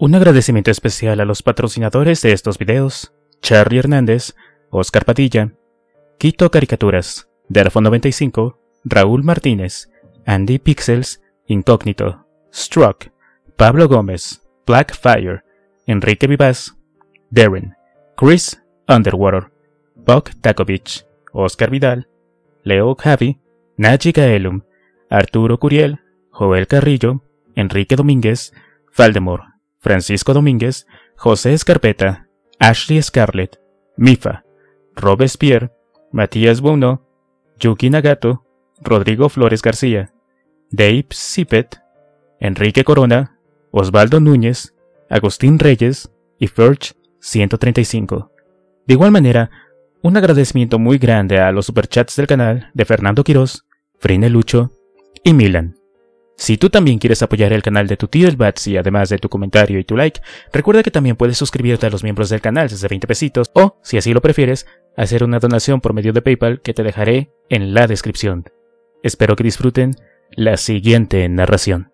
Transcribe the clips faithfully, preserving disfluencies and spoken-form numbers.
Un agradecimiento especial a los patrocinadores de estos videos: Charlie Hernández, Oscar Padilla, Quito Caricaturas, Derfo noventa y cinco, Raúl Martínez, Andy Pixels, Incógnito, Struck, Pablo Gómez, Blackfire, Enrique Vivaz, Darren, Chris Underwater, Buck Takovich, Oscar Vidal, Leo Javi, Naji Gaelum, Arturo Curiel, Joel Carrillo, Enrique Domínguez, Valdemor, Francisco Domínguez, José Escarpeta, Ashley Scarlett, Mifa, Robespierre, Matías Buono, Yuki Nagato, Rodrigo Flores García, Dave Sipet, Enrique Corona, Osvaldo Núñez, Agustín Reyes y Ferch ciento treinta y cinco. De igual manera, un agradecimiento muy grande a los superchats del canal de Fernando Quiroz, Frine Lucho y Milan. Si tú también quieres apoyar el canal de tu tío el Batsy, además de tu comentario y tu like, recuerda que también puedes suscribirte a los miembros del canal desde veinte pesitos o, si así lo prefieres, hacer una donación por medio de PayPal que te dejaré en la descripción. Espero que disfruten la siguiente narración.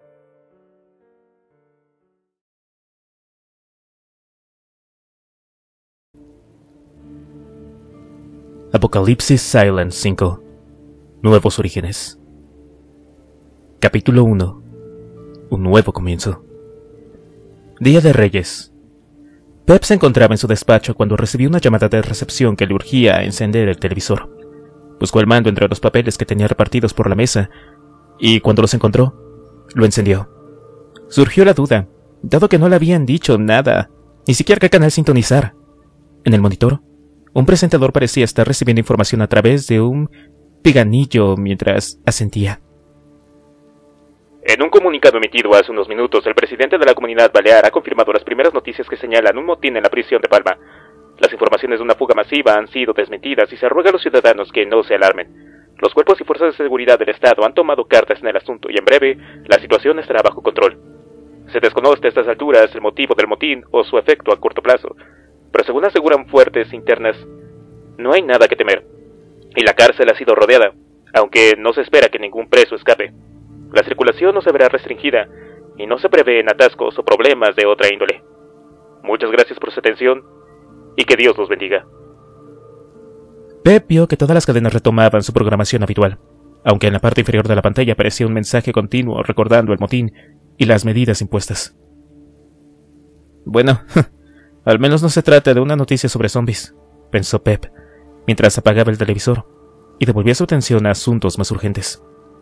Apocalipsis Silence cinco. Nuevos orígenes. Capítulo uno. Un nuevo comienzo. Día de Reyes. Pep se encontraba en su despacho cuando recibió una llamada de recepción que le urgía a encender el televisor. Buscó el mando entre los papeles que tenía repartidos por la mesa, y cuando los encontró, lo encendió. Surgió la duda, dado que no le habían dicho nada, ni siquiera qué canal sintonizar. En el monitor, un presentador parecía estar recibiendo información a través de un piganillo mientras asentía. En un comunicado emitido hace unos minutos, el presidente de la Comunidad Balear ha confirmado las primeras noticias que señalan un motín en la prisión de Palma. Las informaciones de una fuga masiva han sido desmentidas y se ruega a los ciudadanos que no se alarmen. Los cuerpos y fuerzas de seguridad del Estado han tomado cartas en el asunto y en breve la situación estará bajo control. Se desconoce a estas alturas el motivo del motín o su efecto a corto plazo, pero según aseguran fuentes internas, no hay nada que temer, y la cárcel ha sido rodeada, aunque no se espera que ningún preso escape. La circulación no se verá restringida, y no se prevén atascos o problemas de otra índole. Muchas gracias por su atención, y que Dios los bendiga. Pep vio que todas las cadenas retomaban su programación habitual, aunque en la parte inferior de la pantalla aparecía un mensaje continuo recordando el motín y las medidas impuestas. Bueno, al menos no se trata de una noticia sobre zombies, pensó Pep, mientras apagaba el televisor y devolvía su atención a asuntos más urgentes.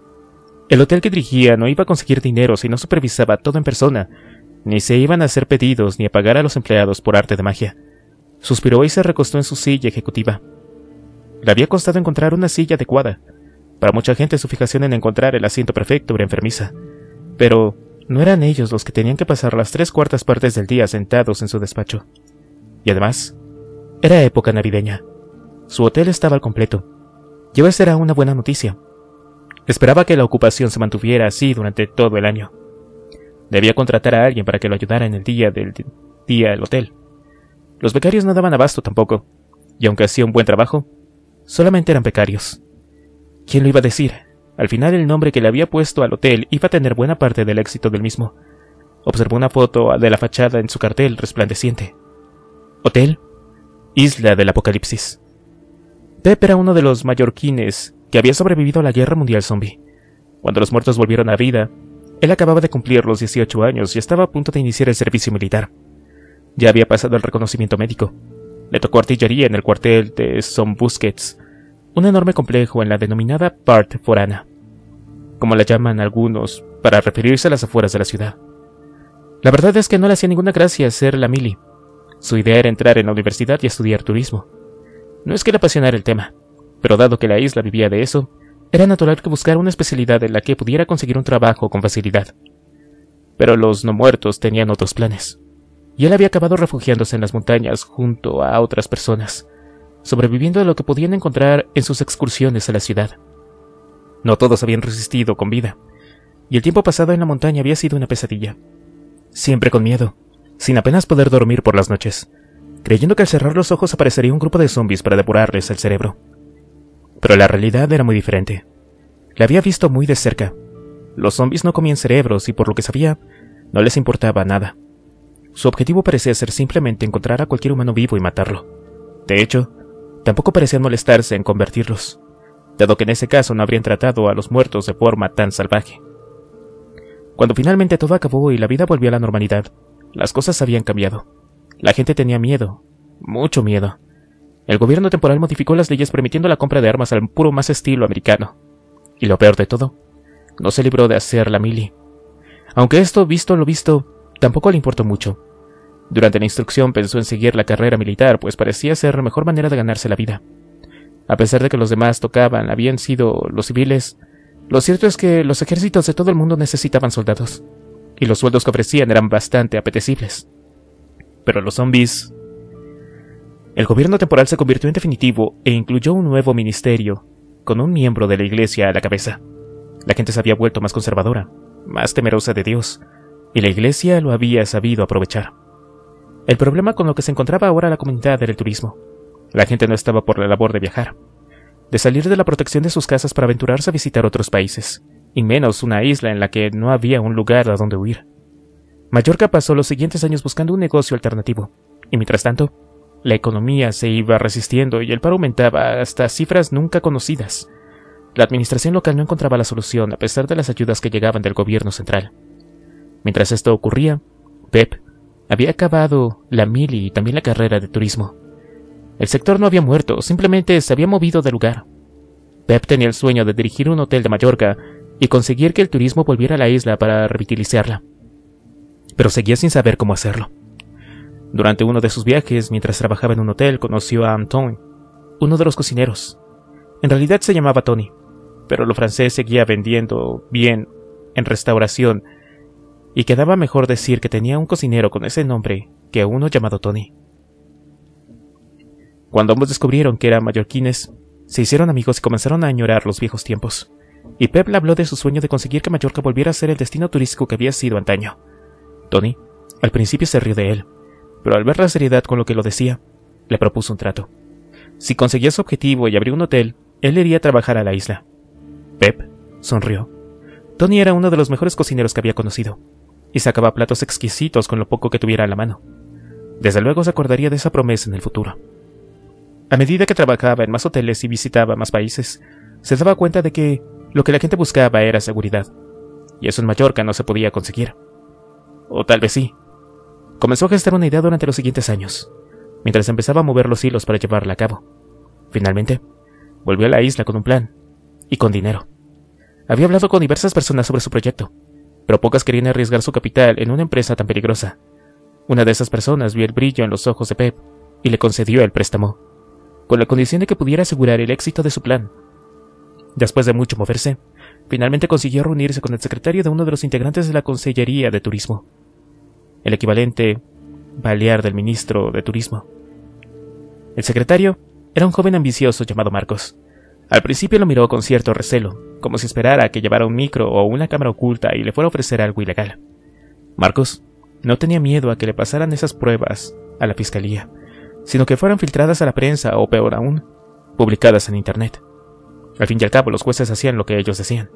El hotel que dirigía no iba a conseguir dinero si no supervisaba todo en persona, ni se iban a hacer pedidos ni a pagar a los empleados por arte de magia. Suspiró y se recostó en su silla ejecutiva. Le había costado encontrar una silla adecuada. Para mucha gente su fijación en encontrar el asiento perfecto era enfermiza. Pero no eran ellos los que tenían que pasar las tres cuartas partes del día sentados en su despacho. Y además, era época navideña. Su hotel estaba al completo. Y esa era una buena noticia. Esperaba que la ocupación se mantuviera así durante todo el año. Debía contratar a alguien para que lo ayudara en el día del día del hotel. Los becarios no daban abasto tampoco, y aunque hacía un buen trabajo, solamente eran becarios. ¿Quién lo iba a decir? Al final el nombre que le había puesto al hotel iba a tener buena parte del éxito del mismo. Observó una foto de la fachada en su cartel resplandeciente. Hotel, Isla del Apocalipsis. Pep era uno de los mallorquines que había sobrevivido a la Guerra Mundial Zombie. Cuando los muertos volvieron a vida, él acababa de cumplir los dieciocho años y estaba a punto de iniciar el servicio militar. Ya había pasado el reconocimiento médico. Le tocó artillería en el cuartel de Son Busquets, un enorme complejo en la denominada Part Forana, como la llaman algunos, para referirse a las afueras de la ciudad. La verdad es que no le hacía ninguna gracia ser la mili. Su idea era entrar en la universidad y estudiar turismo. No es que le apasionara el tema, pero dado que la isla vivía de eso, era natural que buscara una especialidad en la que pudiera conseguir un trabajo con facilidad. Pero los no muertos tenían otros planes, y él había acabado refugiándose en las montañas junto a otras personas, sobreviviendo a lo que podían encontrar en sus excursiones a la ciudad. No todos habían resistido con vida, y el tiempo pasado en la montaña había sido una pesadilla. Siempre con miedo, sin apenas poder dormir por las noches, creyendo que al cerrar los ojos aparecería un grupo de zombies para depurarles el cerebro. Pero la realidad era muy diferente. La había visto muy de cerca. Los zombies no comían cerebros y por lo que sabía, no les importaba nada. Su objetivo parecía ser simplemente encontrar a cualquier humano vivo y matarlo. De hecho, tampoco parecían molestarse en convertirlos, dado que en ese caso no habrían tratado a los muertos de forma tan salvaje. Cuando finalmente todo acabó y la vida volvió a la normalidad, las cosas habían cambiado. La gente tenía miedo, mucho miedo. El gobierno temporal modificó las leyes permitiendo la compra de armas al puro más estilo americano. Y lo peor de todo, no se libró de hacer la mili. Aunque esto, visto lo visto, tampoco le importó mucho. Durante la instrucción pensó en seguir la carrera militar, pues parecía ser la mejor manera de ganarse la vida. A pesar de que los demás tocaban habían sido los civiles, lo cierto es que los ejércitos de todo el mundo necesitaban soldados, y los sueldos que ofrecían eran bastante apetecibles. Pero los zombies... El gobierno temporal se convirtió en definitivo e incluyó un nuevo ministerio, con un miembro de la iglesia a la cabeza. La gente se había vuelto más conservadora, más temerosa de Dios, y la iglesia lo había sabido aprovechar. El problema con lo que se encontraba ahora la comunidad era el turismo. La gente no estaba por la labor de viajar, de salir de la protección de sus casas para aventurarse a visitar otros países, y menos una isla en la que no había un lugar a donde huir. Mallorca pasó los siguientes años buscando un negocio alternativo, y mientras tanto, la economía se iba resistiendo y el paro aumentaba hasta cifras nunca conocidas. La administración local no encontraba la solución a pesar de las ayudas que llegaban del gobierno central. Mientras esto ocurría, Pep había acabado la mili y también la carrera de turismo. El sector no había muerto, simplemente se había movido de lugar. Pep tenía el sueño de dirigir un hotel de Mallorca y conseguir que el turismo volviera a la isla para revitalizarla. Pero seguía sin saber cómo hacerlo. Durante uno de sus viajes, mientras trabajaba en un hotel, conoció a Antoine, uno de los cocineros. En realidad se llamaba Tony, pero lo francés seguía vendiendo bien en restauración, y quedaba mejor decir que tenía un cocinero con ese nombre que a uno llamado Tony. Cuando ambos descubrieron que eran mallorquines, se hicieron amigos y comenzaron a añorar los viejos tiempos, y Pep le habló de su sueño de conseguir que Mallorca volviera a ser el destino turístico que había sido antaño. Tony, al principio se rió de él, pero al ver la seriedad con lo que lo decía, le propuso un trato. Si conseguía su objetivo y abría un hotel, él iría a trabajar a la isla. Pep sonrió. Tony era uno de los mejores cocineros que había conocido, y sacaba platos exquisitos con lo poco que tuviera a la mano. Desde luego se acordaría de esa promesa en el futuro. A medida que trabajaba en más hoteles y visitaba más países, se daba cuenta de que lo que la gente buscaba era seguridad, y eso en Mallorca no se podía conseguir. O tal vez sí. Comenzó a gestar una idea durante los siguientes años, mientras empezaba a mover los hilos para llevarla a cabo. Finalmente, volvió a la isla con un plan, y con dinero. Había hablado con diversas personas sobre su proyecto, pero pocas querían arriesgar su capital en una empresa tan peligrosa. Una de esas personas vio el brillo en los ojos de Pep, y le concedió el préstamo, con la condición de que pudiera asegurar el éxito de su plan. Después de mucho moverse, finalmente consiguió reunirse con el secretario de uno de los integrantes de la Consellería de Turismo, el equivalente balear del ministro de Turismo. El secretario era un joven ambicioso llamado Marcos. Al principio lo miró con cierto recelo, como si esperara que llevara un micro o una cámara oculta y le fuera a ofrecer algo ilegal. Marcos no tenía miedo a que le pasaran esas pruebas a la fiscalía, sino que fueran filtradas a la prensa o, peor aún, publicadas en internet. Al fin y al cabo, los jueces hacían lo que ellos decían.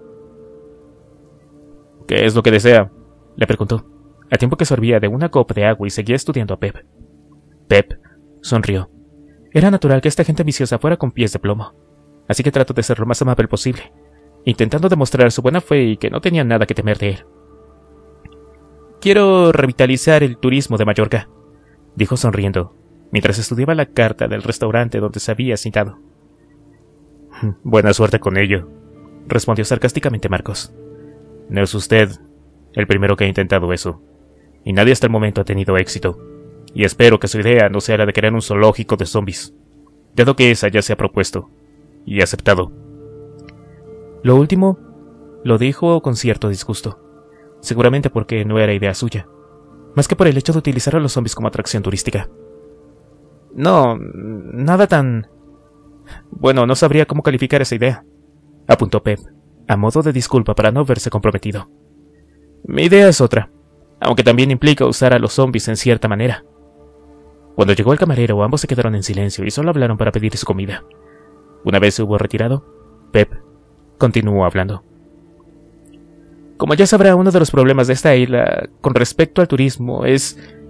¿Qué es lo que desea?, le preguntó, a tiempo que sorbía de una copa de agua y seguía estudiando a Pep. Pep sonrió. Era natural que esta gente ambiciosa fuera con pies de plomo, así que trató de ser lo más amable posible, intentando demostrar su buena fe y que no tenía nada que temer de él. «Quiero revitalizar el turismo de Mallorca», dijo sonriendo, mientras estudiaba la carta del restaurante donde se había citado. «Buena suerte con ello», respondió sarcásticamente Marcos. «No es usted el primero que ha intentado eso, y nadie hasta el momento ha tenido éxito, y espero que su idea no sea la de crear un zoológico de zombies, dado que esa ya se ha propuesto y aceptado». Lo último lo dijo con cierto disgusto, seguramente porque no era idea suya, más que por el hecho de utilizar a los zombies como atracción turística. «No, nada tan... Bueno, no sabría cómo calificar esa idea», apuntó Pep, a modo de disculpa para no verse comprometido. «Mi idea es otra, aunque también implica usar a los zombies en cierta manera». Cuando llegó el camarero, ambos se quedaron en silencio y solo hablaron para pedir su comida. Una vez se hubo retirado, Pep continuó hablando. «Como ya sabrá, uno de los problemas de esta isla con respecto al turismo es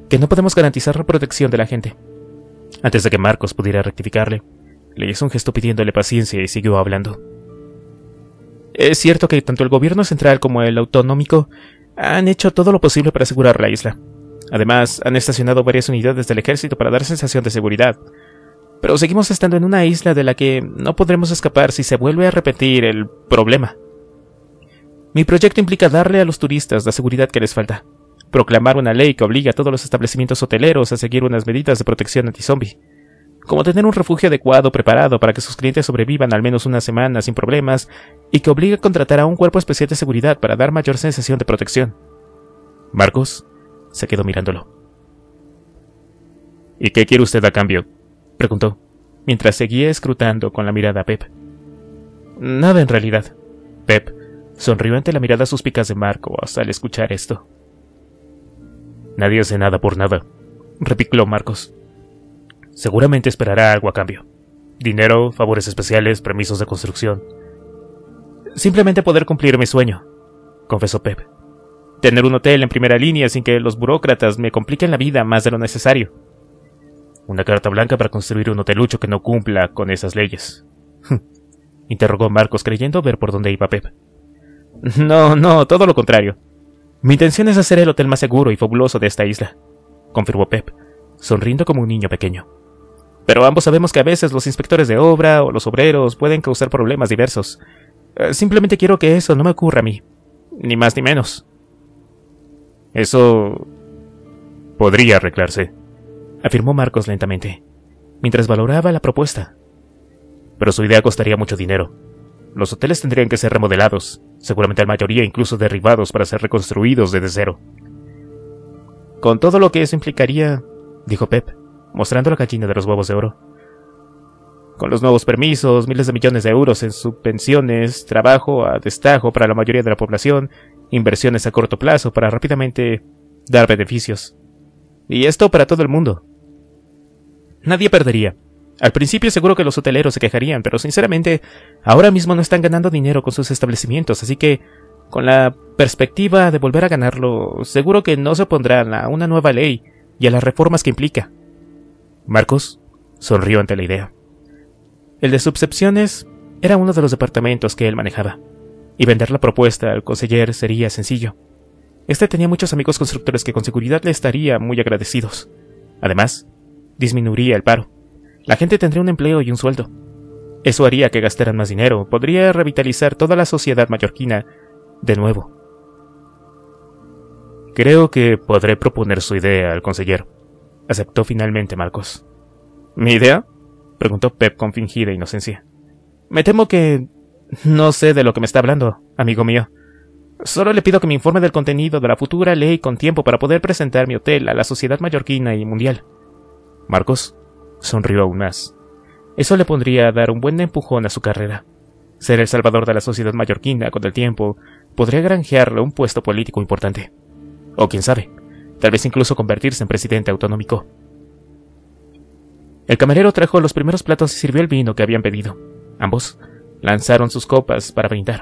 que no podemos garantizar la protección de la gente. Antes de que Marcos pudiera rectificarle, le hizo un gesto pidiéndole paciencia y siguió hablando. Es cierto que tanto el gobierno central como el autonómico han hecho todo lo posible para asegurar la isla. Además, han estacionado varias unidades del ejército para dar sensación de seguridad. Pero seguimos estando en una isla de la que no podremos escapar si se vuelve a repetir el problema. Mi proyecto implica darle a los turistas la seguridad que les falta. Proclamar una ley que obliga a todos los establecimientos hoteleros a seguir unas medidas de protección anti-zombie, como tener un refugio adecuado preparado para que sus clientes sobrevivan al menos una semana sin problemas, y que obliga a contratar a un cuerpo especial de seguridad para dar mayor sensación de protección. Marcos se quedó mirándolo. ¿Y qué quiere usted a cambio?, preguntó, mientras seguía escrutando con la mirada a Pep. Nada en realidad. Pep sonrió ante la mirada suspicaz de Marcos al escuchar esto. Nadie hace nada por nada, replicó Marcos. Seguramente esperará algo a cambio. Dinero, favores especiales, permisos de construcción. Simplemente poder cumplir mi sueño, confesó Pep. Tener un hotel en primera línea sin que los burócratas me compliquen la vida más de lo necesario. Una carta blanca para construir un hotelucho que no cumpla con esas leyes. Interrogó Marcos, creyendo ver por dónde iba Pep. No, no, todo lo contrario. Mi intención es hacer el hotel más seguro y fabuloso de esta isla, confirmó Pep, sonriendo como un niño pequeño. Pero ambos sabemos que a veces los inspectores de obra o los obreros pueden causar problemas diversos. Simplemente quiero que eso no me ocurra a mí, ni más ni menos. Eso podría arreglarse, afirmó Marcos lentamente, mientras valoraba la propuesta. Pero su idea costaría mucho dinero. Los hoteles tendrían que ser remodelados, seguramente la mayoría incluso derribados para ser reconstruidos desde cero. Con todo lo que eso implicaría, dijo Pep, mostrando la gallina de los huevos de oro. Con los nuevos permisos, miles de millones de euros en subvenciones, trabajo a destajo para la mayoría de la población, inversiones a corto plazo para rápidamente dar beneficios. Y esto para todo el mundo. Nadie perdería. Al principio seguro que los hoteleros se quejarían, pero sinceramente, ahora mismo no están ganando dinero con sus establecimientos, así que, con la perspectiva de volver a ganarlo, seguro que no se opondrán a una nueva ley y a las reformas que implica. Marcos sonrió ante la idea. El de subcepciones era uno de los departamentos que él manejaba, y vender la propuesta al conseller sería sencillo. Este tenía muchos amigos constructores que con seguridad le estarían muy agradecidos. Además, disminuiría el paro. La gente tendría un empleo y un sueldo. Eso haría que gastaran más dinero, podría revitalizar toda la sociedad mallorquina de nuevo. Creo que podré proponer su idea al consejero, aceptó finalmente Marcos. ¿Mi idea?, preguntó Pep con fingida inocencia. Me temo que no sé de lo que me está hablando, amigo mío. Solo le pido que me informe del contenido de la futura ley con tiempo para poder presentar mi hotel a la sociedad mallorquina y mundial. Marcos sonrió aún más. Eso le pondría a dar un buen empujón a su carrera. Ser el salvador de la sociedad mallorquina con el tiempo podría granjearle un puesto político importante. O quién sabe, tal vez incluso convertirse en presidente autonómico. El camarero trajo los primeros platos y sirvió el vino que habían pedido. Ambos lanzaron sus copas para brindar.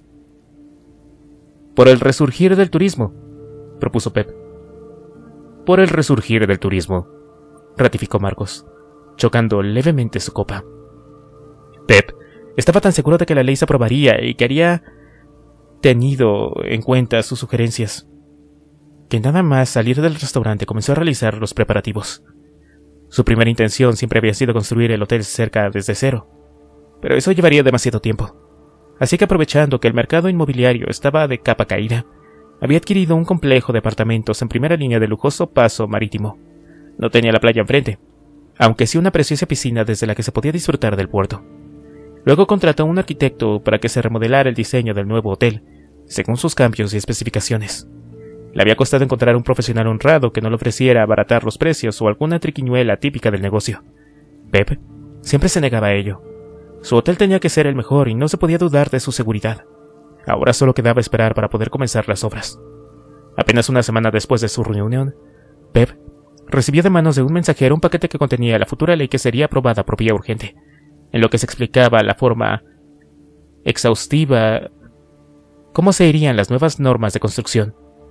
Por el resurgir del turismo, propuso Pep. Por el resurgir del turismo, ratificó Marcos, chocando levemente su copa. Pep estaba tan seguro de que la ley se aprobaría y que haría tenido en cuenta sus sugerencias, que nada más salir del restaurante comenzó a realizar los preparativos. Su primera intención siempre había sido construir el hotel cerca desde cero, pero eso llevaría demasiado tiempo. Así que aprovechando que el mercado inmobiliario estaba de capa caída, había adquirido un complejo de apartamentos en primera línea de lujoso paso marítimo. No tenía la playa enfrente, aunque sí una preciosa piscina desde la que se podía disfrutar del puerto. Luego contrató a un arquitecto para que se remodelara el diseño del nuevo hotel, según sus cambios y especificaciones. Le había costado encontrar un profesional honrado que no le ofreciera abaratar los precios o alguna triquiñuela típica del negocio. Pep siempre se negaba a ello. Su hotel tenía que ser el mejor y no se podía dudar de su seguridad. Ahora solo quedaba esperar para poder comenzar las obras. Apenas una semana después de su reunión, Pep recibió de manos de un mensajero un paquete que contenía la futura ley que sería aprobada por vía urgente, en lo que se explicaba la forma exhaustiva cómo se irían las nuevas normas de construcción.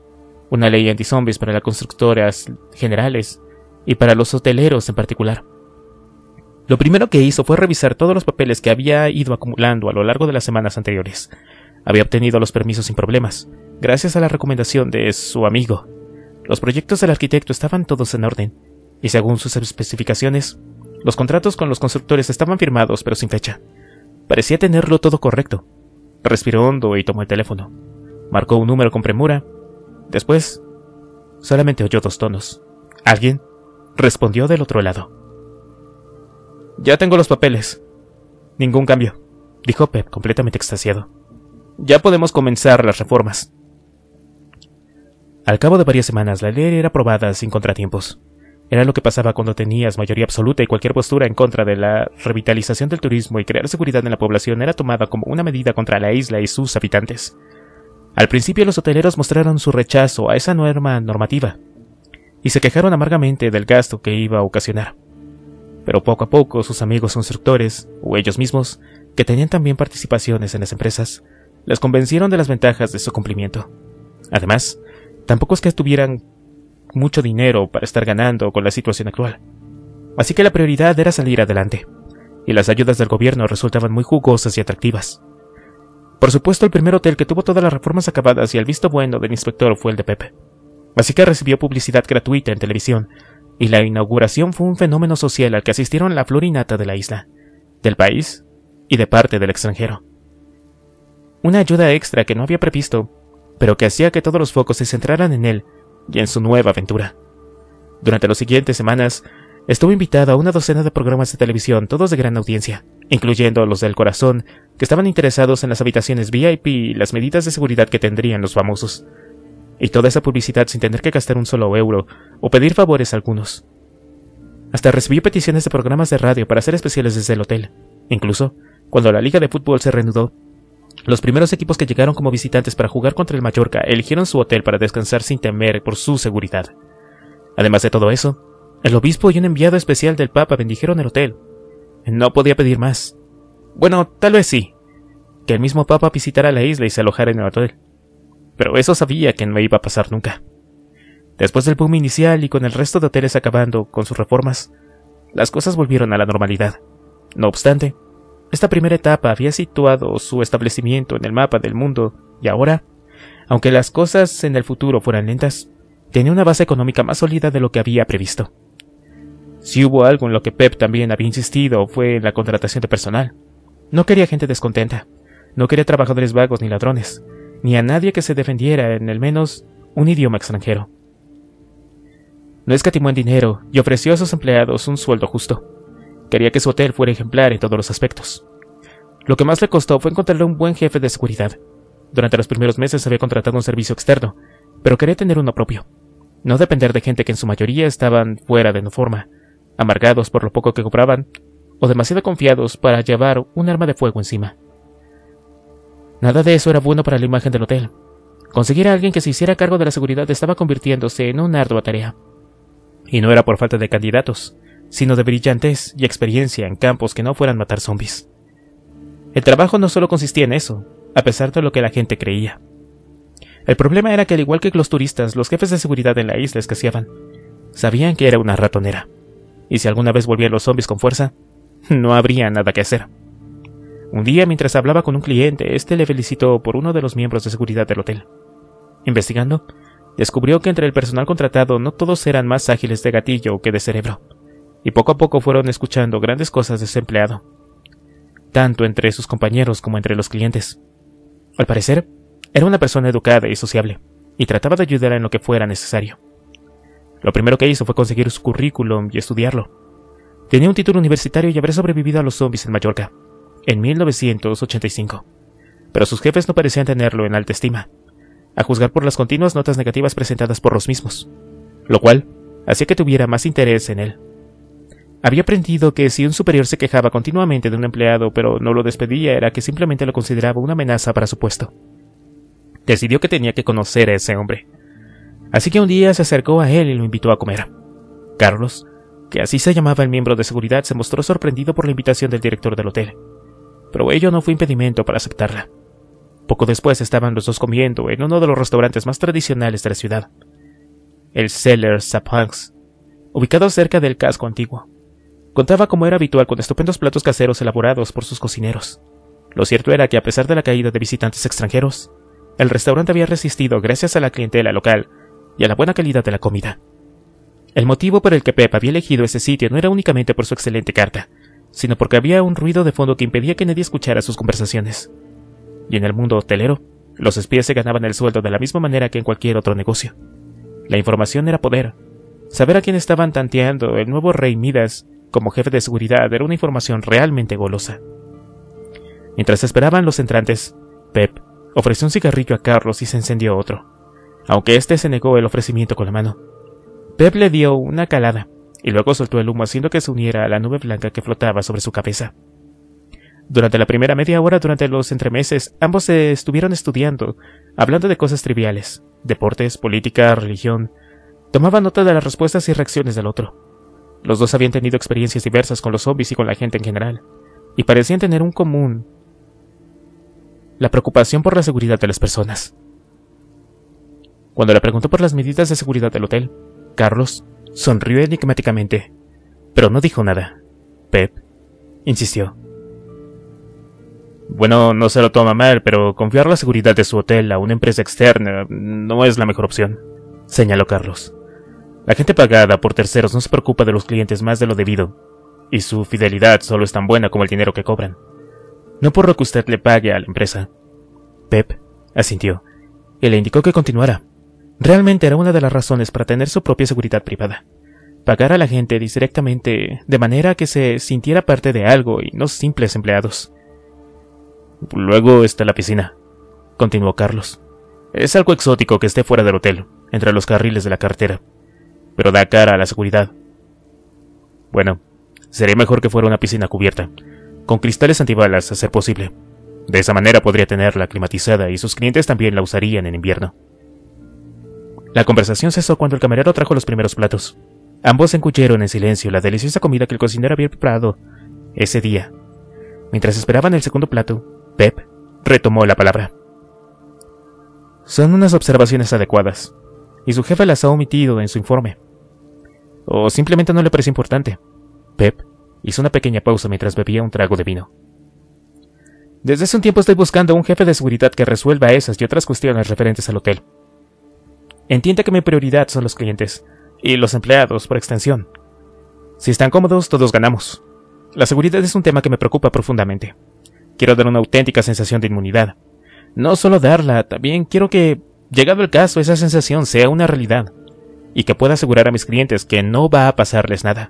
una ley anti-zombies para las constructoras generales y para los hoteleros en particular. Lo primero que hizo fue revisar todos los papeles que había ido acumulando a lo largo de las semanas anteriores. Había obtenido los permisos sin problemas, gracias a la recomendación de su amigo. Los proyectos del arquitecto estaban todos en orden, y según sus especificaciones, los contratos con los constructores estaban firmados pero sin fecha. Parecía tenerlo todo correcto. Respiró hondo y tomó el teléfono. Marcó un número con premura. Después, solamente oyó dos tonos. Alguien respondió del otro lado. «Ya tengo los papeles. Ningún cambio», dijo Pep completamente extasiado. «Ya podemos comenzar las reformas». Al cabo de varias semanas, la ley era aprobada sin contratiempos. Era lo que pasaba cuando tenías mayoría absoluta y cualquier postura en contra de la revitalización del turismo y crear seguridad en la población era tomada como una medida contra la isla y sus habitantes. Al principio los hoteleros mostraron su rechazo a esa nueva normativa y se quejaron amargamente del gasto que iba a ocasionar. Pero poco a poco sus amigos constructores, o ellos mismos, que tenían también participaciones en las empresas, les convencieron de las ventajas de su cumplimiento. Además, tampoco es que tuvieran mucho dinero para estar ganando con la situación actual. Así que la prioridad era salir adelante, y las ayudas del gobierno resultaban muy jugosas y atractivas. Por supuesto, el primer hotel que tuvo todas las reformas acabadas y el visto bueno del inspector fue el de Pepe. Así que recibió publicidad gratuita en televisión, y la inauguración fue un fenómeno social al que asistieron la flor y nata de la isla, del país y de parte del extranjero. Una ayuda extra que no había previsto, pero que hacía que todos los focos se centraran en él y en su nueva aventura. Durante las siguientes semanas, estuvo invitado a una docena de programas de televisión, todos de gran audiencia, incluyendo los del corazón, que estaban interesados en las habitaciones V I P y las medidas de seguridad que tendrían los famosos. Y toda esa publicidad sin tener que gastar un solo euro o pedir favores a algunos. Hasta recibió peticiones de programas de radio para hacer especiales desde el hotel. Incluso, cuando la liga de fútbol se reanudó, los primeros equipos que llegaron como visitantes para jugar contra el Mallorca eligieron su hotel para descansar sin temer por su seguridad. Además de todo eso, el obispo y un enviado especial del Papa bendijeron el hotel. No podía pedir más. Bueno, tal vez sí, que el mismo Papa visitara la isla y se alojara en el hotel. Pero eso sabía que no iba a pasar nunca. Después del boom inicial y con el resto de hoteles acabando con sus reformas, las cosas volvieron a la normalidad. No obstante, esta primera etapa había situado su establecimiento en el mapa del mundo y ahora, aunque las cosas en el futuro fueran lentas, tenía una base económica más sólida de lo que había previsto. Si hubo algo en lo que Pep también había insistido fue en la contratación de personal. No quería gente descontenta, no quería trabajadores vagos ni ladrones, ni a nadie que se defendiera en al menos un idioma extranjero. No escatimó en dinero y ofreció a sus empleados un sueldo justo. Quería que su hotel fuera ejemplar en todos los aspectos. Lo que más le costó fue encontrarle un buen jefe de seguridad. Durante los primeros meses había contratado un servicio externo, pero quería tener uno propio. No depender de gente que en su mayoría estaban fuera de forma, amargados por lo poco que cobraban, o demasiado confiados para llevar un arma de fuego encima. Nada de eso era bueno para la imagen del hotel. Conseguir a alguien que se hiciera cargo de la seguridad estaba convirtiéndose en una ardua tarea. Y no era por falta de candidatos, sino de brillantez y experiencia en campos que no fueran matar zombies. El trabajo no solo consistía en eso, a pesar de lo que la gente creía. El problema era que al igual que los turistas, los jefes de seguridad en la isla escaseaban. Sabían que era una ratonera, y si alguna vez volvían los zombies con fuerza, no habría nada que hacer. Un día, mientras hablaba con un cliente, este le felicitó por uno de los miembros de seguridad del hotel. Investigando, descubrió que entre el personal contratado no todos eran más ágiles de gatillo que de cerebro, y poco a poco fueron escuchando grandes cosas de ese empleado, tanto entre sus compañeros como entre los clientes. Al parecer, era una persona educada y sociable, y trataba de ayudar en lo que fuera necesario. Lo primero que hizo fue conseguir su currículum y estudiarlo. Tenía un título universitario y habría sobrevivido a los zombies en Mallorca, en mil novecientos ochenta y cinco, pero sus jefes no parecían tenerlo en alta estima, a juzgar por las continuas notas negativas presentadas por los mismos, lo cual hacía que tuviera más interés en él. Había aprendido que si un superior se quejaba continuamente de un empleado pero no lo despedía era que simplemente lo consideraba una amenaza para su puesto. Decidió que tenía que conocer a ese hombre, así que un día se acercó a él y lo invitó a comer. Carlos, que así se llamaba el miembro de seguridad, se mostró sorprendido por la invitación del director del hotel, pero ello no fue impedimento para aceptarla. Poco después estaban los dos comiendo en uno de los restaurantes más tradicionales de la ciudad, el Cellar Sapunks, ubicado cerca del casco antiguo. Contaba, como era habitual, con estupendos platos caseros elaborados por sus cocineros. Lo cierto era que, a pesar de la caída de visitantes extranjeros, el restaurante había resistido gracias a la clientela local y a la buena calidad de la comida. El motivo por el que Pep había elegido ese sitio no era únicamente por su excelente carta, sino porque había un ruido de fondo que impedía que nadie escuchara sus conversaciones. Y en el mundo hotelero, los espías se ganaban el sueldo de la misma manera que en cualquier otro negocio. La información era poder. Saber a quién estaban tanteando el nuevo rey Midas como jefe de seguridad era una información realmente golosa. Mientras esperaban los entrantes, Pep ofreció un cigarrillo a Carlos y se encendió otro, aunque éste se negó el ofrecimiento con la mano. Pep le dio una calada y luego soltó el humo haciendo que se uniera a la nube blanca que flotaba sobre su cabeza. Durante la primera media hora durante los entremeses, ambos se estuvieron estudiando, hablando de cosas triviales, deportes, política, religión. Tomaban nota de las respuestas y reacciones del otro. Los dos habían tenido experiencias diversas con los zombies y con la gente en general, y parecían tener un común: la preocupación por la seguridad de las personas. Cuando le preguntó por las medidas de seguridad del hotel, Carlos sonrió enigmáticamente, pero no dijo nada. Pep insistió. Bueno, no se lo toma mal, pero confiar la seguridad de su hotel a una empresa externa no es la mejor opción, señaló Carlos. La gente pagada por terceros no se preocupa de los clientes más de lo debido, y su fidelidad solo es tan buena como el dinero que cobran. No por lo que usted le pague a la empresa. Pep asintió, y le indicó que continuara. Realmente era una de las razones para tener su propia seguridad privada. Pagar a la gente directamente, de manera que se sintiera parte de algo y no simples empleados. Luego está la piscina, continuó Carlos. Es algo exótico que esté fuera del hotel, entre los carriles de la carretera, pero da cara a la seguridad. Bueno, sería mejor que fuera una piscina cubierta, con cristales antibalas a ser posible. De esa manera podría tenerla climatizada y sus clientes también la usarían en invierno. La conversación cesó cuando el camarero trajo los primeros platos. Ambos engullieron en silencio la deliciosa comida que el cocinero había preparado ese día. Mientras esperaban el segundo plato, Pep retomó la palabra. Son unas observaciones adecuadas, y su jefe las ha omitido en su informe. O simplemente no le parece importante. Pep hizo una pequeña pausa mientras bebía un trago de vino. Desde hace un tiempo estoy buscando a un jefe de seguridad que resuelva esas y otras cuestiones referentes al hotel. Entiende que mi prioridad son los clientes, y los empleados por extensión. Si están cómodos, todos ganamos. La seguridad es un tema que me preocupa profundamente. Quiero dar una auténtica sensación de inmunidad. No solo darla, también quiero que, llegado el caso, esa sensación sea una realidad, y que pueda asegurar a mis clientes que no va a pasarles nada.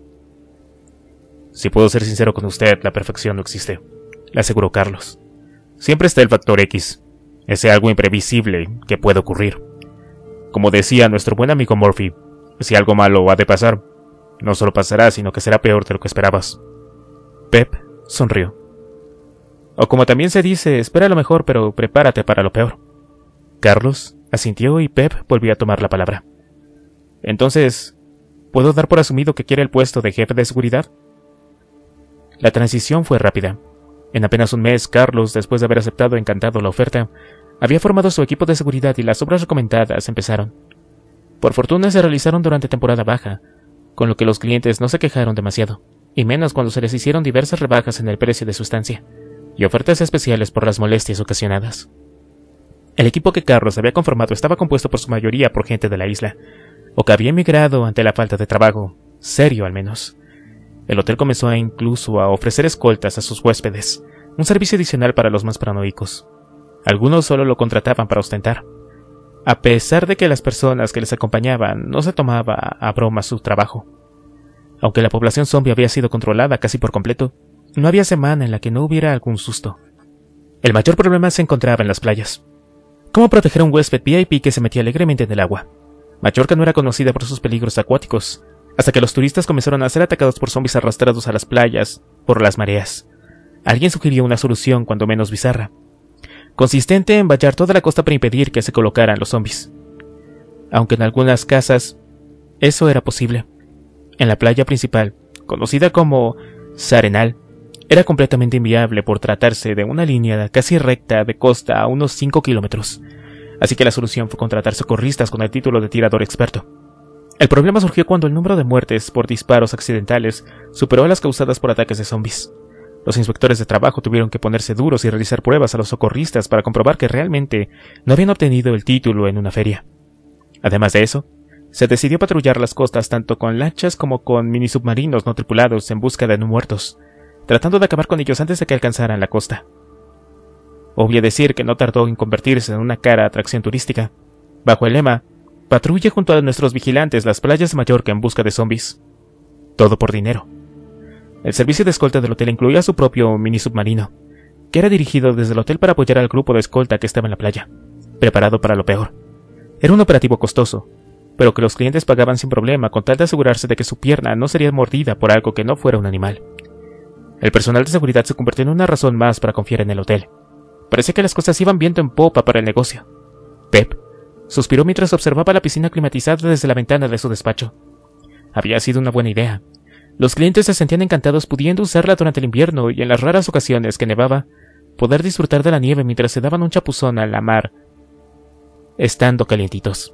Si puedo ser sincero con usted, la perfección no existe, le aseguró Carlos. Siempre está el factor X, ese algo imprevisible que puede ocurrir. Como decía nuestro buen amigo Murphy, si algo malo ha de pasar, no solo pasará, sino que será peor de lo que esperabas. Pep sonrió. O como también se dice, espera lo mejor, pero prepárate para lo peor. Carlos asintió y Pep volvió a tomar la palabra. Entonces, ¿puedo dar por asumido que quiere el puesto de jefe de seguridad? La transición fue rápida. En apenas un mes, Carlos, después de haber aceptado encantado la oferta, había formado su equipo de seguridad y las obras recomendadas empezaron. Por fortuna se realizaron durante temporada baja, con lo que los clientes no se quejaron demasiado, y menos cuando se les hicieron diversas rebajas en el precio de su estancia, y ofertas especiales por las molestias ocasionadas. El equipo que Carlos había conformado estaba compuesto por su mayoría por gente de la isla, o que había emigrado ante la falta de trabajo, serio al menos. El hotel comenzó a incluso a ofrecer escoltas a sus huéspedes, un servicio adicional para los más paranoicos. Algunos solo lo contrataban para ostentar, a pesar de que las personas que les acompañaban no se tomaba a broma su trabajo. Aunque la población zombie había sido controlada casi por completo, no había semana en la que no hubiera algún susto. El mayor problema se encontraba en las playas. ¿Cómo proteger a un huésped V I P que se metía alegremente en el agua? Mallorca no era conocida por sus peligros acuáticos, hasta que los turistas comenzaron a ser atacados por zombies arrastrados a las playas por las mareas. Alguien sugirió una solución cuando menos bizarra, consistente en vallar toda la costa para impedir que se colocaran los zombies. Aunque en algunas casas eso era posible. En la playa principal, conocida como Sarenal, Era completamente inviable por tratarse de una línea casi recta de costa a unos cinco kilómetros, así que la solución fue contratar socorristas con el título de tirador experto. El problema surgió cuando el número de muertes por disparos accidentales superó a las causadas por ataques de zombies. Los inspectores de trabajo tuvieron que ponerse duros y realizar pruebas a los socorristas para comprobar que realmente no habían obtenido el título en una feria. Además de eso, se decidió patrullar las costas tanto con lanchas como con minisubmarinos no tripulados en busca de no muertos, tratando de acabar con ellos antes de que alcanzaran la costa. Obvio decir que no tardó en convertirse en una cara atracción turística, bajo el lema «Patrulle junto a nuestros vigilantes las playas de Mallorca en busca de zombies». Todo por dinero. El servicio de escolta del hotel incluía su propio minisubmarino, que era dirigido desde el hotel para apoyar al grupo de escolta que estaba en la playa, preparado para lo peor. Era un operativo costoso, pero que los clientes pagaban sin problema con tal de asegurarse de que su pierna no sería mordida por algo que no fuera un animal. El personal de seguridad se convirtió en una razón más para confiar en el hotel. Parecía que las cosas iban viento en popa para el negocio. Pep suspiró mientras observaba la piscina climatizada desde la ventana de su despacho. Había sido una buena idea. Los clientes se sentían encantados pudiendo usarla durante el invierno y en las raras ocasiones que nevaba, poder disfrutar de la nieve mientras se daban un chapuzón a la mar, estando calientitos.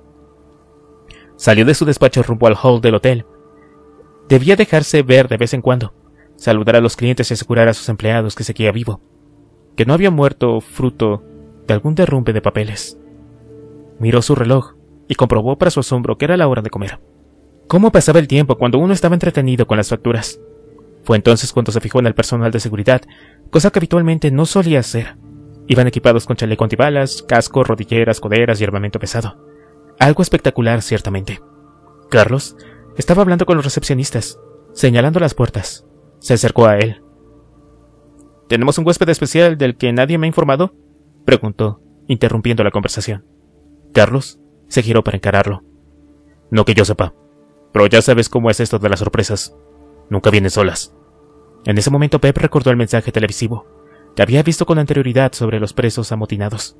Salió de su despacho rumbo al hall del hotel. Debía dejarse ver de vez en cuando, saludar a los clientes y asegurar a sus empleados que seguía vivo, que no había muerto fruto de algún derrumbe de papeles. Miró su reloj y comprobó para su asombro que era la hora de comer. ¿Cómo pasaba el tiempo cuando uno estaba entretenido con las facturas? Fue entonces cuando se fijó en el personal de seguridad, cosa que habitualmente no solía hacer. Iban equipados con chaleco antibalas, casco, rodilleras, coderas y armamento pesado. Algo espectacular, ciertamente. Carlos estaba hablando con los recepcionistas, señalando las puertas. Se acercó a él. ¿Tenemos un huésped especial del que nadie me ha informado?, preguntó, interrumpiendo la conversación. Carlos se giró para encararlo. No que yo sepa, pero ya sabes cómo es esto de las sorpresas. Nunca vienen solas. En ese momento Pep recordó el mensaje televisivo que había visto con anterioridad sobre los presos amotinados.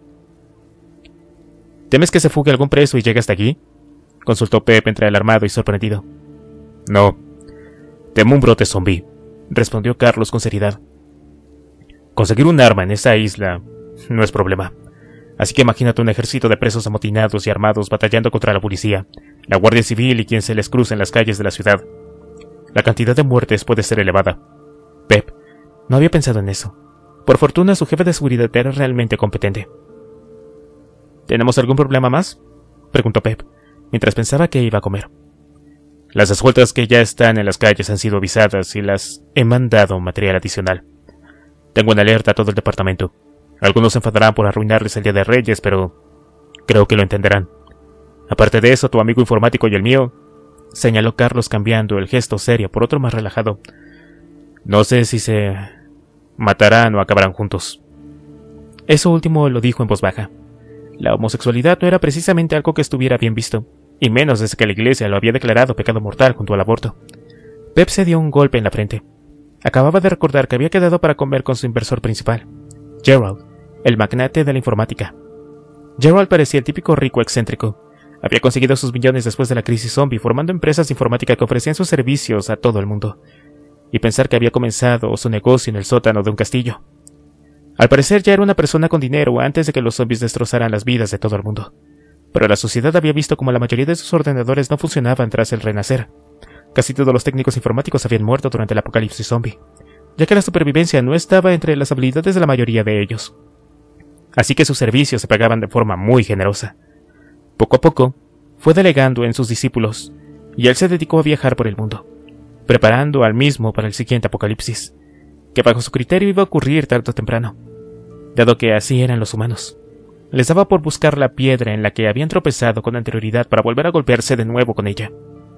¿Temes que se fugue algún preso y llegue hasta aquí?, consultó Pep entre alarmado y sorprendido. No, temo un brote zombie, respondió Carlos con seriedad. Conseguir un arma en esa isla no es problema. Así que imagínate un ejército de presos amotinados y armados batallando contra la policía, la Guardia Civil y quien se les cruza en las calles de la ciudad. La cantidad de muertes puede ser elevada. Pep no había pensado en eso. Por fortuna su jefe de seguridad era realmente competente. ¿Tenemos algún problema más?, preguntó Pep, mientras pensaba que iba a comer. Las escoltas que ya están en las calles han sido avisadas y las he mandado material adicional. Tengo en alerta a todo el departamento. Algunos se enfadarán por arruinarles el Día de Reyes, pero creo que lo entenderán. Aparte de eso, tu amigo informático y el mío, señaló Carlos cambiando el gesto serio por otro más relajado. No sé si se matarán o acabarán juntos. Eso último lo dijo en voz baja. La homosexualidad no era precisamente algo que estuviera bien visto, y menos desde que la iglesia lo había declarado pecado mortal junto al aborto. Pep se dio un golpe en la frente. Acababa de recordar que había quedado para comer con su inversor principal, Gerald, el magnate de la informática. Gerald parecía el típico rico excéntrico. Había conseguido sus millones después de la crisis zombie, formando empresas de informática que ofrecían sus servicios a todo el mundo. Y pensar que había comenzado su negocio en el sótano de un castillo. Al parecer ya era una persona con dinero antes de que los zombies destrozaran las vidas de todo el mundo. Pero la sociedad había visto como la mayoría de sus ordenadores no funcionaban tras el renacer. Casi todos los técnicos informáticos habían muerto durante el apocalipsis zombie, ya que la supervivencia no estaba entre las habilidades de la mayoría de ellos. Así que sus servicios se pagaban de forma muy generosa. Poco a poco, fue delegando en sus discípulos, y él se dedicó a viajar por el mundo, preparando al mismo para el siguiente apocalipsis, que bajo su criterio iba a ocurrir tarde o temprano, dado que así eran los humanos. Les daba por buscar la piedra en la que habían tropezado con anterioridad para volver a golpearse de nuevo con ella.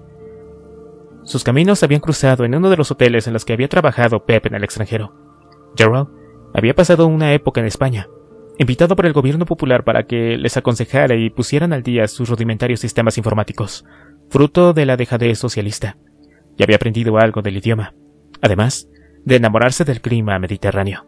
Sus caminos se habían cruzado en uno de los hoteles en los que había trabajado Pep en el extranjero. Gerald había pasado una época en España, invitado por el gobierno popular para que les aconsejara y pusieran al día sus rudimentarios sistemas informáticos, fruto de la dejadez socialista, y había aprendido algo del idioma, además de enamorarse del clima mediterráneo.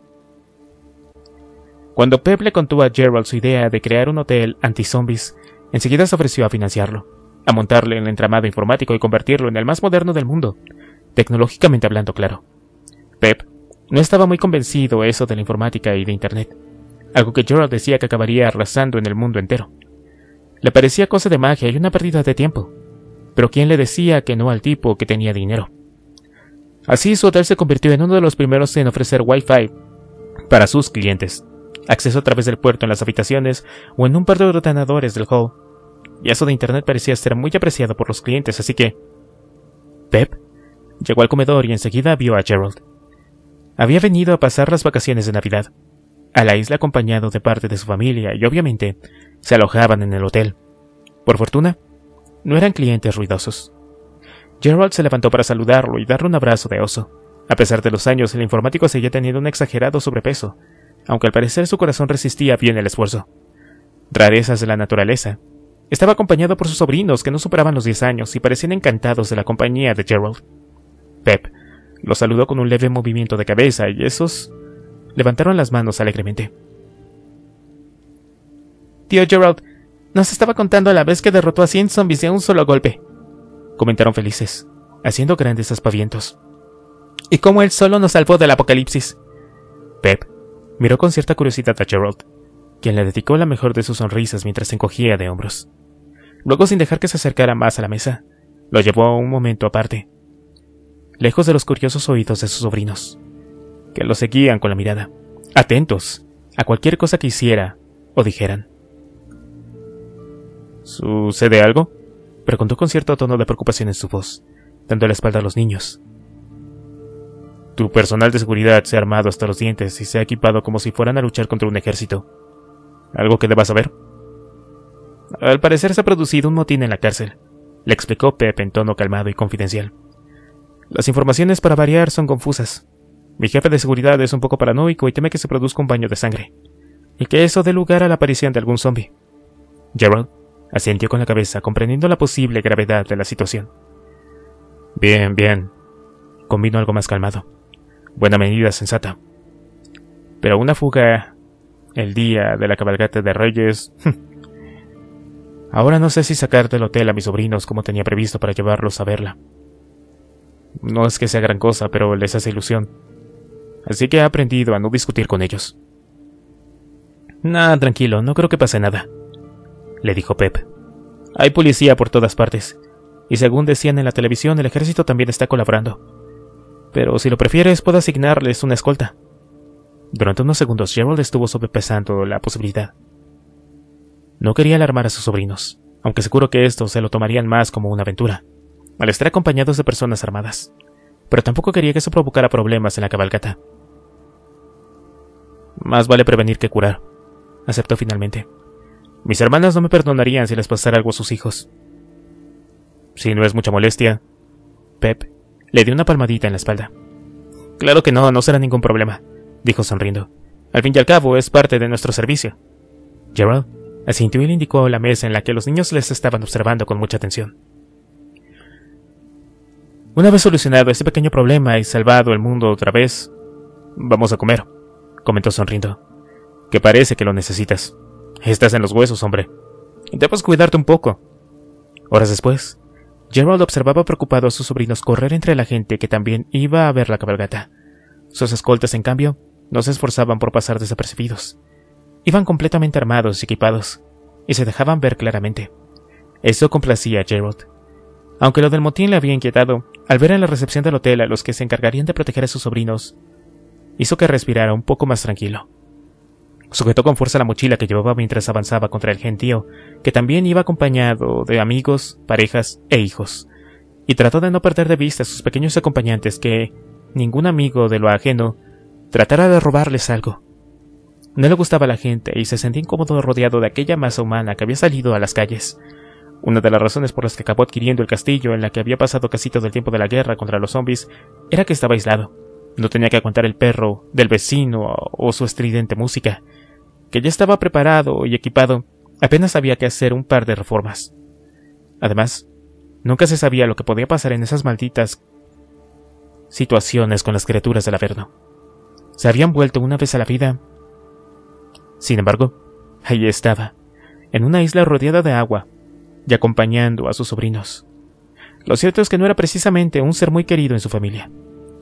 Cuando Pep le contó a Gerald su idea de crear un hotel anti-zombies, enseguida se ofreció a financiarlo, a montarle el entramado informático y convertirlo en el más moderno del mundo, tecnológicamente hablando, claro. Pep No estaba muy convencido eso de la informática y de Internet, algo que Gerald decía que acabaría arrasando en el mundo entero. Le parecía cosa de magia y una pérdida de tiempo, pero ¿quién le decía que no al tipo que tenía dinero? Así su hotel se convirtió en uno de los primeros en ofrecer Wi-Fi para sus clientes, acceso a través del puerto en las habitaciones o en un par de ordenadores del hall, y eso de Internet parecía ser muy apreciado por los clientes, así que Pep llegó al comedor y enseguida vio a Gerald. Había venido a pasar las vacaciones de Navidad a la isla acompañado de parte de su familia y obviamente se alojaban en el hotel. Por fortuna, no eran clientes ruidosos. Gerald se levantó para saludarlo y darle un abrazo de oso. A pesar de los años, el informático seguía teniendo un exagerado sobrepeso, aunque al parecer su corazón resistía bien el esfuerzo. Rarezas de la naturaleza. Estaba acompañado por sus sobrinos que no superaban los diez años y parecían encantados de la compañía de Gerald. Pep lo saludó con un leve movimiento de cabeza y esos levantaron las manos alegremente. «Tío Gerald, nos estaba contando a la vez que derrotó a cien zombies de un solo golpe», comentaron felices, haciendo grandes aspavientos. «¿Y cómo él solo nos salvó del apocalipsis?». Pep miró con cierta curiosidad a Gerald, quien le dedicó la mejor de sus sonrisas mientras se encogía de hombros. Luego, sin dejar que se acercara más a la mesa, lo llevó a un momento aparte, lejos de los curiosos oídos de sus sobrinos, que lo seguían con la mirada, atentos a cualquier cosa que hiciera o dijeran. «¿Sucede algo?», preguntó con cierto tono de preocupación en su voz, dando la espalda a los niños. «Tu personal de seguridad se ha armado hasta los dientes y se ha equipado como si fueran a luchar contra un ejército. ¿Algo que debas saber?». «Al parecer se ha producido un motín en la cárcel», le explicó Pep en tono calmado y confidencial. «Las informaciones, para variar, son confusas. Mi jefe de seguridad es un poco paranoico y teme que se produzca un baño de sangre, y que eso dé lugar a la aparición de algún zombie». Gerald asintió con la cabeza, comprendiendo la posible gravedad de la situación. «Bien, bien», convino algo más calmado. «Buena medida, sensata. Pero una fuga el día de la cabalgata de Reyes... Ahora no sé si sacar del hotel a mis sobrinos como tenía previsto para llevarlos a verla. No es que sea gran cosa, pero les hace ilusión. Así que he aprendido a no discutir con ellos». «Nah, tranquilo, no creo que pase nada», le dijo Pep. «Hay policía por todas partes, y según decían en la televisión, el ejército también está colaborando. Pero si lo prefieres, puedo asignarles una escolta». Durante unos segundos, Gerald estuvo sobrepesando la posibilidad. No quería alarmar a sus sobrinos, aunque seguro que estos se lo tomarían más como una aventura, al estar acompañados de personas armadas, pero tampoco quería que eso provocara problemas en la cabalgata. «Más vale prevenir que curar», aceptó finalmente. «Mis hermanas no me perdonarían si les pasara algo a sus hijos». «Si no es mucha molestia». Pep le dio una palmadita en la espalda. «Claro que no, no será ningún problema», dijo sonriendo. «Al fin y al cabo, es parte de nuestro servicio». Gerald asintió y le indicó la mesa en la que los niños les estaban observando con mucha atención. «Una vez solucionado este pequeño problema y salvado el mundo otra vez, vamos a comer», comentó sonriendo. «Que parece que lo necesitas. Estás en los huesos, hombre. Debes cuidarte un poco». Horas después, Gerald observaba preocupado a sus sobrinos correr entre la gente que también iba a ver la cabalgata. Sus escoltas, en cambio, no se esforzaban por pasar desapercibidos. Iban completamente armados y equipados, y se dejaban ver claramente. Eso complacía a Gerald. Aunque lo del motín le había inquietado, al ver en la recepción del hotel a los que se encargarían de proteger a sus sobrinos, hizo que respirara un poco más tranquilo. Sujetó con fuerza la mochila que llevaba mientras avanzaba contra el gentío, que también iba acompañado de amigos, parejas e hijos, y trató de no perder de vista a sus pequeños acompañantes, que ningún amigo de lo ajeno tratara de robarles algo. No le gustaba la gente y se sentía incómodo rodeado de aquella masa humana que había salido a las calles. Una de las razones por las que acabó adquiriendo el castillo en la que había pasado casi todo el tiempo de la guerra contra los zombies era que estaba aislado. No tenía que aguantar el perro del vecino o su estridente música, que ya estaba preparado y equipado, apenas había que hacer un par de reformas. Además, nunca se sabía lo que podía pasar en esas malditas situaciones con las criaturas del Averno. Se habían vuelto una vez a la vida. Sin embargo, ahí estaba, en una isla rodeada de agua, y acompañando a sus sobrinos. Lo cierto es que no era precisamente un ser muy querido en su familia,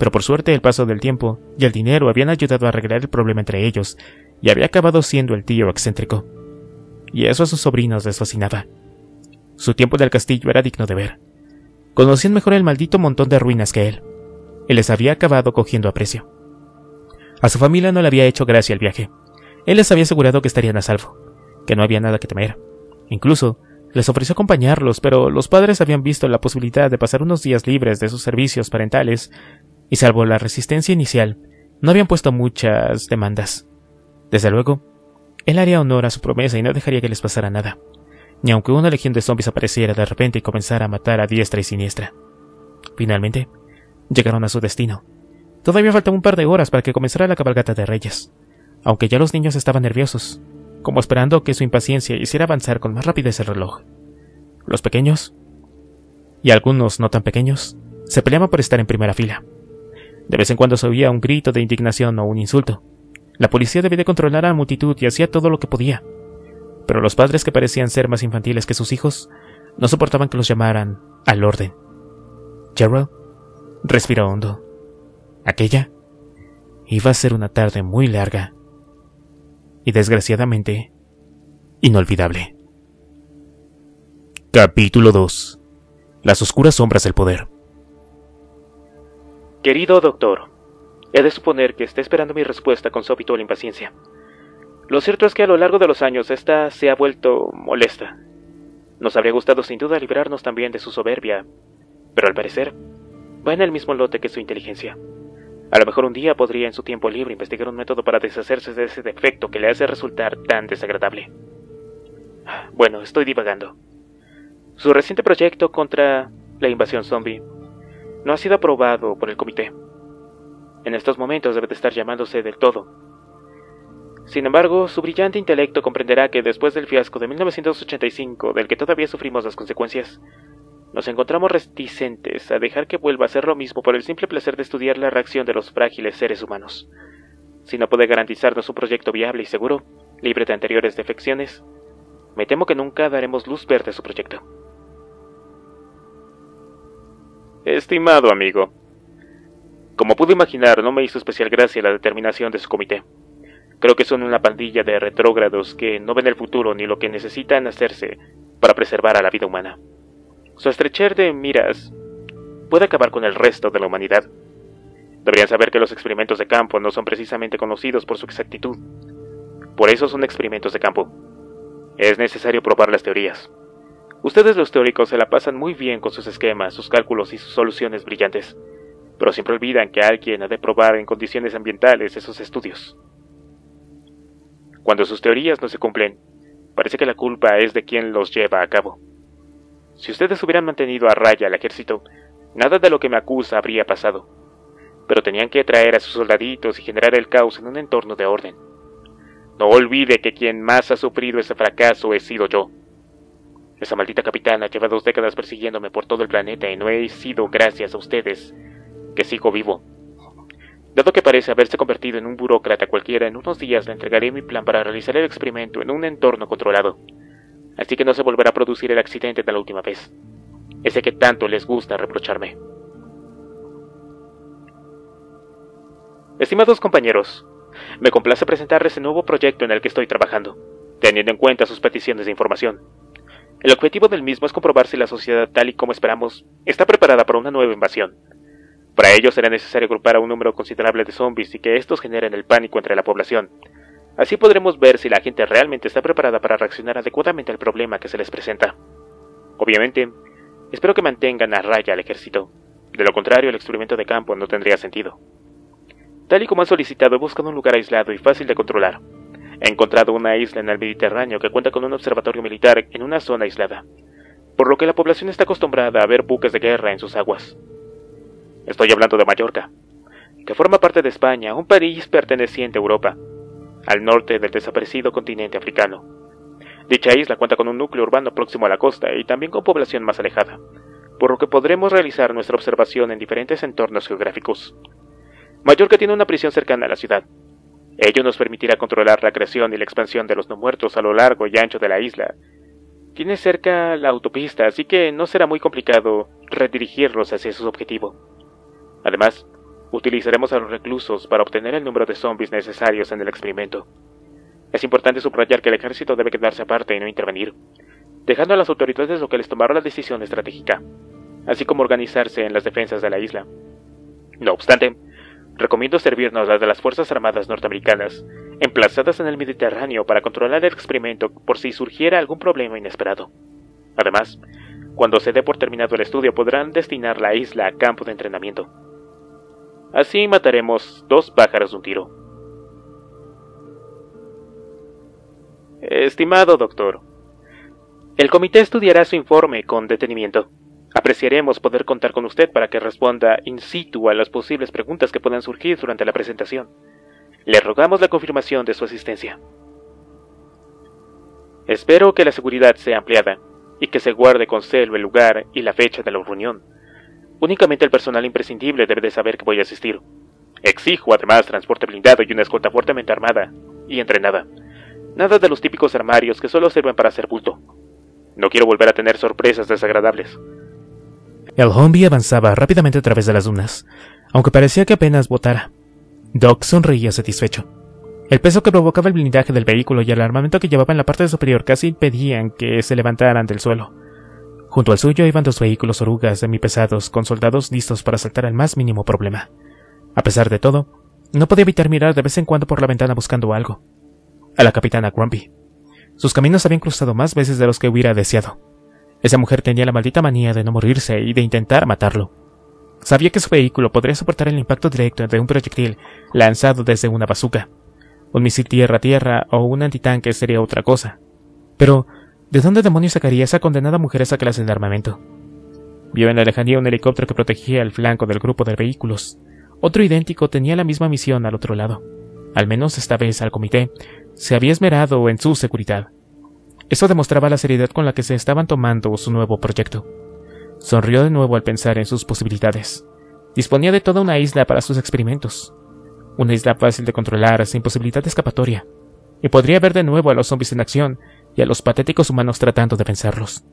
pero por suerte el paso del tiempo y el dinero habían ayudado a arreglar el problema entre ellos y había acabado siendo el tío excéntrico. Y eso a sus sobrinos les fascinaba. Su tiempo en el castillo era digno de ver. Conocían mejor el maldito montón de ruinas que él, y les había acabado cogiendo aprecio. A su familia no le había hecho gracia el viaje. Él les había asegurado que estarían a salvo, que no había nada que temer. Incluso les ofreció acompañarlos, pero los padres habían visto la posibilidad de pasar unos días libres de sus servicios parentales, y salvo la resistencia inicial, no habían puesto muchas demandas. Desde luego, él haría honor a su promesa y no dejaría que les pasara nada, ni aunque una legión de zombies apareciera de repente y comenzara a matar a diestra y siniestra. Finalmente, llegaron a su destino. Todavía faltaba un par de horas para que comenzara la cabalgata de reyes, aunque ya los niños estaban nerviosos, como esperando que su impaciencia hiciera avanzar con más rapidez el reloj. Los pequeños, y algunos no tan pequeños, se peleaban por estar en primera fila. De vez en cuando se oía un grito de indignación o un insulto. La policía debía de controlar a la multitud y hacía todo lo que podía. Pero los padres, que parecían ser más infantiles que sus hijos, no soportaban que los llamaran al orden. Gerald respiró hondo. Aquella iba a ser una tarde muy larga y, desgraciadamente, inolvidable. Capítulo dos. Las oscuras sombras del poder. Querido doctor, he de suponer que está esperando mi respuesta con sopitola impaciencia. Lo cierto es que a lo largo de los años esta se ha vuelto molesta. Nos habría gustado sin duda librarnos también de su soberbia, pero al parecer va en el mismo lote que su inteligencia. A lo mejor un día podría en su tiempo libre investigar un método para deshacerse de ese defecto que le hace resultar tan desagradable. Bueno, estoy divagando. Su reciente proyecto contra la invasión zombie no ha sido aprobado por el comité. En estos momentos debe de estar llamándose del todo. Sin embargo, su brillante intelecto comprenderá que después del fiasco de mil novecientos ochenta y cinco, del que todavía sufrimos las consecuencias, nos encontramos reticentes a dejar que vuelva a hacer lo mismo por el simple placer de estudiar la reacción de los frágiles seres humanos. Si no puede garantizarnos un proyecto viable y seguro, libre de anteriores defecciones, me temo que nunca daremos luz verde a su proyecto. Estimado amigo, como pude imaginar, no me hizo especial gracia la determinación de su comité. Creo que son una pandilla de retrógrados que no ven el futuro ni lo que necesitan hacerse para preservar a la vida humana. Su estrechez de miras puede acabar con el resto de la humanidad. Deberían saber que los experimentos de campo no son precisamente conocidos por su exactitud. Por eso son experimentos de campo. Es necesario probar las teorías. Ustedes los teóricos se la pasan muy bien con sus esquemas, sus cálculos y sus soluciones brillantes, pero siempre olvidan que alguien ha de probar en condiciones ambientales esos estudios. Cuando sus teorías no se cumplen, parece que la culpa es de quien los lleva a cabo. Si ustedes hubieran mantenido a raya al ejército, nada de lo que me acusa habría pasado. Pero tenían que traer a sus soldaditos y generar el caos en un entorno de orden. No olvide que quien más ha sufrido ese fracaso he sido yo. Esa maldita capitana lleva dos décadas persiguiéndome por todo el planeta y no he sido gracias a ustedes que sigo vivo. Dado que parece haberse convertido en un burócrata cualquiera, en unos días le entregaré mi plan para realizar el experimento en un entorno controlado. Así que no se volverá a producir el accidente de la última vez. Ese que tanto les gusta reprocharme. Estimados compañeros, me complace presentarles el nuevo proyecto en el que estoy trabajando, teniendo en cuenta sus peticiones de información. El objetivo del mismo es comprobar si la sociedad, tal y como esperamos, está preparada para una nueva invasión. Para ello será necesario agrupar a un número considerable de zombies y que estos generen el pánico entre la población. Así podremos ver si la gente realmente está preparada para reaccionar adecuadamente al problema que se les presenta. Obviamente, espero que mantengan a raya al ejército. De lo contrario, el experimento de campo no tendría sentido. Tal y como han solicitado, he buscado un lugar aislado y fácil de controlar. He encontrado una isla en el Mediterráneo que cuenta con un observatorio militar en una zona aislada, por lo que la población está acostumbrada a ver buques de guerra en sus aguas. Estoy hablando de Mallorca, que forma parte de España, un país perteneciente a Europa, al norte del desaparecido continente africano. Dicha isla cuenta con un núcleo urbano próximo a la costa y también con población más alejada, por lo que podremos realizar nuestra observación en diferentes entornos geográficos. Mallorca tiene una prisión cercana a la ciudad. Ello nos permitirá controlar la creación y la expansión de los no muertos a lo largo y ancho de la isla. Tiene cerca la autopista, así que no será muy complicado redirigirlos hacia su objetivo. Además, Utilizaremos a los reclusos para obtener el número de zombies necesarios en el experimento. Es importante subrayar que el ejército debe quedarse aparte y no intervenir, dejando a las autoridades locales tomar la decisión estratégica, así como organizarse en las defensas de la isla. No obstante, recomiendo servirnos las de las Fuerzas Armadas norteamericanas, emplazadas en el Mediterráneo para controlar el experimento por si surgiera algún problema inesperado. Además, cuando se dé por terminado el estudio podrán destinar la isla a campo de entrenamiento. Así mataremos dos pájaros de un tiro. Estimado doctor, el comité estudiará su informe con detenimiento. Apreciaremos poder contar con usted para que responda in situ a las posibles preguntas que puedan surgir durante la presentación. Le rogamos la confirmación de su asistencia. Espero que la seguridad sea ampliada y que se guarde con celo el lugar y la fecha de la reunión. Únicamente el personal imprescindible debe de saber que voy a asistir. Exijo además transporte blindado y una escolta fuertemente armada y entrenada. Nada de los típicos armarios que solo sirven para hacer bulto. No quiero volver a tener sorpresas desagradables. El Humvee avanzaba rápidamente a través de las dunas, aunque parecía que apenas botara. Doc sonreía satisfecho. El peso que provocaba el blindaje del vehículo y el armamento que llevaba en la parte superior casi impedían que se levantaran del suelo. Junto al suyo iban dos vehículos orugas semipesados con soldados listos para saltar al más mínimo problema. A pesar de todo, no podía evitar mirar de vez en cuando por la ventana buscando algo. A la capitana Grumpy. Sus caminos habían cruzado más veces de los que hubiera deseado. Esa mujer tenía la maldita manía de no morirse y de intentar matarlo. Sabía que su vehículo podría soportar el impacto directo de un proyectil lanzado desde una bazooka. Un misil tierra-tierra o un antitanque sería otra cosa. Pero, ¿de dónde demonios sacaría esa condenada mujer esa clase de armamento? Vio en la lejanía un helicóptero que protegía el flanco del grupo de vehículos. Otro idéntico tenía la misma misión al otro lado. Al menos esta vez al comité se había esmerado en su seguridad. Eso demostraba la seriedad con la que se estaban tomando su nuevo proyecto. Sonrió de nuevo al pensar en sus posibilidades. Disponía de toda una isla para sus experimentos. Una isla fácil de controlar, sin posibilidad de escapatoria. Y podría ver de nuevo a los zombies en acción y a los patéticos humanos tratando de vencerlos.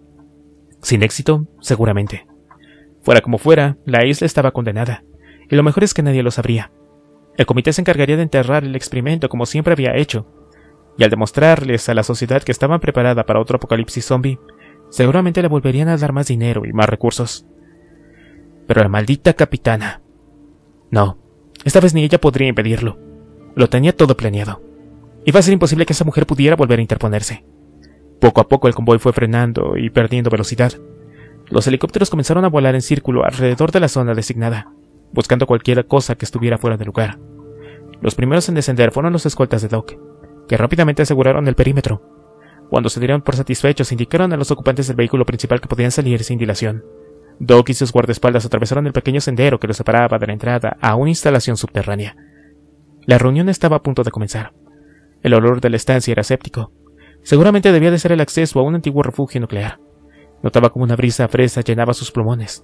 Sin éxito, seguramente. Fuera como fuera, la isla estaba condenada. Y lo mejor es que nadie lo sabría. El comité se encargaría de enterrar el experimento como siempre había hecho. Y al demostrarles a la sociedad que estaban preparada para otro apocalipsis zombie, seguramente le volverían a dar más dinero y más recursos. Pero la maldita capitana... No, esta vez ni ella podría impedirlo. Lo tenía todo planeado. Iba a ser imposible que esa mujer pudiera volver a interponerse. Poco a poco el convoy fue frenando y perdiendo velocidad. Los helicópteros comenzaron a volar en círculo alrededor de la zona designada, buscando cualquier cosa que estuviera fuera de lugar. Los primeros en descender fueron los escoltas de Doc, que rápidamente aseguraron el perímetro. Cuando se dieron por satisfechos, indicaron a los ocupantes del vehículo principal que podían salir sin dilación. Doc y sus guardaespaldas atravesaron el pequeño sendero que los separaba de la entrada a una instalación subterránea. La reunión estaba a punto de comenzar. El olor de la estancia era séptico. Seguramente debía de ser el acceso a un antiguo refugio nuclear. Notaba como una brisa fresca llenaba sus pulmones.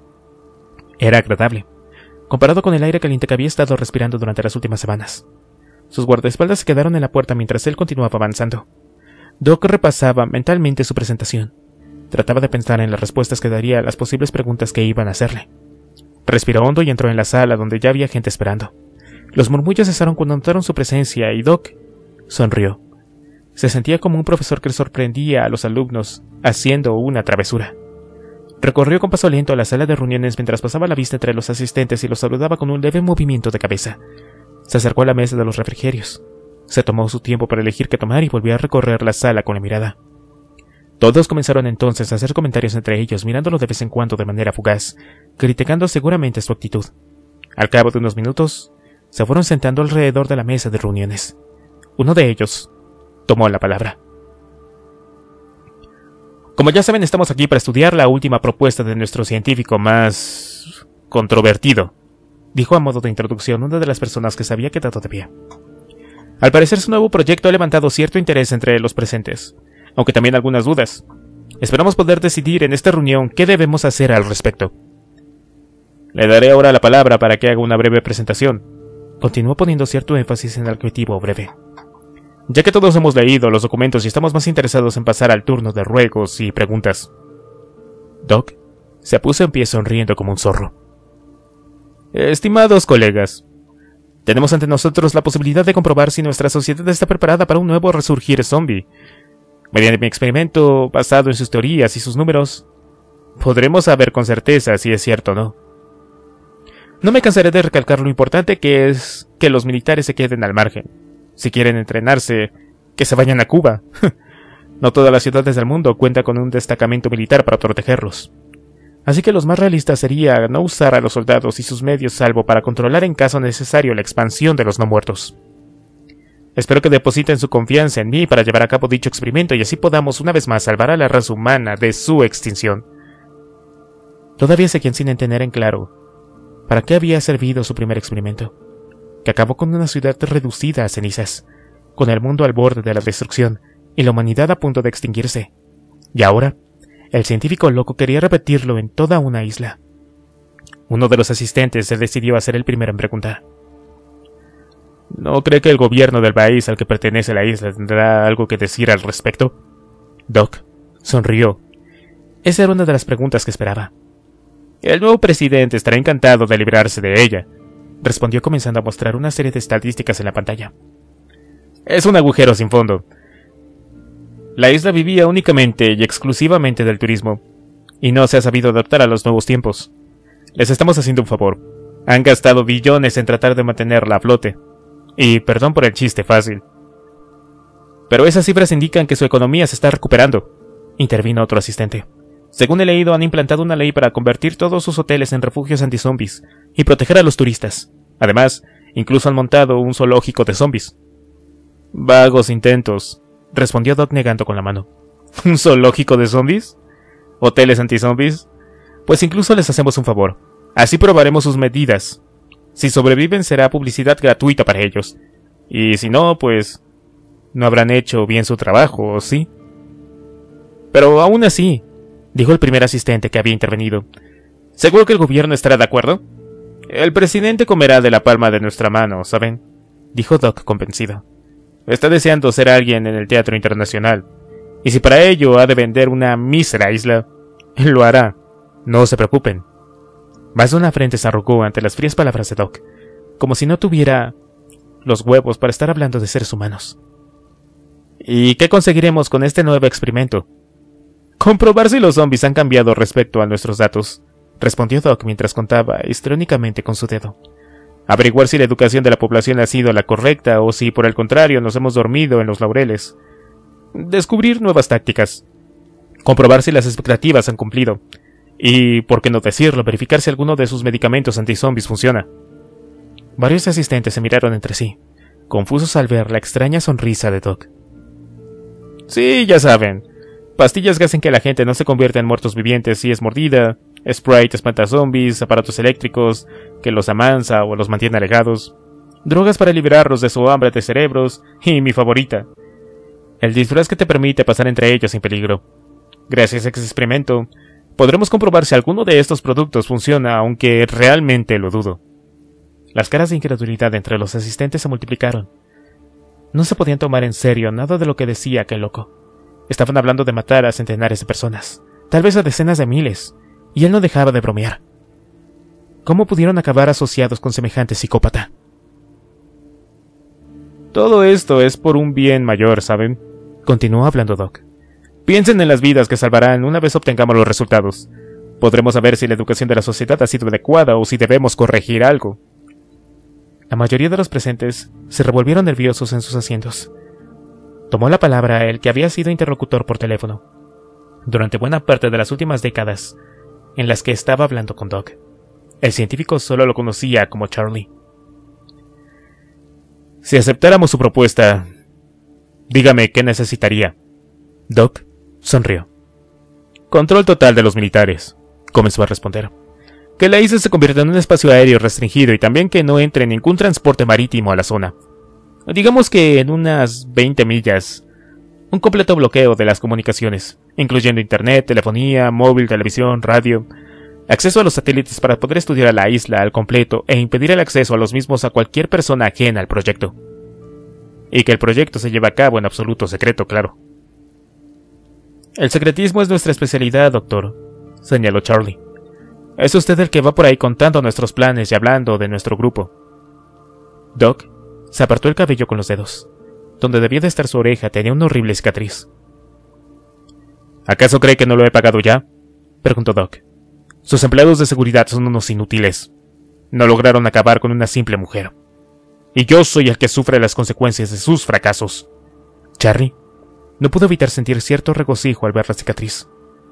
Era agradable, comparado con el aire caliente que había estado respirando durante las últimas semanas. Sus guardaespaldas se quedaron en la puerta mientras él continuaba avanzando. Doc repasaba mentalmente su presentación. Trataba de pensar en las respuestas que daría a las posibles preguntas que iban a hacerle. Respiró hondo y entró en la sala donde ya había gente esperando. Los murmullos cesaron cuando notaron su presencia y Doc sonrió. Se sentía como un profesor que sorprendía a los alumnos haciendo una travesura. Recorrió con paso lento a la sala de reuniones mientras pasaba la vista entre los asistentes y los saludaba con un leve movimiento de cabeza. Se acercó a la mesa de los refrigerios. Se tomó su tiempo para elegir qué tomar y volvió a recorrer la sala con la mirada. Todos comenzaron entonces a hacer comentarios entre ellos, mirándolo de vez en cuando de manera fugaz, criticando seguramente su actitud. Al cabo de unos minutos, se fueron sentando alrededor de la mesa de reuniones. Uno de ellos tomó la palabra. Como ya saben, estamos aquí para estudiar la última propuesta de nuestro científico más controvertido, dijo a modo de introducción una de las personas que se había quedado de pie. Al parecer su nuevo proyecto ha levantado cierto interés entre los presentes, aunque también algunas dudas. Esperamos poder decidir en esta reunión qué debemos hacer al respecto. Le daré ahora la palabra para que haga una breve presentación. Continuó poniendo cierto énfasis en el objetivo breve. Ya que todos hemos leído los documentos y estamos más interesados en pasar al turno de ruegos y preguntas. Doc se puso en pie sonriendo como un zorro. Estimados colegas, tenemos ante nosotros la posibilidad de comprobar si nuestra sociedad está preparada para un nuevo resurgir zombie. Mediante mi experimento, basado en sus teorías y sus números, podremos saber con certeza si es cierto o no. No me cansaré de recalcar lo importante que es que los militares se queden al margen. Si quieren entrenarse, que se vayan a Cuba. No todas las ciudades del mundo cuentan con un destacamento militar para protegerlos. Así que lo más realista sería no usar a los soldados y sus medios salvo para controlar en caso necesario la expansión de los no muertos. Espero que depositen su confianza en mí para llevar a cabo dicho experimento y así podamos una vez más salvar a la raza humana de su extinción. Todavía seguían sin entender en claro para qué había servido su primer experimento, que acabó con una ciudad reducida a cenizas, con el mundo al borde de la destrucción y la humanidad a punto de extinguirse. Y ahora, el científico loco quería repetirlo en toda una isla. Uno de los asistentes se decidió a ser el primero en preguntar. ¿No cree que el gobierno del país al que pertenece la isla tendrá algo que decir al respecto? Doc sonrió. Esa era una de las preguntas que esperaba. El nuevo presidente estará encantado de librarse de ella, respondió comenzando a mostrar una serie de estadísticas en la pantalla. Es un agujero sin fondo. La isla vivía únicamente y exclusivamente del turismo, y no se ha sabido adaptar a los nuevos tiempos. Les estamos haciendo un favor. Han gastado billones en tratar de mantenerla a flote. Y perdón por el chiste fácil. Pero esas cifras indican que su economía se está recuperando, intervino otro asistente. Según he leído, han implantado una ley para convertir todos sus hoteles en refugios antizombies y proteger a los turistas. Además, incluso han montado un zoológico de zombies. Vagos intentos, respondió Doc negando con la mano. ¿Un zoológico de zombies? ¿Hoteles antizombies? Pues incluso les hacemos un favor. Así probaremos sus medidas. Si sobreviven será publicidad gratuita para ellos. Y si no, pues no habrán hecho bien su trabajo, ¿sí? Pero aún así, dijo el primer asistente que había intervenido, ¿seguro que el gobierno estará de acuerdo? El presidente comerá de la palma de nuestra mano, ¿saben? Dijo Doc convencido. Está deseando ser alguien en el teatro internacional. Y si para ello ha de vender una mísera isla, él lo hará. No se preocupen. Más de una frente se arrugó ante las frías palabras de Doc, como si no tuviera los huevos para estar hablando de seres humanos. ¿Y qué conseguiremos con este nuevo experimento? Comprobar si los zombies han cambiado respecto a nuestros datos, respondió Doc mientras contaba histriónicamente con su dedo. Averiguar si la educación de la población ha sido la correcta o si, por el contrario, nos hemos dormido en los laureles. Descubrir nuevas tácticas. Comprobar si las expectativas han cumplido. Y, por qué no decirlo, verificar si alguno de sus medicamentos antizombies funciona. Varios asistentes se miraron entre sí, confusos al ver la extraña sonrisa de Doc. Sí, ya saben. Pastillas que hacen que la gente no se convierta en muertos vivientes si es mordida, Sprite espanta zombies, aparatos eléctricos que los amansa o los mantiene alejados, drogas para liberarlos de su hambre de cerebros, y mi favorita, el disfraz que te permite pasar entre ellos sin peligro. Gracias a ese experimento, podremos comprobar si alguno de estos productos funciona, aunque realmente lo dudo. Las caras de incredulidad entre los asistentes se multiplicaron. No se podían tomar en serio nada de lo que decía aquel loco. Estaban hablando de matar a centenares de personas, tal vez a decenas de miles, y él no dejaba de bromear. ¿Cómo pudieron acabar asociados con semejante psicópata? Todo esto es por un bien mayor, ¿saben? Continuó hablando Doc. Piensen en las vidas que salvarán una vez obtengamos los resultados. Podremos saber si la educación de la sociedad ha sido adecuada o si debemos corregir algo. La mayoría de los presentes se revolvieron nerviosos en sus asientos. Tomó la palabra el que había sido interlocutor por teléfono durante buena parte de las últimas décadas en las que estaba hablando con Doc. El científico solo lo conocía como Charlie. Si aceptáramos su propuesta, dígame qué necesitaría. Doc sonrió. Control total de los militares, comenzó a responder. Que la isla se convierta en un espacio aéreo restringido y también que no entre ningún transporte marítimo a la zona. Digamos que en unas veinte millas. Un completo bloqueo de las comunicaciones, incluyendo internet, telefonía, móvil, televisión, radio, acceso a los satélites para poder estudiar a la isla al completo e impedir el acceso a los mismos a cualquier persona ajena al proyecto. Y que el proyecto se lleve a cabo en absoluto secreto, claro. El secretismo es nuestra especialidad, doctor, señaló Charlie. Es usted el que va por ahí contando nuestros planes y hablando de nuestro grupo. Doc se apartó el cabello con los dedos. Donde debía de estar su oreja tenía una horrible cicatriz. ¿Acaso cree que no lo he pagado ya?, preguntó Doc. Sus empleados de seguridad son unos inútiles. No lograron acabar con una simple mujer. Y yo soy el que sufre las consecuencias de sus fracasos. Charlie no pudo evitar sentir cierto regocijo al ver la cicatriz.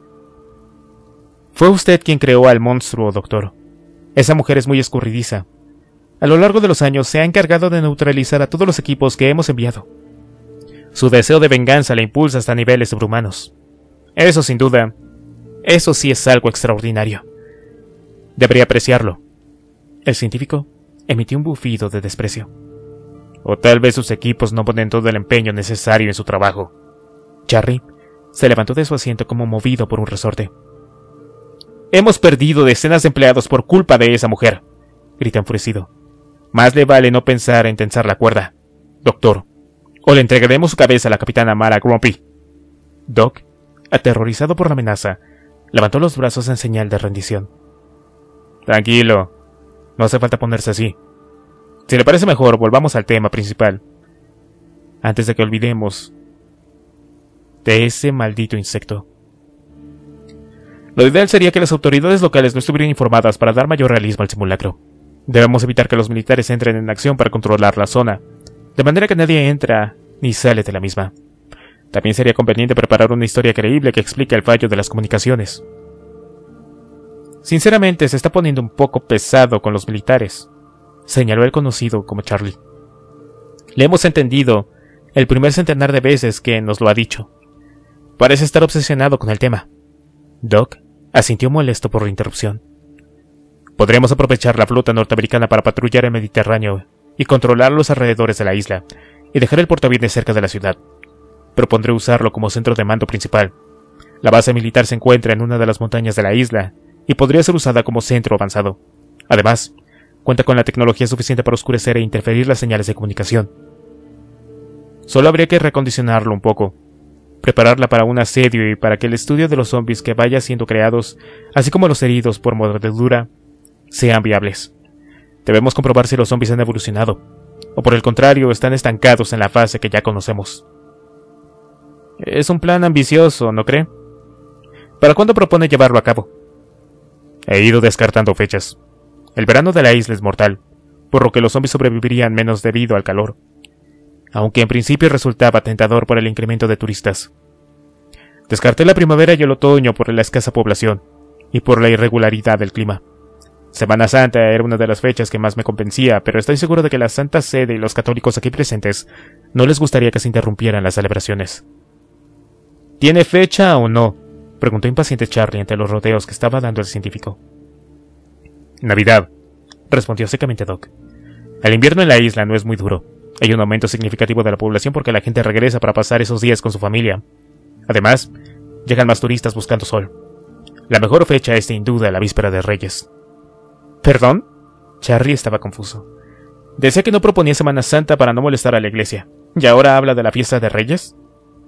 Fue usted quien creó al monstruo, doctor. Esa mujer es muy escurridiza. A lo largo de los años se ha encargado de neutralizar a todos los equipos que hemos enviado. Su deseo de venganza la impulsa hasta niveles sobrehumanos. Eso sin duda, eso sí es algo extraordinario. Debería apreciarlo. El científico emitió un bufido de desprecio. O tal vez sus equipos no ponen todo el empeño necesario en su trabajo. Charlie se levantó de su asiento como movido por un resorte. Hemos perdido decenas de empleados por culpa de esa mujer, gritó enfurecido. Más le vale no pensar en tensar la cuerda, doctor, o le entregaremos su cabeza a la capitana Mara Grumpy. Doc, aterrorizado por la amenaza, levantó los brazos en señal de rendición. Tranquilo, no hace falta ponerse así. Si le parece mejor, volvamos al tema principal, antes de que olvidemos de ese maldito insecto. Lo ideal sería que las autoridades locales no estuvieran informadas para dar mayor realismo al simulacro. Debemos evitar que los militares entren en acción para controlar la zona, de manera que nadie entra ni sale de la misma. También sería conveniente preparar una historia creíble que explique el fallo de las comunicaciones. Sinceramente, se está poniendo un poco pesado con los militares, señaló el conocido como Charlie. Le hemos entendido el primer centenar de veces que nos lo ha dicho. Parece estar obsesionado con el tema. Doc asintió molesto por la interrupción. Podremos aprovechar la flota norteamericana para patrullar el Mediterráneo y controlar los alrededores de la isla, y dejar el portaaviones cerca de la ciudad. Propondré usarlo como centro de mando principal. La base militar se encuentra en una de las montañas de la isla, y podría ser usada como centro avanzado. Además, cuenta con la tecnología suficiente para oscurecer e interferir las señales de comunicación. Solo habría que recondicionarlo un poco, prepararla para un asedio y para que el estudio de los zombies que vaya siendo creados, así como los heridos por mordedura, sean viables. Debemos comprobar si los zombies han evolucionado, o por el contrario, están estancados en la fase que ya conocemos. Es un plan ambicioso, ¿no cree? ¿Para cuándo propone llevarlo a cabo? He ido descartando fechas. El verano de la isla es mortal, por lo que los zombies sobrevivirían menos debido al calor, aunque en principio resultaba tentador por el incremento de turistas. Descarté la primavera y el otoño por la escasa población, y por la irregularidad del clima. Semana Santa era una de las fechas que más me convencía, pero estoy seguro de que la Santa Sede y los católicos aquí presentes no les gustaría que se interrumpieran las celebraciones. ¿Tiene fecha o no?, preguntó impaciente Charlie ante los rodeos que estaba dando el científico. Navidad, respondió secamente Doc. El invierno en la isla no es muy duro. Hay un aumento significativo de la población porque la gente regresa para pasar esos días con su familia. Además, llegan más turistas buscando sol. La mejor fecha es sin duda la víspera de Reyes. ¿Perdón? Charlie estaba confuso. Decía que no proponía Semana Santa para no molestar a la iglesia, ¿y ahora habla de la fiesta de Reyes?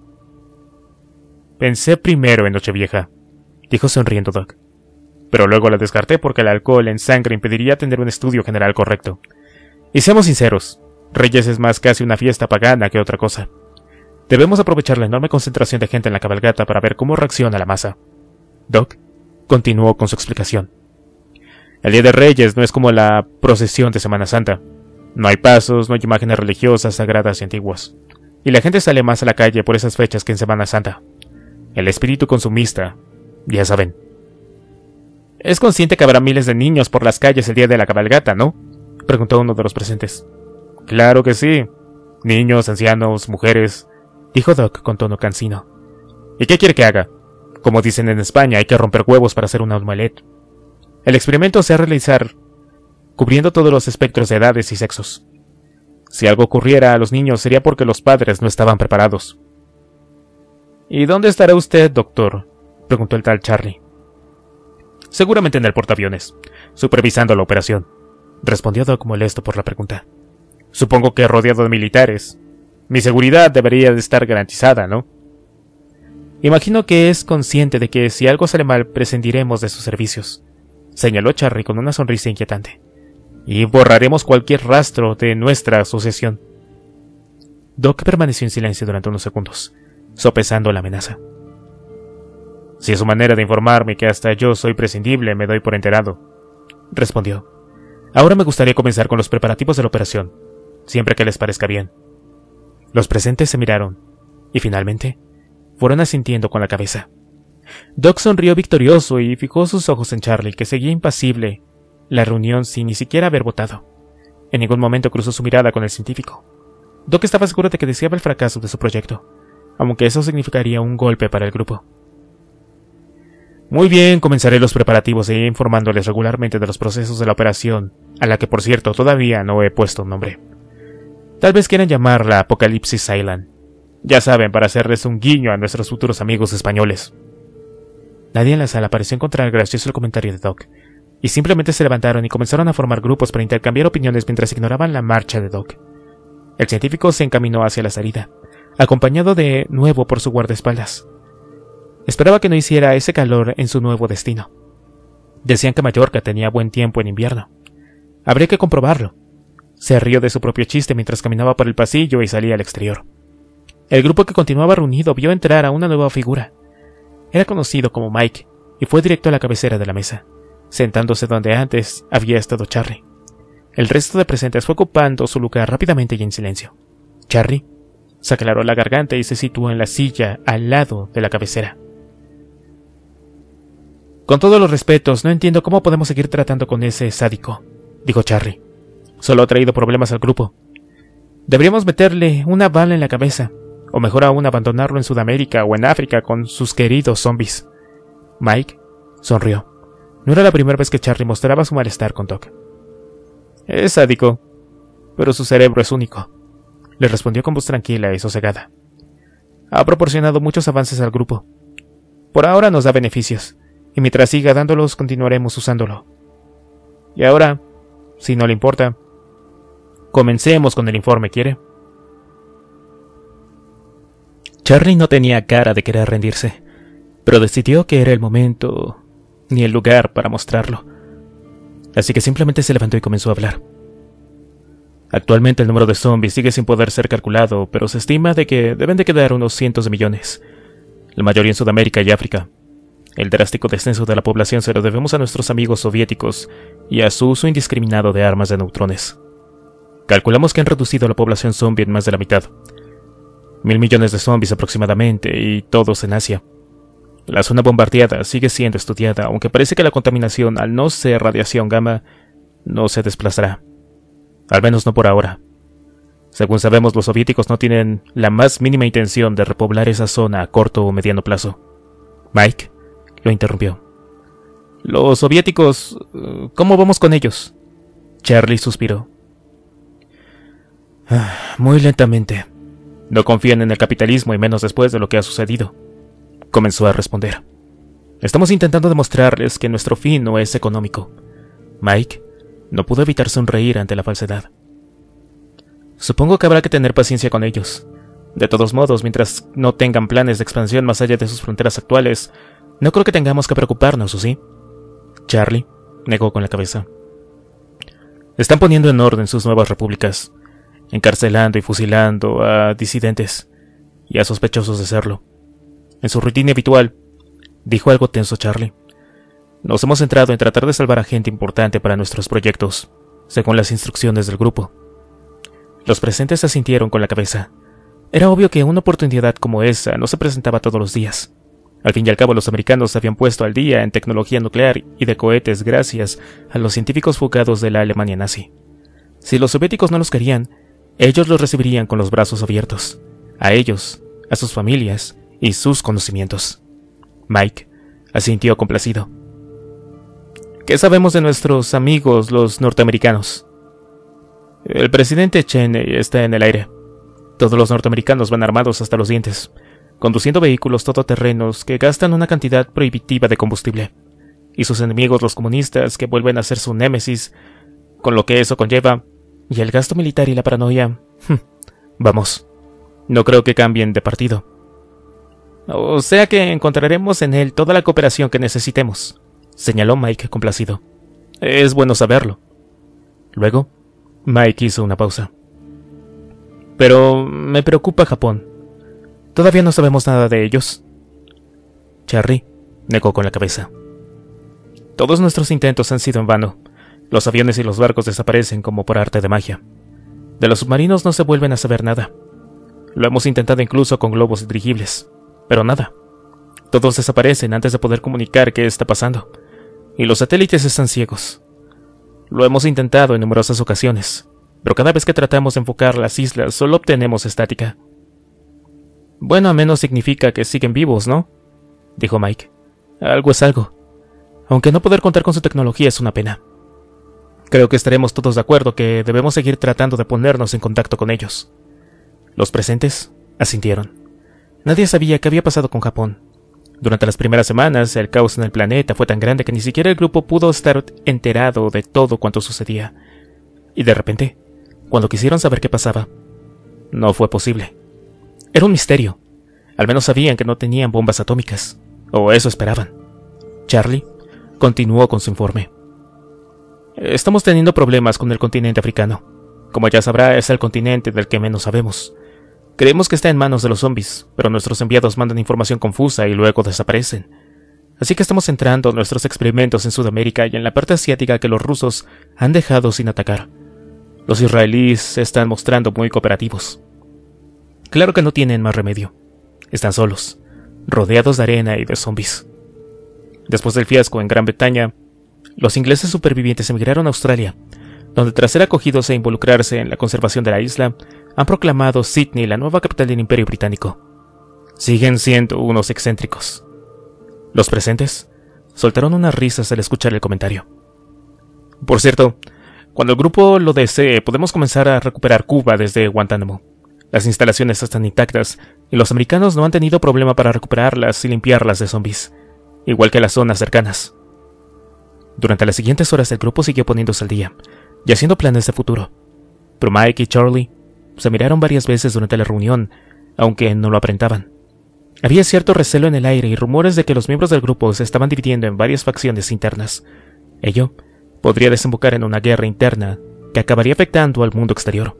Pensé primero en Nochevieja, dijo sonriendo Doc. Pero luego la descarté porque el alcohol en sangre impediría tener un estudio general correcto. Y seamos sinceros, Reyes es más casi una fiesta pagana que otra cosa. Debemos aprovechar la enorme concentración de gente en la cabalgata para ver cómo reacciona la masa. Doc continuó con su explicación. El Día de Reyes no es como la procesión de Semana Santa. No hay pasos, no hay imágenes religiosas, sagradas y antiguas. Y la gente sale más a la calle por esas fechas que en Semana Santa. El espíritu consumista, ya saben. Es consciente que habrá miles de niños por las calles el día de la cabalgata, ¿no?, preguntó uno de los presentes. Claro que sí. Niños, ancianos, mujeres, dijo Doc con tono cansino. ¿Y qué quiere que haga? Como dicen en España, hay que romper huevos para hacer un omelette. El experimento se ha realizar cubriendo todos los espectros de edades y sexos. Si algo ocurriera a los niños sería porque los padres no estaban preparados. ¿Y dónde estará usted, doctor?, preguntó el tal Charlie. Seguramente en el portaaviones, supervisando la operación, respondió Doc molesto por la pregunta. Supongo que rodeado de militares. Mi seguridad debería de estar garantizada, ¿no? Imagino que es consciente de que si algo sale mal prescindiremos de sus servicios. señaló Charlie con una sonrisa inquietante. Y borraremos cualquier rastro de nuestra asociación. Doc permaneció en silencio durante unos segundos, sopesando la amenaza. Si es su manera de informarme que hasta yo soy prescindible, me doy por enterado, respondió. Ahora me gustaría comenzar con los preparativos de la operación, siempre que les parezca bien. Los presentes se miraron, y finalmente, fueron asintiendo con la cabeza. Doc sonrió victorioso y fijó sus ojos en Charlie, que seguía impasible la reunión sin ni siquiera haber votado. En ningún momento cruzó su mirada con el científico. Doc estaba seguro de que deseaba el fracaso de su proyecto, aunque eso significaría un golpe para el grupo. Muy bien, comenzaré los preparativos e iré informándoles regularmente de los procesos de la operación, a la que por cierto todavía no he puesto un nombre. Tal vez quieran llamarla Apocalipsis Island. Ya saben, para hacerles un guiño a nuestros futuros amigos españoles. Nadie en la sala pareció encontrar gracioso el comentario de Doc, y simplemente se levantaron y comenzaron a formar grupos para intercambiar opiniones mientras ignoraban la marcha de Doc. El científico se encaminó hacia la salida, acompañado de nuevo por su guardaespaldas. Esperaba que no hiciera ese calor en su nuevo destino. Decían que Mallorca tenía buen tiempo en invierno. Habría que comprobarlo. Se rió de su propio chiste mientras caminaba por el pasillo y salía al exterior. El grupo que continuaba reunido vio entrar a una nueva figura. Era conocido como Mike, y fue directo a la cabecera de la mesa, sentándose donde antes había estado Charlie. El resto de presentes fue ocupando su lugar rápidamente y en silencio. Charlie se aclaró la garganta y se situó en la silla al lado de la cabecera. Con todos los respetos, no entiendo cómo podemos seguir tratando con ese sádico, dijo Charlie. Solo ha traído problemas al grupo. Deberíamos meterle una bala en la cabeza, o mejor aún abandonarlo en Sudamérica o en África con sus queridos zombies. Mike sonrió. No era la primera vez que Charlie mostraba su malestar con Doc. Es sádico, pero su cerebro es único, le respondió con voz tranquila y sosegada. Ha proporcionado muchos avances al grupo. Por ahora nos da beneficios, y mientras siga dándolos continuaremos usándolo. Y ahora, si no le importa, comencemos con el informe, ¿quiere? Charlie no tenía cara de querer rendirse, pero decidió que era el momento ni el lugar para mostrarlo. Así que simplemente se levantó y comenzó a hablar. Actualmente el número de zombies sigue sin poder ser calculado, pero se estima de que deben de quedar unos cientos de millones, la mayoría en Sudamérica y África. El drástico descenso de la población se lo debemos a nuestros amigos soviéticos y a su uso indiscriminado de armas de neutrones. Calculamos que han reducido la población zombie en más de la mitad. Mil millones de zombies aproximadamente, y todos en Asia. La zona bombardeada sigue siendo estudiada, aunque parece que la contaminación, al no ser radiación gamma, no se desplazará. Al menos no por ahora. Según sabemos, los soviéticos no tienen la más mínima intención de repoblar esa zona a corto o mediano plazo. Mike lo interrumpió. Los soviéticos... ¿Cómo vamos con ellos? Charlie suspiró. Ah, muy lentamente. No confían en el capitalismo y menos después de lo que ha sucedido. Comenzó a responder. Estamos intentando demostrarles que nuestro fin no es económico. Mike no pudo evitar sonreír ante la falsedad. Supongo que habrá que tener paciencia con ellos. De todos modos, mientras no tengan planes de expansión más allá de sus fronteras actuales, no creo que tengamos que preocuparnos, ¿o sí? Charlie negó con la cabeza. Están poniendo en orden sus nuevas repúblicas, encarcelando y fusilando a disidentes y a sospechosos de serlo. En su rutina habitual, dijo algo tenso Charlie, nos hemos centrado en tratar de salvar a gente importante para nuestros proyectos, según las instrucciones del grupo. Los presentes asintieron con la cabeza. Era obvio que una oportunidad como esa no se presentaba todos los días. Al fin y al cabo, los americanos se habían puesto al día en tecnología nuclear y de cohetes gracias a los científicos fugados de la Alemania nazi. Si los soviéticos no los querían, ellos los recibirían con los brazos abiertos. A ellos, a sus familias y sus conocimientos. Mike asintió complacido. ¿Qué sabemos de nuestros amigos los norteamericanos? El presidente Cheney está en el aire. Todos los norteamericanos van armados hasta los dientes, conduciendo vehículos todoterrenos que gastan una cantidad prohibitiva de combustible. Y sus enemigos, los comunistas, que vuelven a ser su némesis, con lo que eso conlleva, y el gasto militar y la paranoia. Vamos, no creo que cambien de partido. O sea que encontraremos en él toda la cooperación que necesitemos, señaló Mike complacido. Es bueno saberlo. Luego, Mike hizo una pausa. Pero me preocupa Japón. Todavía no sabemos nada de ellos. Charlie negó con la cabeza. Todos nuestros intentos han sido en vano. Los aviones y los barcos desaparecen como por arte de magia. De los submarinos no se vuelven a saber nada. Lo hemos intentado incluso con globos dirigibles, pero nada. Todos desaparecen antes de poder comunicar qué está pasando, y los satélites están ciegos. Lo hemos intentado en numerosas ocasiones, pero cada vez que tratamos de enfocar las islas solo obtenemos estática. Bueno, al menos significa que siguen vivos, ¿no? Dijo Mike. Algo es algo. Aunque no poder contar con su tecnología es una pena. Creo que estaremos todos de acuerdo que debemos seguir tratando de ponernos en contacto con ellos. Los presentes asintieron. Nadie sabía qué había pasado con Japón. Durante las primeras semanas, el caos en el planeta fue tan grande que ni siquiera el grupo pudo estar enterado de todo cuanto sucedía. Y de repente, cuando quisieron saber qué pasaba, no fue posible. Era un misterio. Al menos sabían que no tenían bombas atómicas, o eso esperaban. Charlie continuó con su informe. Estamos teniendo problemas con el continente africano. Como ya sabrá, es el continente del que menos sabemos. Creemos que está en manos de los zombies, pero nuestros enviados mandan información confusa y luego desaparecen. Así que estamos centrando nuestros experimentos en Sudamérica y en la parte asiática que los rusos han dejado sin atacar. Los israelíes se están mostrando muy cooperativos. Claro que no tienen más remedio. Están solos, rodeados de arena y de zombies. Después del fiasco en Gran Bretaña, los ingleses supervivientes emigraron a Australia, donde tras ser acogidos e involucrarse en la conservación de la isla, han proclamado Sydney la nueva capital del Imperio Británico. Siguen siendo unos excéntricos. Los presentes soltaron unas risas al escuchar el comentario. Por cierto, cuando el grupo lo desee, podemos comenzar a recuperar Cuba desde Guantánamo. Las instalaciones están intactas, y los americanos no han tenido problema para recuperarlas y limpiarlas de zombies, igual que las zonas cercanas. Durante las siguientes horas el grupo siguió poniéndose al día, y haciendo planes de futuro. Pero Mike y Charlie se miraron varias veces durante la reunión, aunque no lo aparentaban. Había cierto recelo en el aire y rumores de que los miembros del grupo se estaban dividiendo en varias facciones internas. Ello podría desembocar en una guerra interna que acabaría afectando al mundo exterior.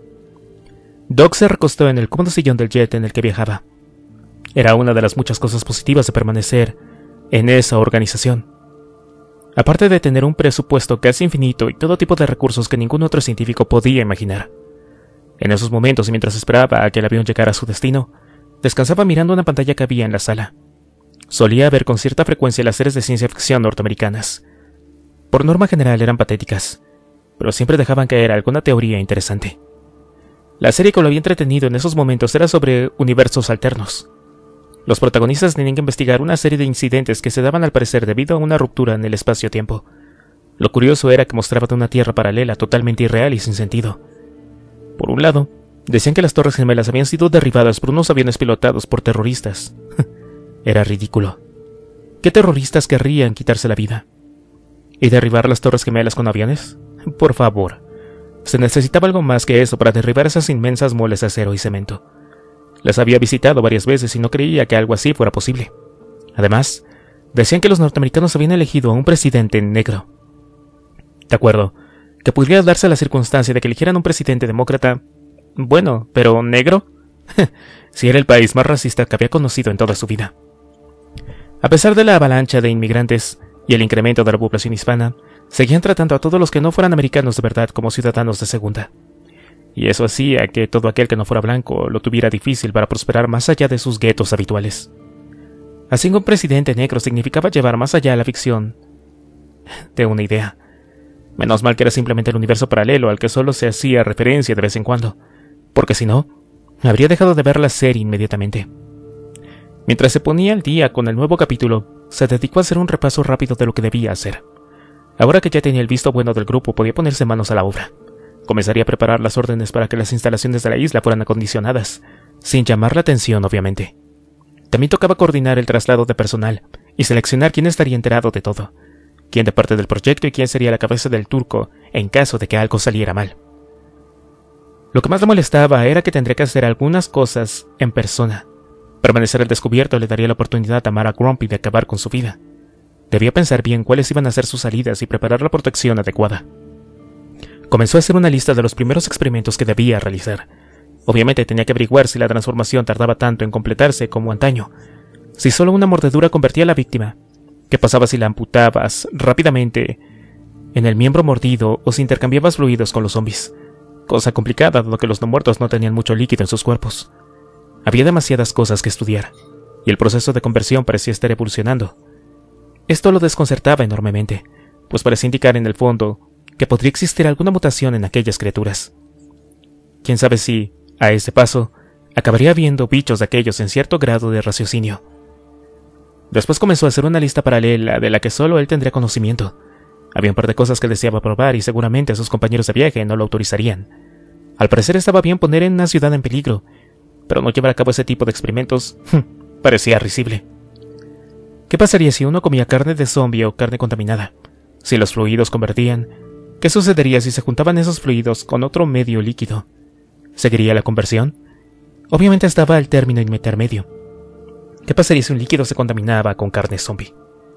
Doc se recostó en el cómodo sillón del jet en el que viajaba. Era una de las muchas cosas positivas de permanecer en esa organización. Aparte de tener un presupuesto casi infinito y todo tipo de recursos que ningún otro científico podía imaginar. En esos momentos, y mientras esperaba a que el avión llegara a su destino, descansaba mirando una pantalla que había en la sala. Solía ver con cierta frecuencia las series de ciencia ficción norteamericanas. Por norma general eran patéticas, pero siempre dejaban caer alguna teoría interesante. La serie que lo había entretenido en esos momentos era sobre universos alternos. Los protagonistas tenían que investigar una serie de incidentes que se daban al parecer debido a una ruptura en el espacio-tiempo. Lo curioso era que mostraban una tierra paralela totalmente irreal y sin sentido. Por un lado, decían que las Torres Gemelas habían sido derribadas por unos aviones pilotados por terroristas. Era ridículo. ¿Qué terroristas querrían quitarse la vida? ¿Y derribar las Torres Gemelas con aviones? Por favor. Se necesitaba algo más que eso para derribar esas inmensas moles de acero y cemento. Las había visitado varias veces y no creía que algo así fuera posible. Además, decían que los norteamericanos habían elegido a un presidente negro. De acuerdo, que podría darse la circunstancia de que eligieran un presidente demócrata. Bueno, pero ¿negro? Si era el país más racista que había conocido en toda su vida. A pesar de la avalancha de inmigrantes y el incremento de la población hispana, seguían tratando a todos los que no fueran americanos de verdad como ciudadanos de segunda. Y eso hacía que todo aquel que no fuera blanco lo tuviera difícil para prosperar más allá de sus guetos habituales. Así que un presidente negro significaba llevar más allá la ficción de una idea. Menos mal que era simplemente el universo paralelo al que solo se hacía referencia de vez en cuando, porque si no, habría dejado de ver la serie inmediatamente. Mientras se ponía al día con el nuevo capítulo, se dedicó a hacer un repaso rápido de lo que debía hacer. Ahora que ya tenía el visto bueno del grupo, podía ponerse manos a la obra. Comenzaría a preparar las órdenes para que las instalaciones de la isla fueran acondicionadas, sin llamar la atención, obviamente. También tocaba coordinar el traslado de personal y seleccionar quién estaría enterado de todo, quién de parte del proyecto y quién sería la cabeza del turco en caso de que algo saliera mal. Lo que más le molestaba era que tendría que hacer algunas cosas en persona. Permanecer al descubierto le daría la oportunidad a Mara Grumpy de acabar con su vida. Debía pensar bien cuáles iban a ser sus salidas y preparar la protección adecuada. Comenzó a hacer una lista de los primeros experimentos que debía realizar. Obviamente tenía que averiguar si la transformación tardaba tanto en completarse como antaño, si solo una mordedura convertía a la víctima, qué pasaba si la amputabas rápidamente en el miembro mordido o si intercambiabas fluidos con los zombies. Cosa complicada, dado que los no muertos no tenían mucho líquido en sus cuerpos. Había demasiadas cosas que estudiar, y el proceso de conversión parecía estar evolucionando. Esto lo desconcertaba enormemente, pues parecía indicar en el fondo que podría existir alguna mutación en aquellas criaturas. Quién sabe si, a ese paso, acabaría viendo bichos de aquellos en cierto grado de raciocinio. Después comenzó a hacer una lista paralela de la que solo él tendría conocimiento. Había un par de cosas que deseaba probar y seguramente sus compañeros de viaje no lo autorizarían. Al parecer estaba bien poner en una ciudad en peligro, pero no llevar a cabo ese tipo de experimentos parecía risible. ¿Qué pasaría si uno comía carne de zombie o carne contaminada? Si los fluidos convertían, ¿qué sucedería si se juntaban esos fluidos con otro medio líquido? ¿Seguiría la conversión? Obviamente estaba al término intermedio. ¿Qué pasaría si un líquido se contaminaba con carne zombie?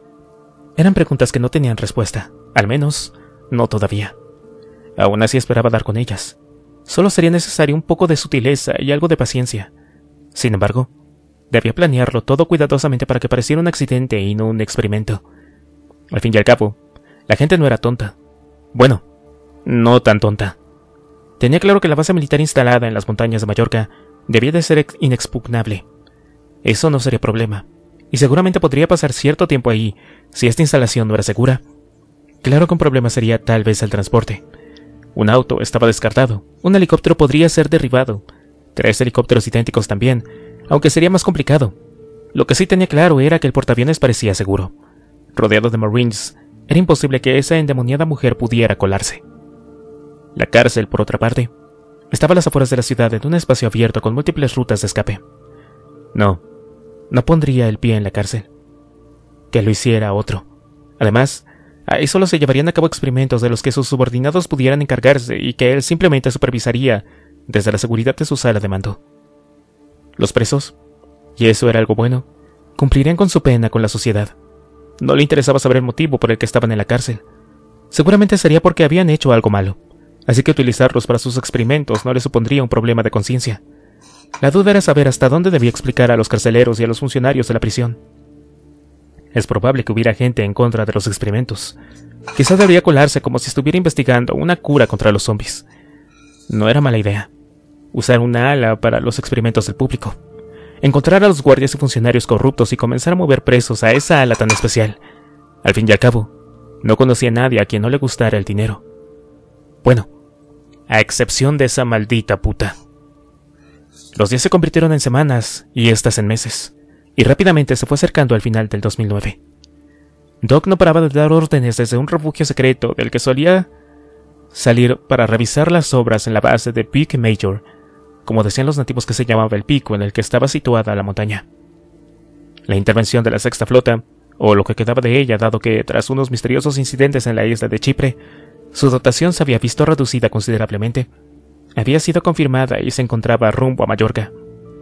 Eran preguntas que no tenían respuesta, al menos no todavía. Aún así esperaba dar con ellas. Solo sería necesario un poco de sutileza y algo de paciencia. Sin embargo, debía planearlo todo cuidadosamente para que pareciera un accidente y no un experimento. Al fin y al cabo, la gente no era tonta. Bueno, no tan tonta. Tenía claro que la base militar instalada en las montañas de Mallorca debía de ser inexpugnable. Eso no sería problema, y seguramente podría pasar cierto tiempo ahí si esta instalación no era segura. Claro que un problema sería tal vez el transporte. Un auto estaba descartado, un helicóptero podría ser derribado, tres helicópteros idénticos también, aunque sería más complicado. Lo que sí tenía claro era que el portaaviones parecía seguro. Rodeado de Marines, era imposible que esa endemoniada mujer pudiera colarse. La cárcel, por otra parte, estaba a las afueras de la ciudad en un espacio abierto con múltiples rutas de escape. No, no pondría el pie en la cárcel. Que lo hiciera otro. Además, ahí solo se llevarían a cabo experimentos de los que sus subordinados pudieran encargarse y que él simplemente supervisaría desde la seguridad de su sala de mando. Los presos, y eso era algo bueno, cumplirían con su pena con la sociedad. No le interesaba saber el motivo por el que estaban en la cárcel. Seguramente sería porque habían hecho algo malo, así que utilizarlos para sus experimentos no le supondría un problema de conciencia. La duda era saber hasta dónde debía explicar a los carceleros y a los funcionarios de la prisión. Es probable que hubiera gente en contra de los experimentos. Quizás debería colarse como si estuviera investigando una cura contra los zombies. No era mala idea. Usar una ala para los experimentos del público. Encontrar a los guardias y funcionarios corruptos y comenzar a mover presos a esa ala tan especial. Al fin y al cabo, no conocía a nadie a quien no le gustara el dinero. Bueno, a excepción de esa maldita puta. Los días se convirtieron en semanas y estas en meses, y rápidamente se fue acercando al final del dos mil nueve. Doc no paraba de dar órdenes desde un refugio secreto del que solía salir para revisar las obras en la base de Peak Major, como decían los nativos que se llamaba el pico en el que estaba situada la montaña. La intervención de la Sexta Flota, o lo que quedaba de ella, dado que tras unos misteriosos incidentes en la isla de Chipre, su dotación se había visto reducida considerablemente, había sido confirmada y se encontraba rumbo a Mallorca.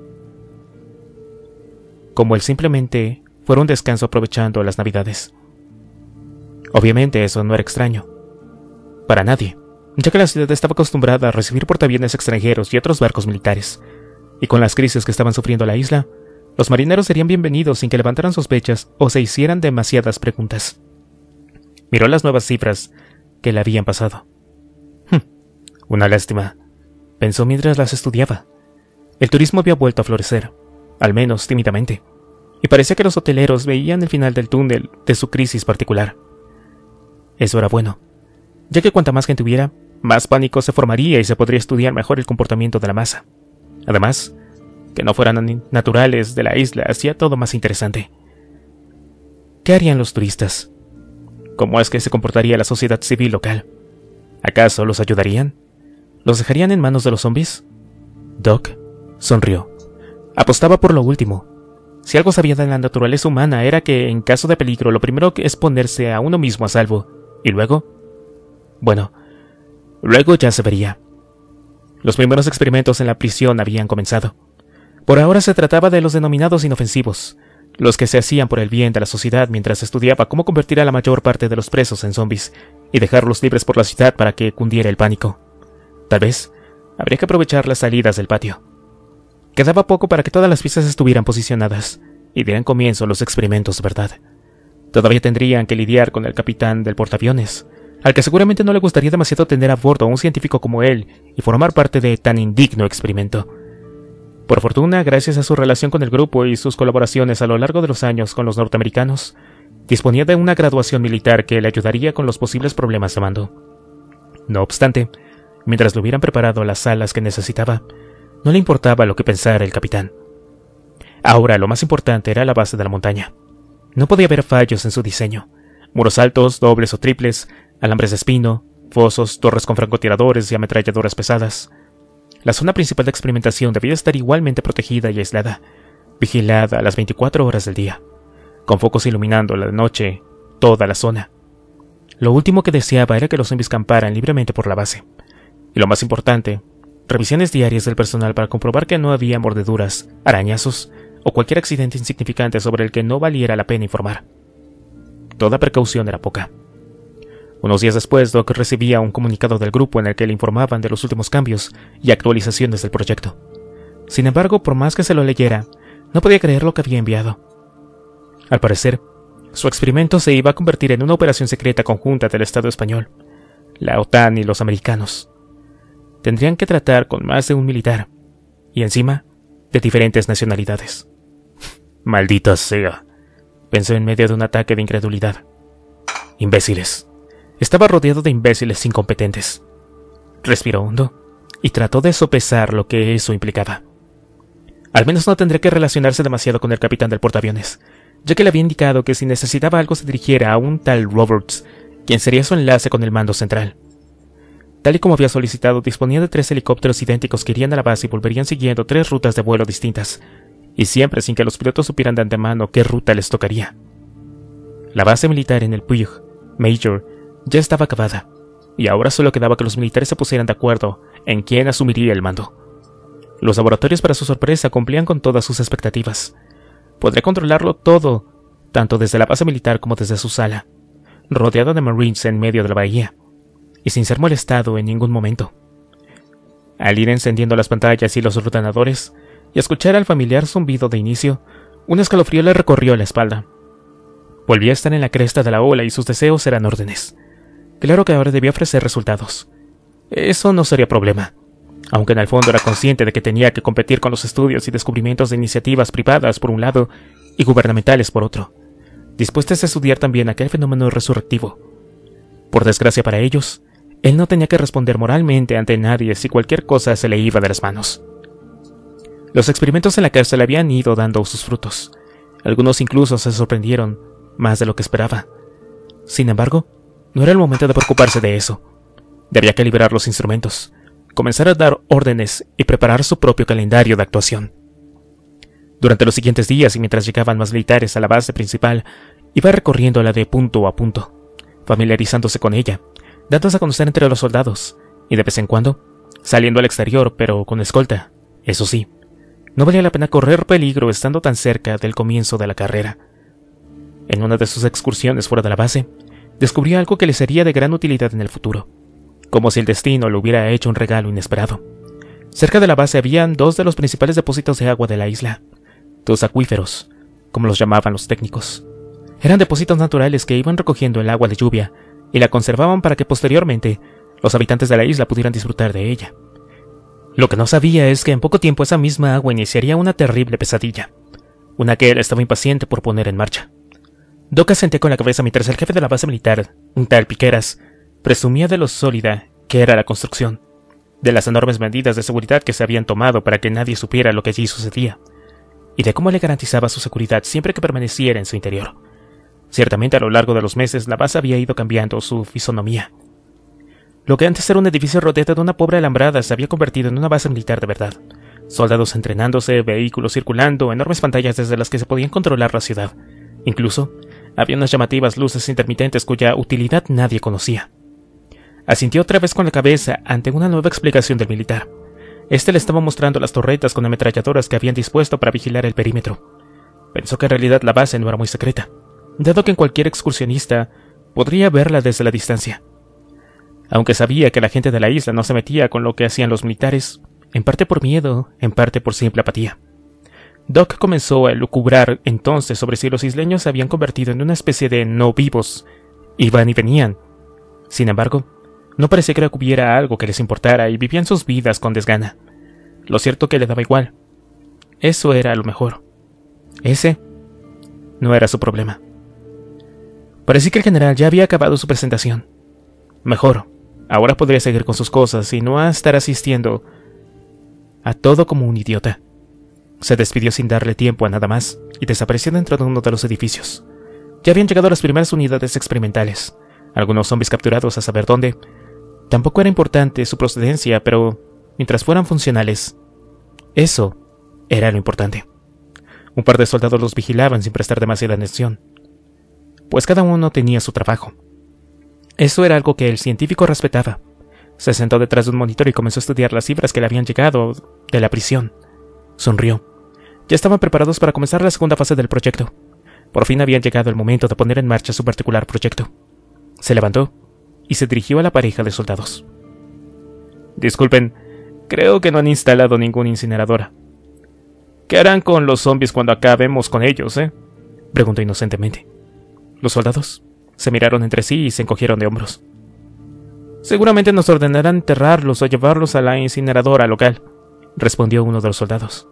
Como él simplemente fuera un descanso aprovechando las Navidades. Obviamente eso no era extraño. Para nadie, ya que la ciudad estaba acostumbrada a recibir portaaviones extranjeros y otros barcos militares, y con las crisis que estaban sufriendo la isla, los marineros serían bienvenidos sin que levantaran sospechas o se hicieran demasiadas preguntas. Miró las nuevas cifras que le habían pasado. Hm, una lástima, pensó mientras las estudiaba. El turismo había vuelto a florecer, al menos tímidamente, y parecía que los hoteleros veían el final del túnel de su crisis particular. Eso era bueno, ya que cuanta más gente hubiera, más pánico se formaría y se podría estudiar mejor el comportamiento de la masa. Además, que no fueran naturales de la isla hacía todo más interesante. ¿Qué harían los turistas? ¿Cómo es que se comportaría la sociedad civil local? ¿Acaso los ayudarían? ¿Los dejarían en manos de los zombies? Doc sonrió. Apostaba por lo último. Si algo sabía de la naturaleza humana era que, en caso de peligro, lo primero es ponerse a uno mismo a salvo. ¿Y luego? Bueno, luego ya se vería. Los primeros experimentos en la prisión habían comenzado. Por ahora se trataba de los denominados inofensivos, los que se hacían por el bien de la sociedad mientras estudiaba cómo convertir a la mayor parte de los presos en zombies y dejarlos libres por la ciudad para que cundiera el pánico. Tal vez habría que aprovechar las salidas del patio. Quedaba poco para que todas las piezas estuvieran posicionadas y dieran comienzo los experimentos de verdad. Todavía tendrían que lidiar con el capitán del portaaviones, al que seguramente no le gustaría demasiado tener a bordo a un científico como él y formar parte de tan indigno experimento. Por fortuna, gracias a su relación con el grupo y sus colaboraciones a lo largo de los años con los norteamericanos, disponía de una graduación militar que le ayudaría con los posibles problemas de mando. No obstante, mientras le hubieran preparado las alas que necesitaba, no le importaba lo que pensara el capitán. Ahora lo más importante era la base de la montaña. No podía haber fallos en su diseño. Muros altos, dobles o triples, alambres de espino, fosos, torres con francotiradores y ametralladoras pesadas. La zona principal de experimentación debía estar igualmente protegida y aislada, vigilada a las veinticuatro horas del día, con focos iluminando la noche toda la zona. Lo último que deseaba era que los zombies camparan libremente por la base. Y lo más importante, revisiones diarias del personal para comprobar que no había mordeduras, arañazos o cualquier accidente insignificante sobre el que no valiera la pena informar. Toda precaución era poca. Unos días después, Doc recibía un comunicado del grupo en el que le informaban de los últimos cambios y actualizaciones del proyecto. Sin embargo, por más que se lo leyera, no podía creer lo que había enviado. Al parecer, su experimento se iba a convertir en una operación secreta conjunta del Estado español, la OTAN y los americanos. Tendrían que tratar con más de un militar, y encima, de diferentes nacionalidades. «Maldita sea», pensó en medio de un ataque de incredulidad. «Imbéciles». Estaba rodeado de imbéciles incompetentes. Respiró hondo y trató de sopesar lo que eso implicaba. Al menos no tendría que relacionarse demasiado con el capitán del portaaviones, ya que le había indicado que si necesitaba algo se dirigiera a un tal Roberts, quien sería su enlace con el mando central. Tal y como había solicitado, disponía de tres helicópteros idénticos que irían a la base y volverían siguiendo tres rutas de vuelo distintas, y siempre sin que los pilotos supieran de antemano qué ruta les tocaría. La base militar en el Puig Major ya estaba acabada, y ahora solo quedaba que los militares se pusieran de acuerdo en quién asumiría el mando. Los laboratorios, para su sorpresa, cumplían con todas sus expectativas. Podría controlarlo todo, tanto desde la base militar como desde su sala, rodeado de Marines en medio de la bahía, y sin ser molestado en ningún momento. Al ir encendiendo las pantallas y los ordenadores, y escuchar el familiar zumbido de inicio, un escalofrío le recorrió la espalda. Volvía a estar en la cresta de la ola y sus deseos eran órdenes. Claro que ahora debía ofrecer resultados. Eso no sería problema, aunque en el fondo era consciente de que tenía que competir con los estudios y descubrimientos de iniciativas privadas por un lado y gubernamentales por otro, dispuestas a estudiar también aquel fenómeno resurrectivo. Por desgracia para ellos, él no tenía que responder moralmente ante nadie si cualquier cosa se le iba de las manos. Los experimentos en la cárcel habían ido dando sus frutos. Algunos incluso se sorprendieron más de lo que esperaba. Sin embargo, no era el momento de preocuparse de eso. Debía calibrar los instrumentos, comenzar a dar órdenes y preparar su propio calendario de actuación. Durante los siguientes días y mientras llegaban más militares a la base principal, iba recorriéndola de punto a punto, familiarizándose con ella, dándose a conocer entre los soldados, y de vez en cuando, saliendo al exterior, pero con escolta. Eso sí, no valía la pena correr peligro estando tan cerca del comienzo de la carrera. En una de sus excursiones fuera de la base, descubrió algo que le sería de gran utilidad en el futuro, como si el destino le hubiera hecho un regalo inesperado. Cerca de la base habían dos de los principales depósitos de agua de la isla, dos acuíferos, como los llamaban los técnicos. Eran depósitos naturales que iban recogiendo el agua de lluvia y la conservaban para que posteriormente los habitantes de la isla pudieran disfrutar de ella. Lo que no sabía es que en poco tiempo esa misma agua iniciaría una terrible pesadilla, una que él estaba impaciente por poner en marcha. Doc asentía con la cabeza mientras el jefe de la base militar, un tal Piqueras, presumía de lo sólida que era la construcción, de las enormes medidas de seguridad que se habían tomado para que nadie supiera lo que allí sucedía, y de cómo le garantizaba su seguridad siempre que permaneciera en su interior. Ciertamente a lo largo de los meses la base había ido cambiando su fisonomía. Lo que antes era un edificio rodeado de una pobre alambrada se había convertido en una base militar de verdad. Soldados entrenándose, vehículos circulando, enormes pantallas desde las que se podían controlar la ciudad. Incluso, había unas llamativas luces intermitentes cuya utilidad nadie conocía. Asintió otra vez con la cabeza ante una nueva explicación del militar. Este le estaba mostrando las torretas con ametralladoras que habían dispuesto para vigilar el perímetro. Pensó que en realidad la base no era muy secreta, dado que cualquier excursionista podría verla desde la distancia. Aunque sabía que la gente de la isla no se metía con lo que hacían los militares, en parte por miedo, en parte por simple apatía. Doc comenzó a lucubrar entonces sobre si los isleños se habían convertido en una especie de no vivos, iban y venían. Sin embargo, no parecía que hubiera algo que les importara y vivían sus vidas con desgana. Lo cierto que le daba igual. Eso era lo mejor. Ese no era su problema. Parecía que el general ya había acabado su presentación. Mejor, ahora podría seguir con sus cosas y no a estar asistiendo a todo como un idiota. Se despidió sin darle tiempo a nada más y desapareció dentro de uno de los edificios. Ya habían llegado las primeras unidades experimentales, algunos zombies capturados a saber dónde. Tampoco era importante su procedencia, pero mientras fueran funcionales, eso era lo importante. Un par de soldados los vigilaban sin prestar demasiada atención, pues cada uno tenía su trabajo. Eso era algo que el científico respetaba. Se sentó detrás de un monitor y comenzó a estudiar las cifras que le habían llegado de la prisión. Sonrió. Ya estaban preparados para comenzar la segunda fase del proyecto. Por fin había llegado el momento de poner en marcha su particular proyecto. Se levantó y se dirigió a la pareja de soldados. Disculpen, creo que no han instalado ninguna incineradora. ¿Qué harán con los zombies cuando acabemos con ellos, eh? Preguntó inocentemente. Los soldados se miraron entre sí y se encogieron de hombros. Seguramente nos ordenarán enterrarlos o llevarlos a la incineradora local, respondió uno de los soldados.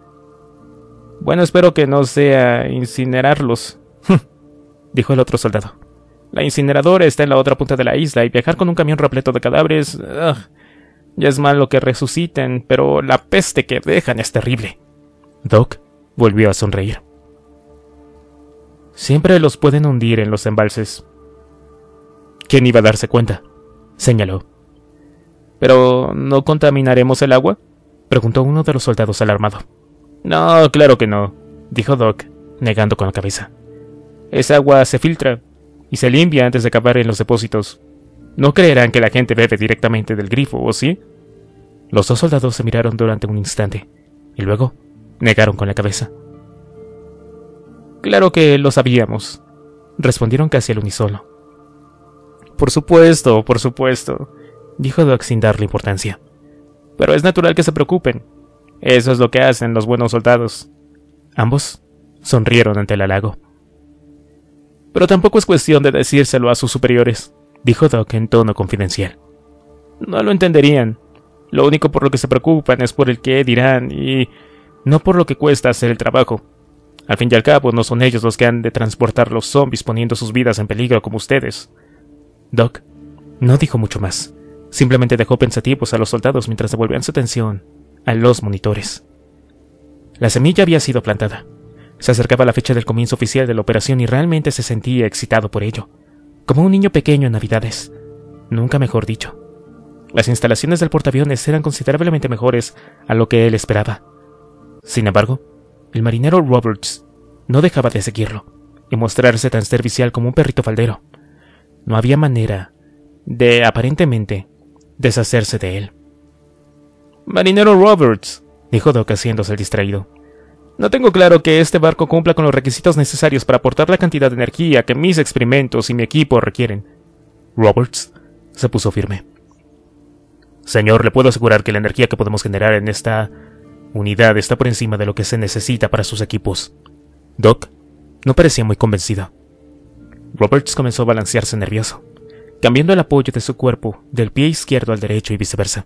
Bueno, espero que no sea incinerarlos, dijo el otro soldado. La incineradora está en la otra punta de la isla y viajar con un camión repleto de cadáveres... Ugh, ya es malo que resuciten, pero la peste que dejan es terrible. Doc volvió a sonreír. Siempre los pueden hundir en los embalses. ¿Quién iba a darse cuenta?, señaló. ¿Pero no contaminaremos el agua?, preguntó uno de los soldados alarmado. No, claro que no, dijo Doc, negando con la cabeza. Esa agua se filtra y se limpia antes de acabar en los depósitos. No creerán que la gente bebe directamente del grifo, ¿o sí? Los dos soldados se miraron durante un instante y luego negaron con la cabeza. Claro que lo sabíamos, respondieron casi al unísono. Por supuesto, por supuesto, dijo Doc sin darle importancia. Pero es natural que se preocupen. Eso es lo que hacen los buenos soldados. Ambos sonrieron ante el halago. Pero tampoco es cuestión de decírselo a sus superiores, dijo Doc en tono confidencial. No lo entenderían. Lo único por lo que se preocupan es por el qué dirán y no por lo que cuesta hacer el trabajo. Al fin y al cabo, no son ellos los que han de transportar los zombies poniendo sus vidas en peligro como ustedes. Doc no dijo mucho más. Simplemente dejó pensativos a los soldados mientras devolvían su atención a los monitores. La semilla había sido plantada. Se acercaba la fecha del comienzo oficial de la operación y realmente se sentía excitado por ello, como un niño pequeño en Navidades. Nunca mejor dicho. Las instalaciones del portaaviones eran considerablemente mejores a lo que él esperaba. Sin embargo, el marinero Roberts no dejaba de seguirlo y mostrarse tan servicial como un perrito faldero. No había manera de, aparentemente, deshacerse de él. Marinero Roberts, dijo Doc haciéndose el distraído. No tengo claro que este barco cumpla con los requisitos necesarios para aportar la cantidad de energía que mis experimentos y mi equipo requieren. Roberts se puso firme. Señor, le puedo asegurar que la energía que podemos generar en esta unidad está por encima de lo que se necesita para sus equipos. Doc no parecía muy convencido. Roberts comenzó a balancearse nervioso, cambiando el apoyo de su cuerpo del pie izquierdo al derecho y viceversa.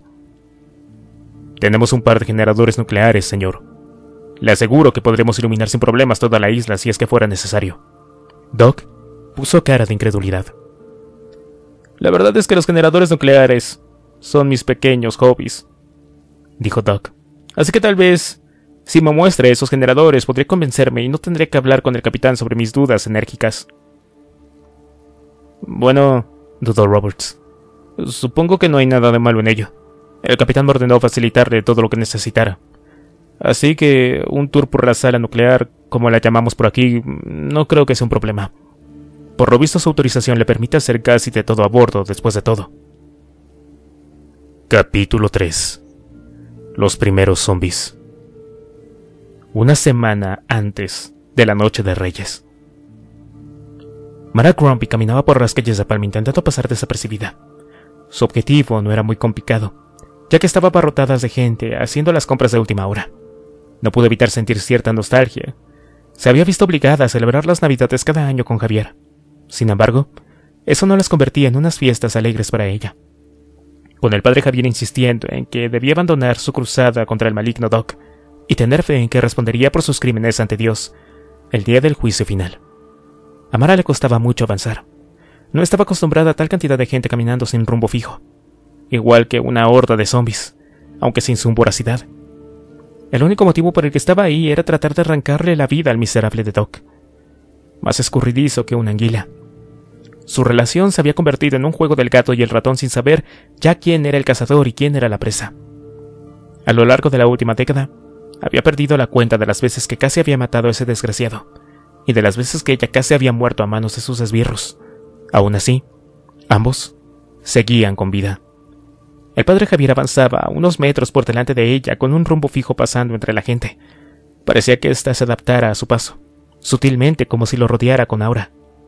Tenemos un par de generadores nucleares, señor. Le aseguro que podremos iluminar sin problemas toda la isla si es que fuera necesario. Doc puso cara de incredulidad. La verdad es que los generadores nucleares son mis pequeños hobbies, dijo Doc. Así que tal vez, si me muestra esos generadores, podré convencerme y no tendré que hablar con el capitán sobre mis dudas enérgicas. Bueno, dudó Roberts. Supongo que no hay nada de malo en ello. El capitán me ordenó facilitarle todo lo que necesitara. Así que un tour por la sala nuclear, como la llamamos por aquí, no creo que sea un problema. Por lo visto su autorización le permite hacer casi de todo a bordo después de todo. Capítulo tres. Los primeros zombies. Una semana antes de la Noche de Reyes. Mara Grumpy caminaba por las calles de Palma intentando pasar desapercibida. Su objetivo no era muy complicado, ya que estaba abarrotada de gente haciendo las compras de última hora. No pudo evitar sentir cierta nostalgia. Se había visto obligada a celebrar las Navidades cada año con Javier. Sin embargo, eso no las convertía en unas fiestas alegres para ella. Con el padre Javier insistiendo en que debía abandonar su cruzada contra el maligno Doc y tener fe en que respondería por sus crímenes ante Dios el día del juicio final. A Mara le costaba mucho avanzar. No estaba acostumbrada a tal cantidad de gente caminando sin rumbo fijo, igual que una horda de zombies, aunque sin su voracidad. El único motivo por el que estaba ahí era tratar de arrancarle la vida al miserable de Doc, más escurridizo que una anguila. Su relación se había convertido en un juego del gato y el ratón sin saber ya quién era el cazador y quién era la presa. A lo largo de la última década, había perdido la cuenta de las veces que casi había matado a ese desgraciado, y de las veces que ella casi había muerto a manos de sus esbirros. Aún así, ambos seguían con vida. El padre Javier avanzaba a unos metros por delante de ella con un rumbo fijo pasando entre la gente. Parecía que ésta se adaptara a su paso, sutilmente como si lo rodeara con aura.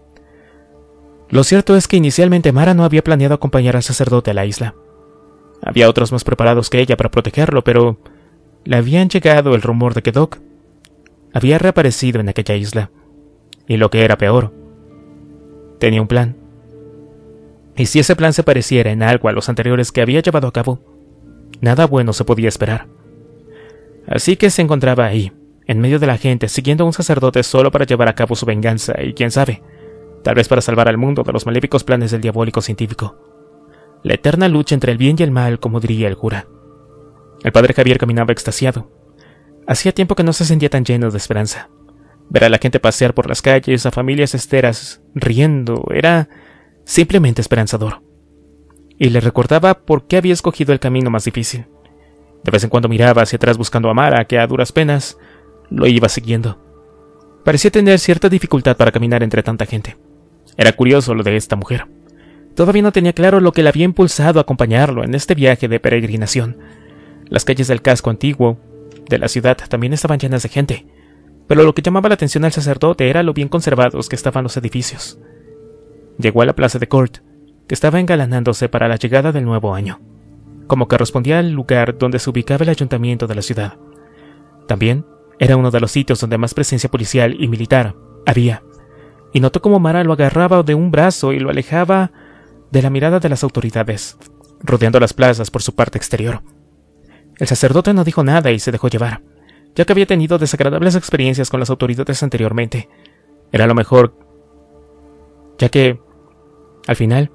Lo cierto es que inicialmente Mara no había planeado acompañar al sacerdote a la isla. Había otros más preparados que ella para protegerlo, pero le habían llegado el rumor de que Doc había reaparecido en aquella isla. Y lo que era peor, tenía un plan. Y si ese plan se pareciera en algo a los anteriores que había llevado a cabo, nada bueno se podía esperar. Así que se encontraba ahí, en medio de la gente, siguiendo a un sacerdote solo para llevar a cabo su venganza y, quién sabe, tal vez para salvar al mundo de los maléficos planes del diabólico científico. La eterna lucha entre el bien y el mal, como diría el cura. El padre Javier caminaba extasiado. Hacía tiempo que no se sentía tan lleno de esperanza. Ver a la gente pasear por las calles, a familias esteras, riendo, era simplemente esperanzador. Y le recordaba por qué había escogido el camino más difícil. De vez en cuando miraba hacia atrás buscando a Mara, que a duras penas lo iba siguiendo. Parecía tener cierta dificultad para caminar entre tanta gente. Era curioso lo de esta mujer. Todavía no tenía claro lo que le había impulsado a acompañarlo en este viaje de peregrinación. Las calles del casco antiguo de la ciudad también estaban llenas de gente, pero lo que llamaba la atención al sacerdote era lo bien conservados que estaban los edificios. Llegó a la plaza de Court, que estaba engalanándose para la llegada del nuevo año, como que correspondía al lugar donde se ubicaba el ayuntamiento de la ciudad. También era uno de los sitios donde más presencia policial y militar había, y notó cómo Mara lo agarraba de un brazo y lo alejaba de la mirada de las autoridades, rodeando las plazas por su parte exterior. El sacerdote no dijo nada y se dejó llevar, ya que había tenido desagradables experiencias con las autoridades anteriormente. Era lo mejor, ya que, al final,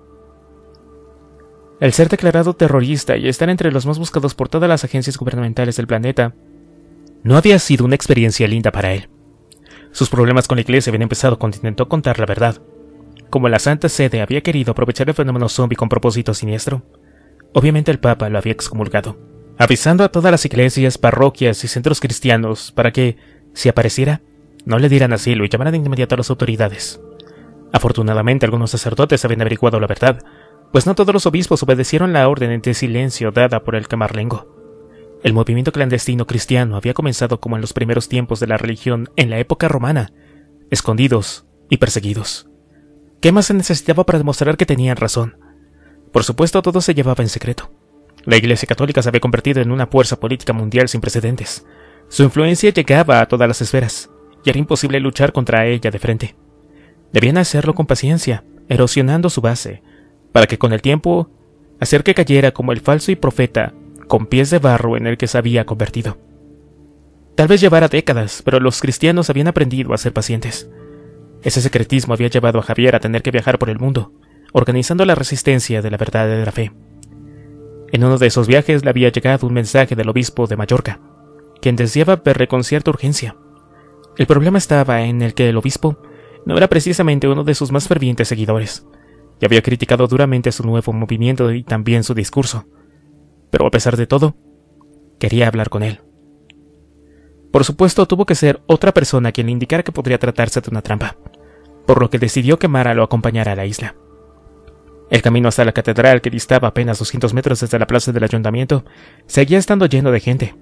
el ser declarado terrorista y estar entre los más buscados por todas las agencias gubernamentales del planeta no había sido una experiencia linda para él. Sus problemas con la iglesia habían empezado cuando intentó contar la verdad. Como la Santa Sede había querido aprovechar el fenómeno zombie con propósito siniestro, obviamente el Papa lo había excomulgado, avisando a todas las iglesias, parroquias y centros cristianos para que, si apareciera, no le dieran asilo y llamaran de inmediato a las autoridades. Afortunadamente, algunos sacerdotes habían averiguado la verdad, pues no todos los obispos obedecieron la orden de silencio dada por el Camarlengo. El movimiento clandestino cristiano había comenzado como en los primeros tiempos de la religión en la época romana, escondidos y perseguidos. ¿Qué más se necesitaba para demostrar que tenían razón? Por supuesto, todo se llevaba en secreto. La Iglesia Católica se había convertido en una fuerza política mundial sin precedentes. Su influencia llegaba a todas las esferas, y era imposible luchar contra ella de frente. Debían hacerlo con paciencia, erosionando su base, para que con el tiempo hacer que cayera como el falso y profeta, con pies de barro en el que se había convertido. Tal vez llevara décadas, pero los cristianos habían aprendido a ser pacientes. Ese secretismo había llevado a Javier a tener que viajar por el mundo, organizando la resistencia de la verdadera fe. En uno de esos viajes le había llegado un mensaje del obispo de Mallorca, quien deseaba verle con cierta urgencia. El problema estaba en el que el obispo no era precisamente uno de sus más fervientes seguidores, y había criticado duramente su nuevo movimiento y también su discurso. Pero a pesar de todo, quería hablar con él. Por supuesto, tuvo que ser otra persona quien le indicara que podría tratarse de una trampa, por lo que decidió que Mara lo acompañara a la isla. El camino hasta la catedral, que distaba apenas doscientos metros desde la plaza del ayuntamiento, seguía estando lleno de gente.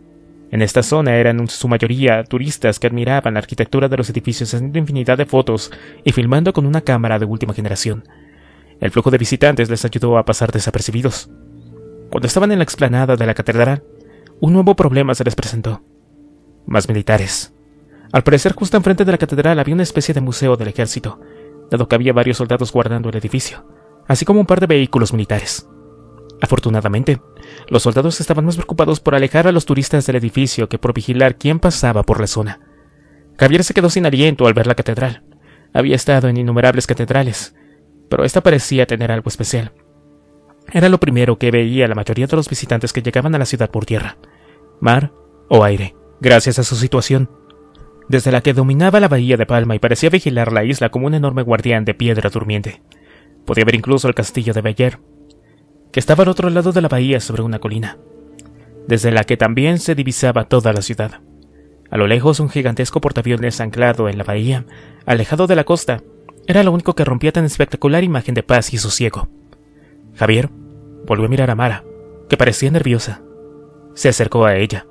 En esta zona eran en su mayoría turistas que admiraban la arquitectura de los edificios haciendo infinidad de fotos y filmando con una cámara de última generación. El flujo de visitantes les ayudó a pasar desapercibidos. Cuando estaban en la explanada de la catedral, un nuevo problema se les presentó. Más militares. Al parecer, justo enfrente de la catedral había una especie de museo del ejército, dado que había varios soldados guardando el edificio, así como un par de vehículos militares. Afortunadamente, los soldados estaban más preocupados por alejar a los turistas del edificio que por vigilar quién pasaba por la zona. Javier se quedó sin aliento al ver la catedral. Había estado en innumerables catedrales, pero esta parecía tener algo especial. Era lo primero que veía la mayoría de los visitantes que llegaban a la ciudad por tierra, mar o aire, gracias a su situación, desde la que dominaba la bahía de Palma y parecía vigilar la isla como un enorme guardián de piedra durmiente. Podía ver incluso el castillo de Beller, que estaba al otro lado de la bahía sobre una colina, desde la que también se divisaba toda la ciudad. A lo lejos, un gigantesco portaaviones anclado en la bahía, alejado de la costa, era lo único que rompía tan espectacular imagen de paz y sosiego. Javier volvió a mirar a Mara, que parecía nerviosa. Se acercó a ella.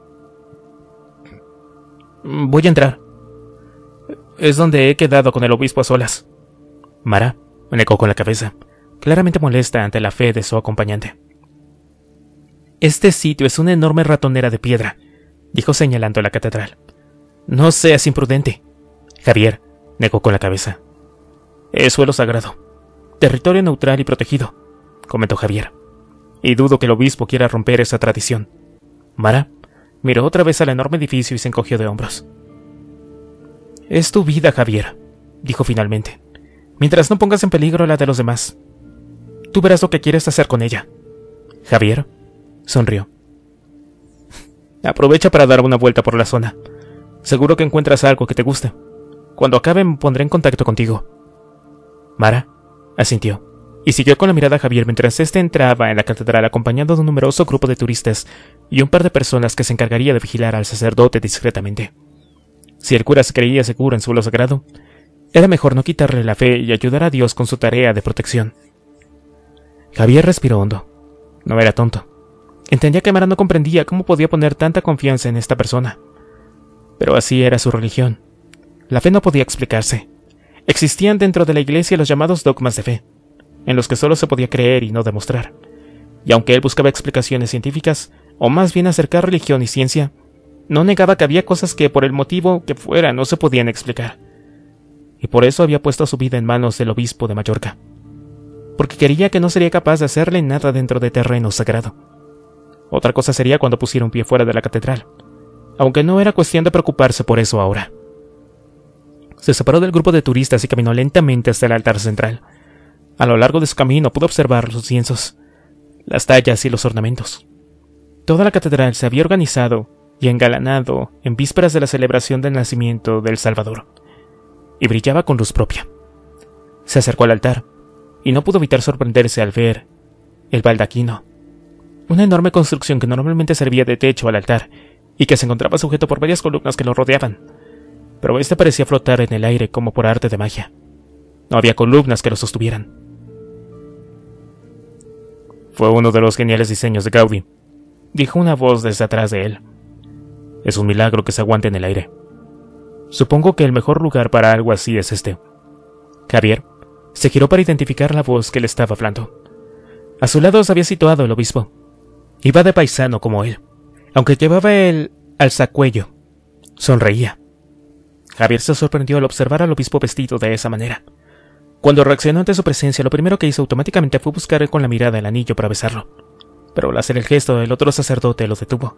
«Voy a entrar. Es donde he quedado con el obispo a solas». Mara negó con la cabeza, claramente molesta ante la fe de su acompañante. «Este sitio es una enorme ratonera de piedra», dijo señalando la catedral. «No seas imprudente». Javier negó con la cabeza. «Es suelo sagrado, territorio neutral y protegido», comentó Javier, «y dudo que el obispo quiera romper esa tradición». Mara miró otra vez al enorme edificio y se encogió de hombros. «Es tu vida, Javier», dijo finalmente, «mientras no pongas en peligro la de los demás. Tú verás lo que quieres hacer con ella». Javier sonrió. «Aprovecha para dar una vuelta por la zona. Seguro que encuentras algo que te guste. Cuando acabe me pondré en contacto contigo». Mara asintió y siguió con la mirada a Javier mientras éste entraba en la catedral acompañado de un numeroso grupo de turistas y un par de personas que se encargaría de vigilar al sacerdote discretamente. Si el cura se creía seguro en su vuelo sagrado, era mejor no quitarle la fe y ayudar a Dios con su tarea de protección. Javier respiró hondo. No era tonto. Entendía que Mara no comprendía cómo podía poner tanta confianza en esta persona. Pero así era su religión. La fe no podía explicarse. Existían dentro de la iglesia los llamados dogmas de fe, en los que solo se podía creer y no demostrar. Y aunque él buscaba explicaciones científicas, o más bien acercar religión y ciencia, no negaba que había cosas que, por el motivo que fuera, no se podían explicar. Y por eso había puesto su vida en manos del obispo de Mallorca, porque quería que no sería capaz de hacerle nada dentro de terreno sagrado. Otra cosa sería cuando pusiera un pie fuera de la catedral, aunque no era cuestión de preocuparse por eso ahora. Se separó del grupo de turistas y caminó lentamente hasta el altar central. A lo largo de su camino pudo observar los lienzos, las tallas y los ornamentos. Toda la catedral se había organizado y engalanado en vísperas de la celebración del nacimiento del Salvador, y brillaba con luz propia. Se acercó al altar, y no pudo evitar sorprenderse al ver el baldaquino, una enorme construcción que normalmente servía de techo al altar, y que se encontraba sujeto por varias columnas que lo rodeaban, pero este parecía flotar en el aire como por arte de magia. No había columnas que lo sostuvieran. «Fue uno de los geniales diseños de Gaudí», dijo una voz desde atrás de él. «Es un milagro que se aguante en el aire. Supongo que el mejor lugar para algo así es este». Javier se giró para identificar la voz que le estaba hablando. A su lado se había situado el obispo. Iba de paisano como él, aunque llevaba el alzacuello. Sonreía. Javier se sorprendió al observar al obispo vestido de esa manera. Cuando reaccionó ante su presencia, lo primero que hizo automáticamente fue buscar con la mirada el anillo para besarlo, pero al hacer el gesto, el otro sacerdote lo detuvo.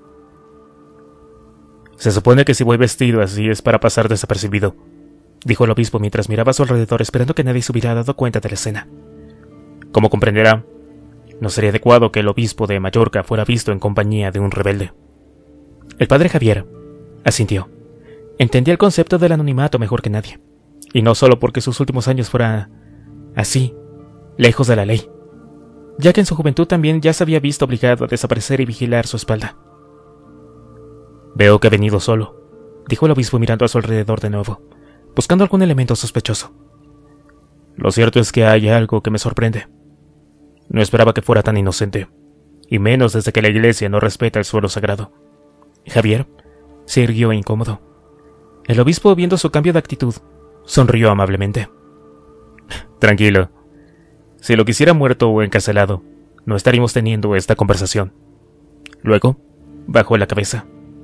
«Se supone que si voy vestido así es para pasar desapercibido», dijo el obispo mientras miraba a su alrededor esperando que nadie se hubiera dado cuenta de la escena. «Como comprenderá, no sería adecuado que el obispo de Mallorca fuera visto en compañía de un rebelde». El padre Javier asintió. Entendía el concepto del anonimato mejor que nadie, y no solo porque sus últimos años fueran así, lejos de la ley, ya que en su juventud también ya se había visto obligado a desaparecer y vigilar su espalda. «Veo que ha venido solo», dijo el obispo mirando a su alrededor de nuevo, buscando algún elemento sospechoso. «Lo cierto es que hay algo que me sorprende. No esperaba que fuera tan inocente, y menos desde que la iglesia no respeta el suelo sagrado». Javier se irguió incómodo. El obispo, viendo su cambio de actitud, sonrió amablemente. Tranquilo. Si lo quisiera muerto o encarcelado, no estaríamos teniendo esta conversación. Luego, bajó la cabeza.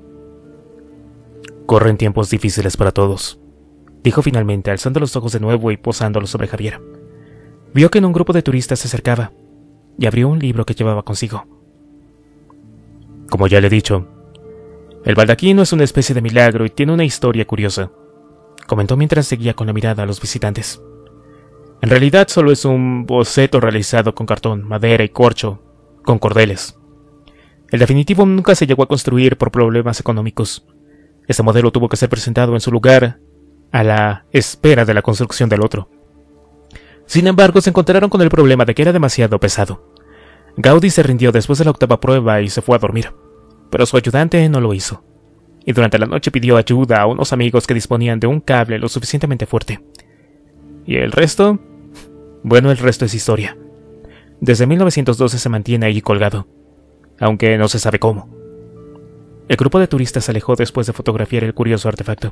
Corren tiempos difíciles para todos, dijo finalmente, alzando los ojos de nuevo y posándolos sobre Javier. Vio que en un grupo de turistas se acercaba y abrió un libro que llevaba consigo. Como ya le he dicho, el baldaquino es una especie de milagro y tiene una historia curiosa, comentó mientras seguía con la mirada a los visitantes. En realidad solo es un boceto realizado con cartón, madera y corcho, con cordeles. El definitivo nunca se llegó a construir por problemas económicos. Este modelo tuvo que ser presentado en su lugar a la espera de la construcción del otro. Sin embargo, se encontraron con el problema de que era demasiado pesado. Gaudí se rindió después de la octava prueba y se fue a dormir, pero su ayudante no lo hizo, y durante la noche pidió ayuda a unos amigos que disponían de un cable lo suficientemente fuerte. ¿Y el resto? Bueno, el resto es historia. Desde mil novecientos doce se mantiene ahí colgado, aunque no se sabe cómo. El grupo de turistas se alejó después de fotografiar el curioso artefacto.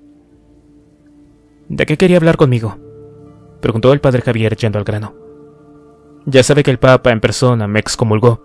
¿De qué quería hablar conmigo?, preguntó el padre Javier yendo al grano. Ya sabe que el Papa en persona me excomulgó.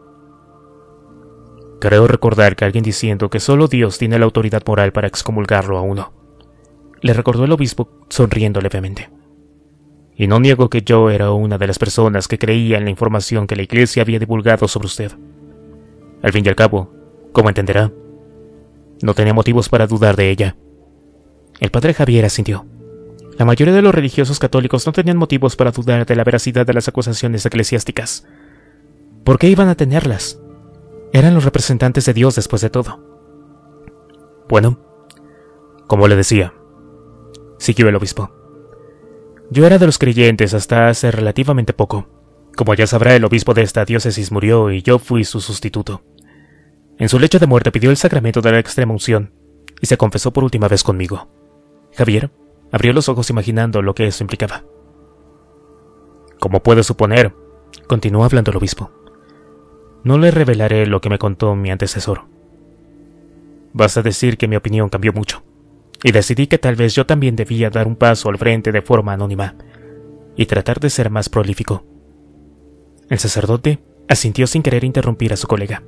Creo recordar que alguien diciendo que solo Dios tiene la autoridad moral para excomulgarlo a uno, le recordó el obispo sonriendo levemente. Y no niego que yo era una de las personas que creía en la información que la Iglesia había divulgado sobre usted. Al fin y al cabo, como entenderá, no tenía motivos para dudar de ella. El padre Javier asintió. La mayoría de los religiosos católicos no tenían motivos para dudar de la veracidad de las acusaciones eclesiásticas. ¿Por qué iban a tenerlas? Eran los representantes de Dios después de todo. Bueno, como le decía, siguió el obispo, yo era de los creyentes hasta hace relativamente poco. Como ya sabrá, el obispo de esta diócesis murió y yo fui su sustituto. En su lecho de muerte pidió el sacramento de la extrema unción y se confesó por última vez conmigo. Javier abrió los ojos imaginando lo que eso implicaba. Como puede suponer, continuó hablando el obispo, no le revelaré lo que me contó mi antecesor. Basta decir que mi opinión cambió mucho, y decidí que tal vez yo también debía dar un paso al frente de forma anónima, y tratar de ser más prolífico. El sacerdote asintió sin querer interrumpir a su colega.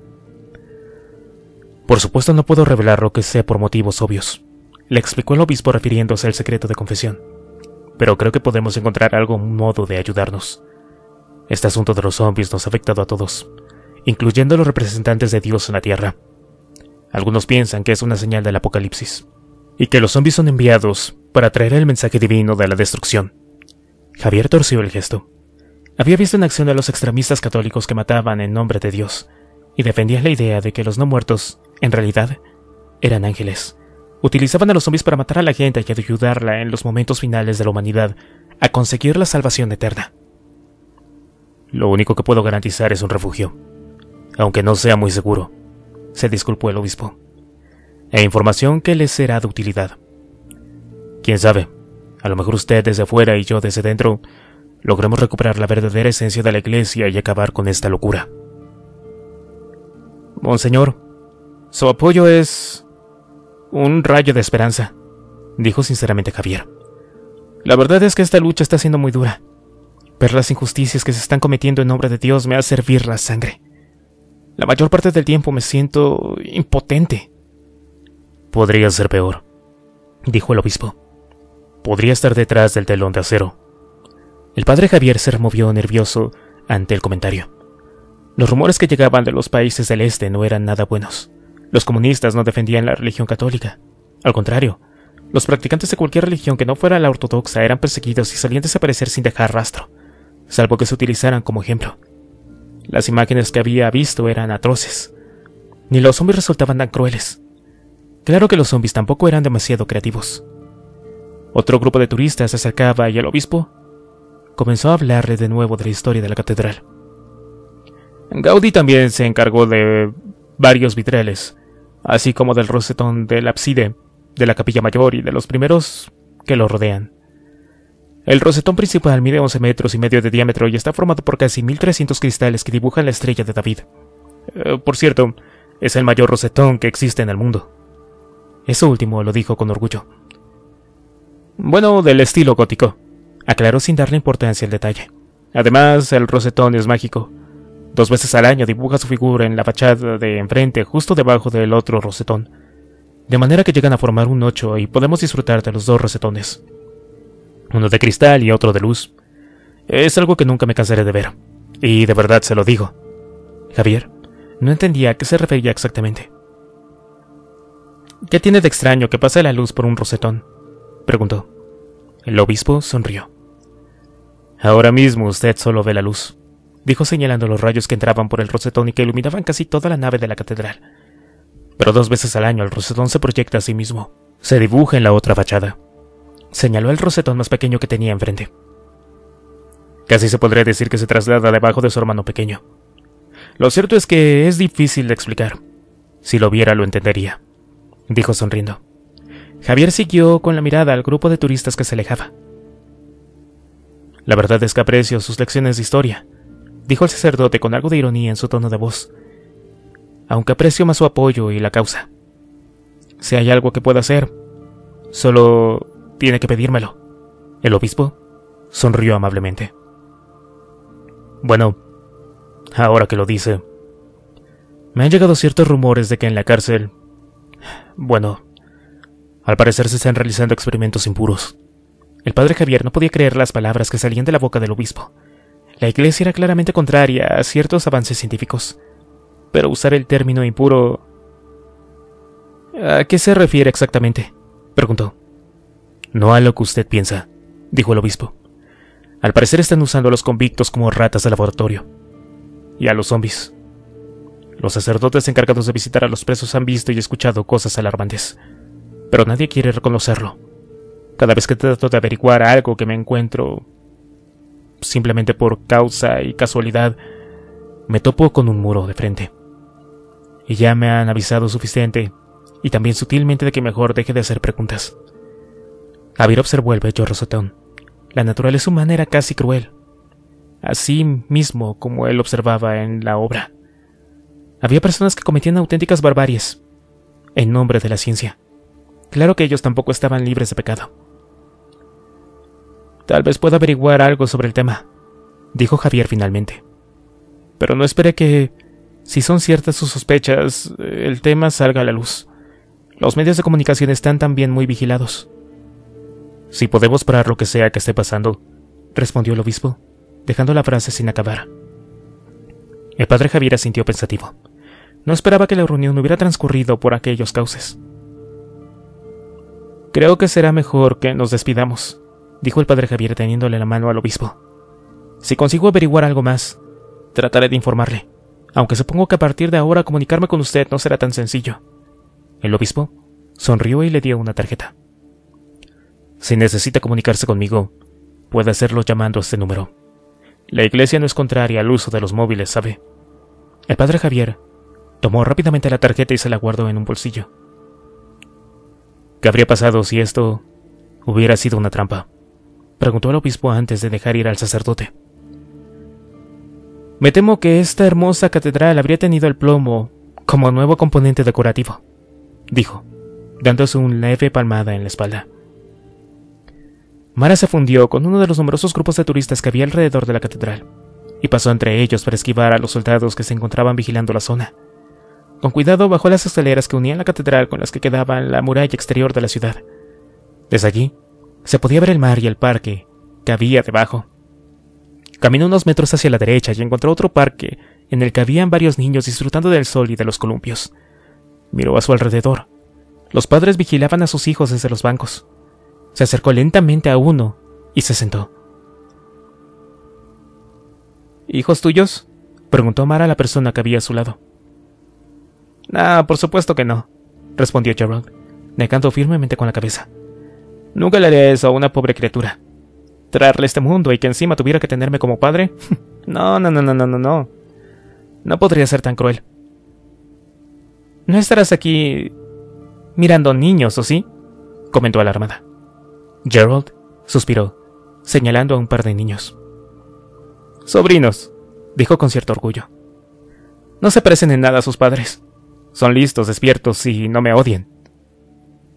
Por supuesto no puedo revelar lo que sé por motivos obvios, le explicó el obispo refiriéndose al secreto de confesión, pero creo que podemos encontrar algún modo de ayudarnos. Este asunto de los zombies nos ha afectado a todos, incluyendo a los representantes de Dios en la tierra. Algunos piensan que es una señal del apocalipsis, y que los zombies son enviados para traer el mensaje divino de la destrucción. Javier torció el gesto. Había visto en acción a los extremistas católicos que mataban en nombre de Dios, y defendían la idea de que los no muertos, en realidad, eran ángeles. Utilizaban a los zombies para matar a la gente y ayudarla en los momentos finales de la humanidad a conseguir la salvación eterna. Lo único que puedo garantizar es un refugio, aunque no sea muy seguro, se disculpó el obispo, e información que les será de utilidad. Quién sabe, a lo mejor usted desde afuera y yo desde dentro logremos recuperar la verdadera esencia de la Iglesia y acabar con esta locura. Monseñor, su apoyo es un rayo de esperanza, dijo sinceramente Javier. La verdad es que esta lucha está siendo muy dura. Ver las injusticias que se están cometiendo en nombre de Dios me hace hervir la sangre. La mayor parte del tiempo me siento impotente. Podría ser peor, dijo el obispo. Podría estar detrás del telón de acero. El padre Javier se removió nervioso ante el comentario. Los rumores que llegaban de los países del este no eran nada buenos. Los comunistas no defendían la religión católica. Al contrario, los practicantes de cualquier religión que no fuera la ortodoxa eran perseguidos y solían desaparecer sin dejar rastro, salvo que se utilizaran como ejemplo. Las imágenes que había visto eran atroces. Ni los zombies resultaban tan crueles. Claro que los zombies tampoco eran demasiado creativos. Otro grupo de turistas se acercaba y el obispo comenzó a hablarle de nuevo de la historia de la catedral. Gaudí también se encargó de varios vitrales, así como del rosetón del ábside, de la capilla mayor y de los primeros que lo rodean. El rosetón principal mide once metros y medio de diámetro y está formado por casi mil trescientos cristales que dibujan la estrella de David. Eh, por cierto, es el mayor rosetón que existe en el mundo. Eso último lo dijo con orgullo. Bueno, del estilo gótico, aclaró sin darle importancia al detalle. Además, el rosetón es mágico. Dos veces al año dibuja su figura en la fachada de enfrente, justo debajo del otro rosetón, de manera que llegan a formar un ocho y podemos disfrutar de los dos rosetones. Uno de cristal y otro de luz. Es algo que nunca me cansaré de ver. Y de verdad se lo digo. Javier no entendía a qué se refería exactamente. ¿Qué tiene de extraño que pase la luz por un rosetón?, preguntó. El obispo sonrió. Ahora mismo usted solo ve la luz, dijo señalando los rayos que entraban por el rosetón y que iluminaban casi toda la nave de la catedral. Pero dos veces al año el rosetón se proyecta a sí mismo. Se dibuja en la otra fachada. Señaló el rosetón más pequeño que tenía enfrente. Casi se podría decir que se traslada debajo de su hermano pequeño. Lo cierto es que es difícil de explicar. Si lo viera lo entendería, dijo sonriendo. Javier siguió con la mirada al grupo de turistas que se alejaba. La verdad es que aprecio sus lecciones de historia, dijo el sacerdote con algo de ironía en su tono de voz, aunque aprecio más su apoyo y la causa. Si hay algo que pueda hacer, solo tiene que pedírmelo. El obispo sonrió amablemente. Bueno, ahora que lo dice, me han llegado ciertos rumores de que en la cárcel, bueno, al parecer se están realizando experimentos impuros. El padre Javier no podía creer las palabras que salían de la boca del obispo. La iglesia era claramente contraria a ciertos avances científicos, pero usar el término impuro... ¿A qué se refiere exactamente?, preguntó. No a lo que usted piensa, dijo el obispo. Al parecer están usando a los convictos como ratas de laboratorio. Y a los zombies. Los sacerdotes encargados de visitar a los presos han visto y escuchado cosas alarmantes, pero nadie quiere reconocerlo. Cada vez que trato de averiguar algo que me encuentro, simplemente por causa y casualidad, me topo con un muro de frente. Y ya me han avisado suficiente, y también sutilmente, de que mejor deje de hacer preguntas. Javier observó el bello rosetón. La naturaleza humana era casi cruel, así mismo como él observaba en la obra. Había personas que cometían auténticas barbaries en nombre de la ciencia. Claro que ellos tampoco estaban libres de pecado. Tal vez pueda averiguar algo sobre el tema, dijo Javier finalmente. Pero no espere que, si son ciertas sus sospechas, el tema salga a la luz. Los medios de comunicación están también muy vigilados. Si podemos parar lo que sea que esté pasando, respondió el obispo, dejando la frase sin acabar. El padre Javier asintió pensativo. No esperaba que la reunión hubiera transcurrido por aquellos cauces. Creo que será mejor que nos despidamos, dijo el padre Javier teniéndole la mano al obispo. Si consigo averiguar algo más, trataré de informarle, aunque supongo que a partir de ahora comunicarme con usted no será tan sencillo. El obispo sonrió y le dio una tarjeta. Si necesita comunicarse conmigo, puede hacerlo llamando a este número. La iglesia no es contraria al uso de los móviles, ¿sabe? El padre Javier tomó rápidamente la tarjeta y se la guardó en un bolsillo. ¿Qué habría pasado si esto hubiera sido una trampa?, preguntó el obispo antes de dejar ir al sacerdote. Me temo que esta hermosa catedral habría tenido el plomo como nuevo componente decorativo, dijo, dándose una leve palmada en la espalda. Mara se fundió con uno de los numerosos grupos de turistas que había alrededor de la catedral, y pasó entre ellos para esquivar a los soldados que se encontraban vigilando la zona. Con cuidado bajó las escaleras que unían la catedral con las que quedaba la muralla exterior de la ciudad. Desde allí se podía ver el mar y el parque que había debajo. Caminó unos metros hacia la derecha y encontró otro parque en el que habían varios niños disfrutando del sol y de los columpios. Miró a su alrededor. Los padres vigilaban a sus hijos desde los bancos. Se acercó lentamente a uno y se sentó. ¿Hijos tuyos?, preguntó Mara a la persona que había a su lado. Ah, por supuesto que no, respondió Gerald, negando firmemente con la cabeza. Nunca le haría eso a una pobre criatura. Traerle este mundo y que encima tuviera que tenerme como padre. No, no, no, no, no, no, no. No podría ser tan cruel. No estarás aquí mirando niños, ¿o sí?, comentó alarmada. Gerald suspiró, señalando a un par de niños. Sobrinos, dijo con cierto orgullo. No se parecen en nada a sus padres. Son listos, despiertos y no me odian.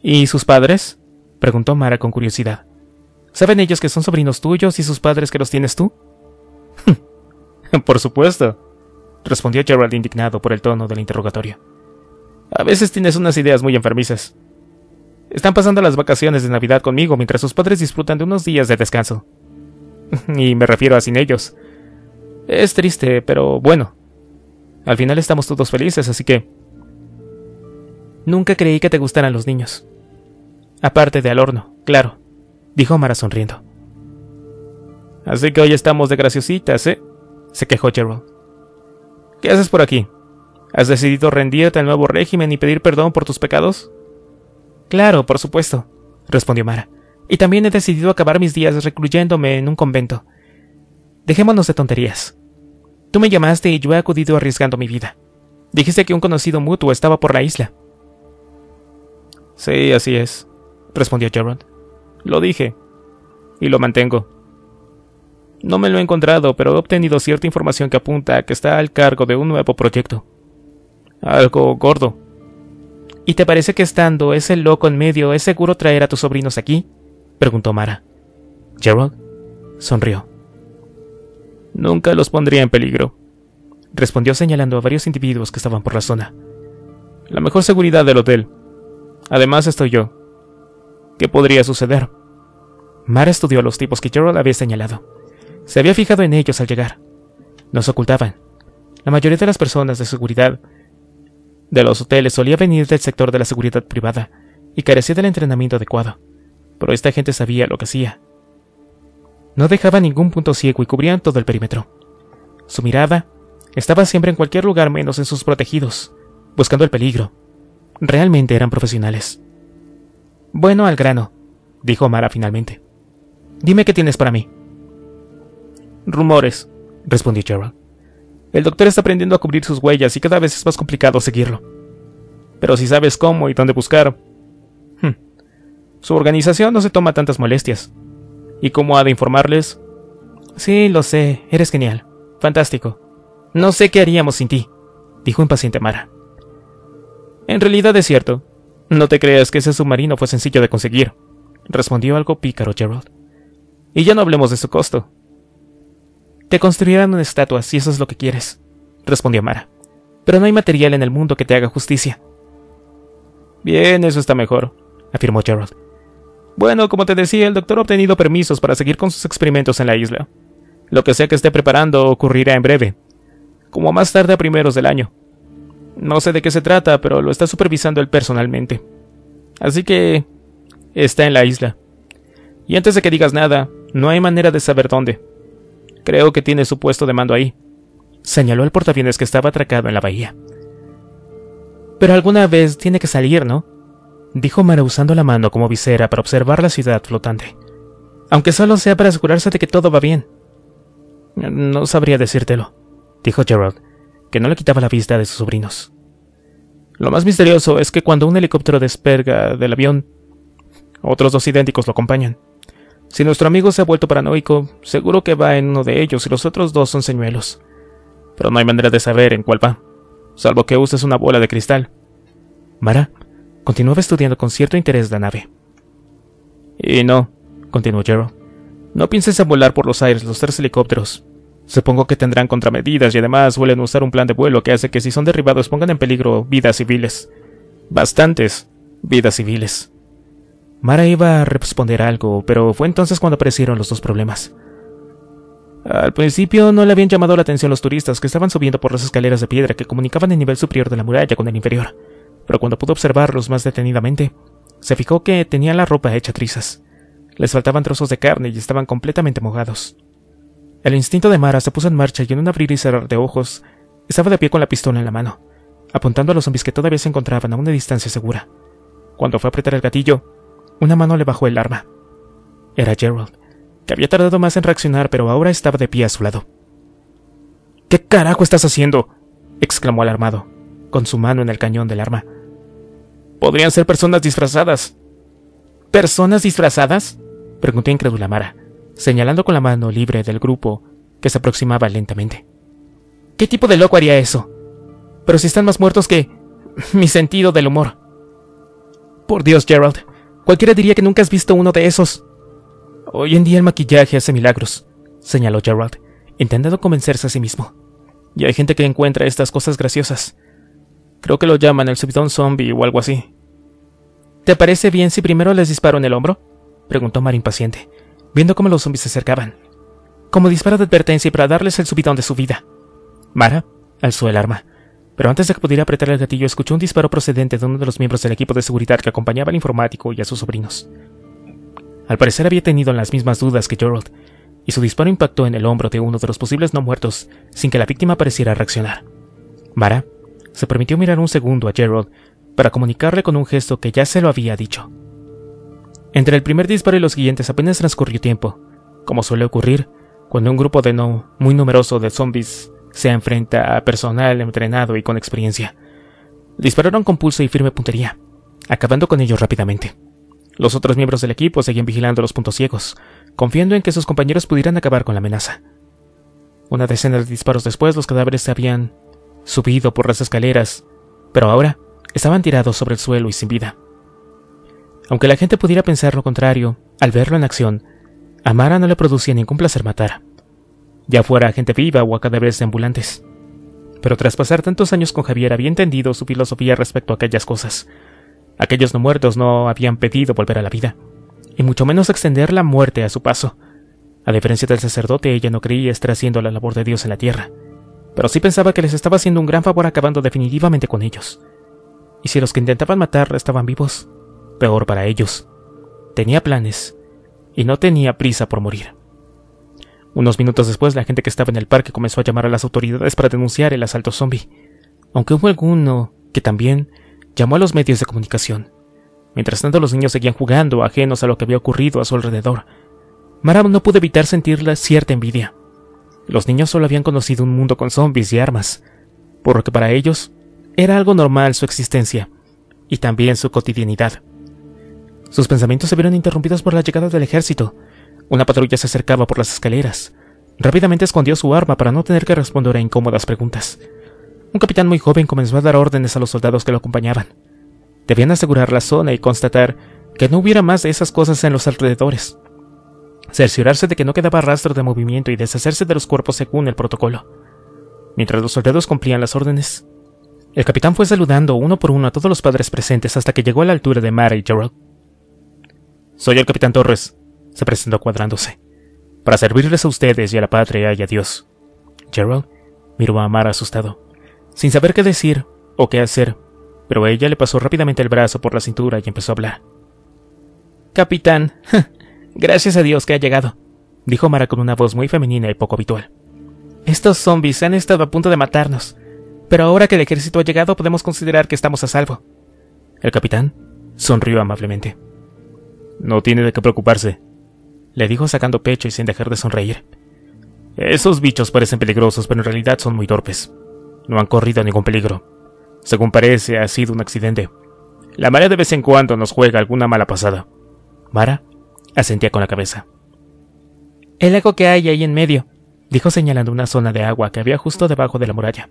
¿Y sus padres?, preguntó Mara con curiosidad. ¿Saben ellos que son sobrinos tuyos y sus padres que los tienes tú? Por supuesto, respondió Gerald indignado por el tono del interrogatorio. A veces tienes unas ideas muy enfermizas. Están pasando las vacaciones de Navidad conmigo mientras sus padres disfrutan de unos días de descanso. Y me refiero a sin ellos. Es triste, pero bueno. Al final estamos todos felices, así que... Nunca creí que te gustaran los niños. Aparte de al horno, claro, dijo Mara sonriendo. Así que hoy estamos de graciositas, ¿eh? Se quejó Gerald. ¿Qué haces por aquí? ¿Has decidido rendirte al nuevo régimen y pedir perdón por tus pecados? Claro, por supuesto, respondió Mara. Y también he decidido acabar mis días recluyéndome en un convento. Dejémonos de tonterías. Tú me llamaste y yo he acudido arriesgando mi vida. Dijiste que un conocido mutuo estaba por la isla. Sí, así es, respondió Gerald. Lo dije, y lo mantengo. No me lo he encontrado, pero he obtenido cierta información que apunta a que está al cargo de un nuevo proyecto. Algo gordo. ¿Y te parece que estando ese loco en medio es seguro traer a tus sobrinos aquí?, preguntó Mara. Gerald sonrió. Nunca los pondría en peligro, respondió señalando a varios individuos que estaban por la zona. La mejor seguridad del hotel. Además estoy yo. ¿Qué podría suceder? Mara estudió a los tipos que Gerald había señalado. Se había fijado en ellos al llegar. No se ocultaban. La mayoría de las personas de seguridad de los hoteles solía venir del sector de la seguridad privada y carecía del entrenamiento adecuado, pero esta gente sabía lo que hacía. No dejaba ningún punto ciego y cubrían todo el perímetro. Su mirada estaba siempre en cualquier lugar menos en sus protegidos, buscando el peligro. Realmente eran profesionales. Bueno, al grano, dijo Mara finalmente. Dime qué tienes para mí. Rumores, respondió Gerald. El doctor está aprendiendo a cubrir sus huellas y cada vez es más complicado seguirlo. Pero si sabes cómo y dónde buscar... Hmm. Su organización no se toma tantas molestias. ¿Y cómo ha de informarles? Sí, lo sé, eres genial. Fantástico. No sé qué haríamos sin ti, dijo impaciente Mara. En realidad es cierto. No te creas que ese submarino fue sencillo de conseguir, respondió algo pícaro Gerald. Y ya no hablemos de su costo. Te construirán una estatua si eso es lo que quieres, respondió Mara. Pero no hay material en el mundo que te haga justicia. Bien, eso está mejor, afirmó Gerald. Bueno, como te decía, el doctor ha obtenido permisos para seguir con sus experimentos en la isla. Lo que sea que esté preparando ocurrirá en breve, como más tarde a primeros del año. No sé de qué se trata, pero lo está supervisando él personalmente. Así que... está en la isla. Y antes de que digas nada, no hay manera de saber dónde. Creo que tiene su puesto de mando ahí, señaló el portaaviones que estaba atracado en la bahía. Pero alguna vez tiene que salir, ¿no? Dijo Mara usando la mano como visera para observar la ciudad flotante. Aunque solo sea para asegurarse de que todo va bien. No sabría decírtelo, dijo Gerald, que no le quitaba la vista de sus sobrinos. Lo más misterioso es que cuando un helicóptero despeга del avión, otros dos idénticos lo acompañan. Si nuestro amigo se ha vuelto paranoico, seguro que va en uno de ellos y los otros dos son señuelos. Pero no hay manera de saber en cuál va, salvo que uses una bola de cristal. Mara continuaba estudiando con cierto interés la nave. Y no, continuó Gerald, no pienses en volar por los aires los tres helicópteros. Supongo que tendrán contramedidas y además suelen usar un plan de vuelo que hace que si son derribados pongan en peligro vidas civiles. Bastantes vidas civiles. Mara iba a responder algo, pero fue entonces cuando aparecieron los dos problemas. Al principio no le habían llamado la atención los turistas que estaban subiendo por las escaleras de piedra que comunicaban el nivel superior de la muralla con el inferior, pero cuando pudo observarlos más detenidamente, se fijó que tenían la ropa hecha trizas. Les faltaban trozos de carne y estaban completamente mojados. El instinto de Mara se puso en marcha y en un abrir y cerrar de ojos, estaba de pie con la pistola en la mano, apuntando a los zombies que todavía se encontraban a una distancia segura. Cuando fue a apretar el gatillo, una mano le bajó el arma. Era Gerald, que había tardado más en reaccionar, pero ahora estaba de pie a su lado. ¿Qué carajo estás haciendo?, exclamó alarmado, con su mano en el cañón del arma. Podrían ser personas disfrazadas. ¿Personas disfrazadas?, preguntó incrédula Mara, señalando con la mano libre del grupo que se aproximaba lentamente. ¿Qué tipo de loco haría eso? Pero si están más muertos que... mi sentido del humor. Por Dios, Gerald. Cualquiera diría que nunca has visto uno de esos. Hoy en día el maquillaje hace milagros, señaló Gerald, intentando convencerse a sí mismo. Y hay gente que encuentra estas cosas graciosas. Creo que lo llaman el subidón zombie o algo así. ¿Te parece bien si primero les disparo en el hombro?, preguntó Mara impaciente, viendo cómo los zombies se acercaban. Como disparo de advertencia y para darles el subidón de su vida. Mara alzó el arma, pero antes de que pudiera apretar el gatillo escuchó un disparo procedente de uno de los miembros del equipo de seguridad que acompañaba al informático y a sus sobrinos. Al parecer había tenido las mismas dudas que Gerald, y su disparo impactó en el hombro de uno de los posibles no muertos sin que la víctima pareciera reaccionar. Mara se permitió mirar un segundo a Gerald para comunicarle con un gesto que ya se lo había dicho. Entre el primer disparo y los siguientes apenas transcurrió tiempo, como suele ocurrir cuando un grupo de no muy numeroso de zombies se enfrenta a personal entrenado y con experiencia. Dispararon con pulso y firme puntería, acabando con ellos rápidamente. Los otros miembros del equipo seguían vigilando los puntos ciegos, confiando en que sus compañeros pudieran acabar con la amenaza. Una decena de disparos después, los cadáveres se habían subido por las escaleras, pero ahora estaban tirados sobre el suelo y sin vida. Aunque la gente pudiera pensar lo contrario, al verlo en acción, a Mara no le producía ningún placer matar, ya fuera a gente viva o a cadáveres de ambulantes. Pero tras pasar tantos años con Javier había entendido su filosofía respecto a aquellas cosas. Aquellos no muertos no habían pedido volver a la vida, y mucho menos extender la muerte a su paso. A diferencia del sacerdote, ella no creía estar haciendo la labor de Dios en la tierra, pero sí pensaba que les estaba haciendo un gran favor acabando definitivamente con ellos. Y si los que intentaban matarla estaban vivos, peor para ellos. Tenía planes, y no tenía prisa por morir. Unos minutos después, la gente que estaba en el parque comenzó a llamar a las autoridades para denunciar el asalto zombie, aunque hubo alguno que también llamó a los medios de comunicación. Mientras tanto, los niños seguían jugando, ajenos a lo que había ocurrido a su alrededor. Mara no pudo evitar sentirle cierta envidia. Los niños solo habían conocido un mundo con zombies y armas, por lo que para ellos era algo normal su existencia, y también su cotidianidad. Sus pensamientos se vieron interrumpidos por la llegada del ejército. Una patrulla se acercaba por las escaleras. Rápidamente escondió su arma para no tener que responder a incómodas preguntas. Un capitán muy joven comenzó a dar órdenes a los soldados que lo acompañaban. Debían asegurar la zona y constatar que no hubiera más de esas cosas en los alrededores. Cerciorarse de que no quedaba rastro de movimiento y deshacerse de los cuerpos según el protocolo. Mientras los soldados cumplían las órdenes, el capitán fue saludando uno por uno a todos los padres presentes hasta que llegó a la altura de Mara y Gerald. «Soy el capitán Torres», se presentó cuadrándose, «para servirles a ustedes y a la patria y a Dios». Gerald miró a Mara asustado, sin saber qué decir o qué hacer, pero ella le pasó rápidamente el brazo por la cintura y empezó a hablar. «Capitán, gracias a Dios que ha llegado», dijo Mara con una voz muy femenina y poco habitual. «Estos zombies han estado a punto de matarnos, pero ahora que el ejército ha llegado podemos considerar que estamos a salvo». El capitán sonrió amablemente. «No tiene de qué preocuparse», le dijo sacando pecho y sin dejar de sonreír. «Esos bichos parecen peligrosos, pero en realidad son muy torpes. No han corrido ningún peligro. Según parece, ha sido un accidente. La marea de vez en cuando nos juega alguna mala pasada». Mara asentía con la cabeza. «El lago que hay ahí en medio», dijo señalando una zona de agua que había justo debajo de la muralla.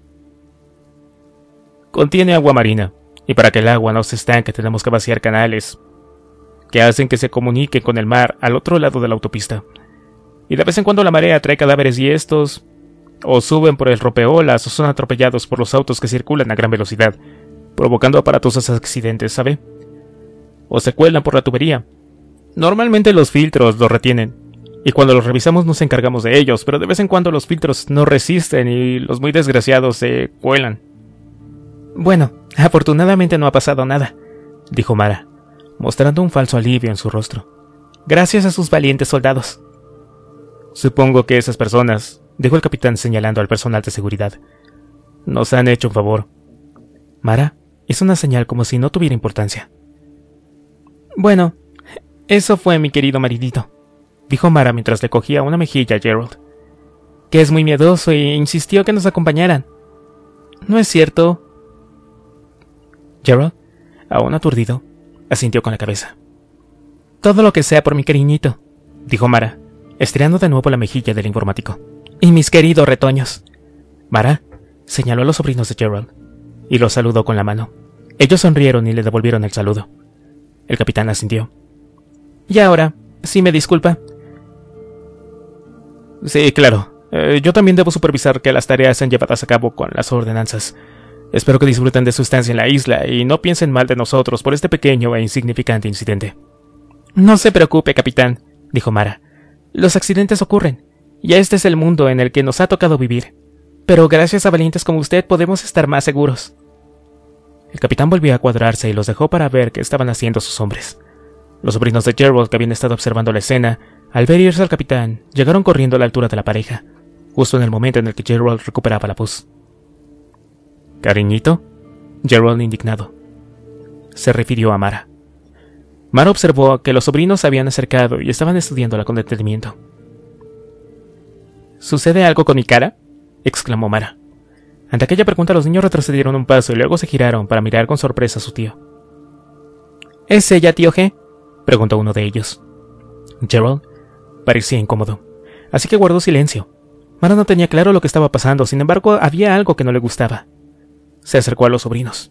«Contiene agua marina, y para que el agua no se estanque tenemos que vaciar canales que hacen que se comunique con el mar al otro lado de la autopista. Y de vez en cuando la marea trae cadáveres y estos o suben por el rompeolas o son atropellados por los autos que circulan a gran velocidad, provocando aparatosos accidentes, ¿sabe? O se cuelan por la tubería. Normalmente los filtros los retienen, y cuando los revisamos nos encargamos de ellos, pero de vez en cuando los filtros no resisten y los muy desgraciados se cuelan». «Bueno, afortunadamente no ha pasado nada», dijo Mara, mostrando un falso alivio en su rostro. «Gracias a sus valientes soldados». «Supongo que esas personas», dijo el capitán señalando al personal de seguridad, «nos han hecho un favor». Mara hizo una señal como si no tuviera importancia. «Bueno, eso fue mi querido maridito», dijo Mara mientras le cogía una mejilla a Gerald, que es muy miedoso e insistió que nos acompañaran. ¿No es cierto?» Gerald, aún aturdido, asintió con la cabeza. «Todo lo que sea por mi cariñito», dijo Mara, estirando de nuevo la mejilla del informático. «Y mis queridos retoños». Mara señaló a los sobrinos de Gerald y los saludó con la mano. Ellos sonrieron y le devolvieron el saludo. El capitán asintió. ¿Y ahora? ¿Sí me disculpa? Sí, claro. Eh, yo también debo supervisar que las tareas sean llevadas a cabo con las ordenanzas. Espero que disfruten de su estancia en la isla y no piensen mal de nosotros por este pequeño e insignificante incidente. No se preocupe, capitán, dijo Mara. Los accidentes ocurren, y este es el mundo en el que nos ha tocado vivir. Pero gracias a valientes como usted podemos estar más seguros. El capitán volvió a cuadrarse y los dejó para ver qué estaban haciendo sus hombres. Los sobrinos de Gerald, que habían estado observando la escena, al ver irse al capitán, llegaron corriendo a la altura de la pareja, justo en el momento en el que Gerald recuperaba la voz. ¿Cariñito? Gerald, indignado, se refirió a Mara. Mara observó que los sobrinos se habían acercado y estaban estudiándola con detenimiento. ¿Sucede algo con mi cara?, exclamó Mara. Ante aquella pregunta los niños retrocedieron un paso y luego se giraron para mirar con sorpresa a su tío. ¿Es ella, tío G?, preguntó uno de ellos. Gerald parecía incómodo, así que guardó silencio. Mara no tenía claro lo que estaba pasando, sin embargo había algo que no le gustaba. Se acercó a los sobrinos.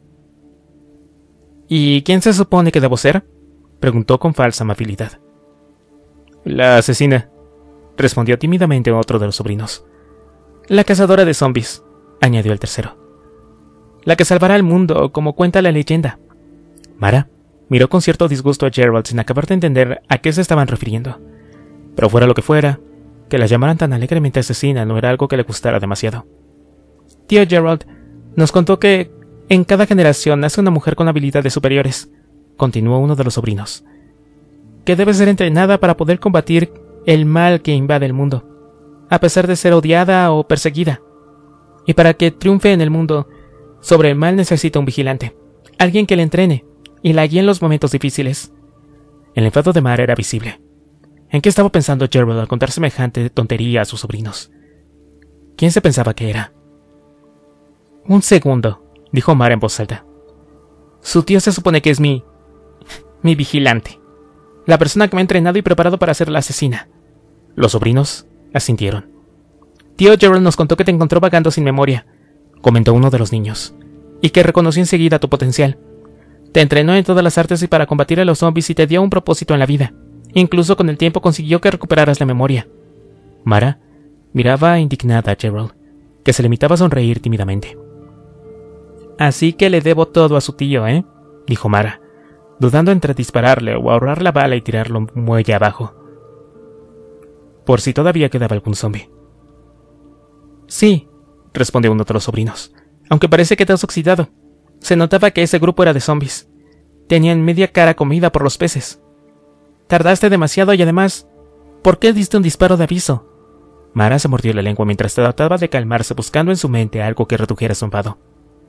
¿Y quién se supone que debo ser?, preguntó con falsa amabilidad. La asesina, respondió tímidamente otro de los sobrinos. La cazadora de zombies, añadió el tercero. La que salvará al mundo, como cuenta la leyenda. Mara miró con cierto disgusto a Gerald sin acabar de entender a qué se estaban refiriendo. Pero fuera lo que fuera, que la llamaran tan alegremente asesina no era algo que le gustara demasiado. Tío Gerald nos contó que en cada generación nace una mujer con habilidades superiores, continuó uno de los sobrinos, que debe ser entrenada para poder combatir el mal que invade el mundo, a pesar de ser odiada o perseguida. Y para que triunfe en el mundo sobre el mal necesita un vigilante, alguien que le entrene y la guíe en los momentos difíciles. El enfado de Mara era visible. ¿En qué estaba pensando Gerald al contar semejante tontería a sus sobrinos? ¿Quién se pensaba que era? Un segundo, dijo Mara en voz alta. Su tío se supone que es mi... mi vigilante. La persona que me ha entrenado y preparado para ser la asesina. Los sobrinos asintieron. Tío Gerald nos contó que te encontró vagando sin memoria, comentó uno de los niños, y que reconoció enseguida tu potencial. Te entrenó en todas las artes y para combatir a los zombies y te dio un propósito en la vida. Incluso con el tiempo consiguió que recuperaras la memoria. Mara miraba indignada a Gerald, que se limitaba a sonreír tímidamente. Así que le debo todo a su tío, ¿eh?, dijo Mara, dudando entre dispararle o ahorrar la bala y tirarlo muelle abajo, por si todavía quedaba algún zombie. Sí, respondió uno de los sobrinos, aunque parece que te has oxidado. Se notaba que ese grupo era de zombies. Tenían media cara comida por los peces. Tardaste demasiado y además, ¿por qué diste un disparo de aviso? Mara se mordió la lengua mientras trataba de calmarse buscando en su mente algo que redujera su enfado.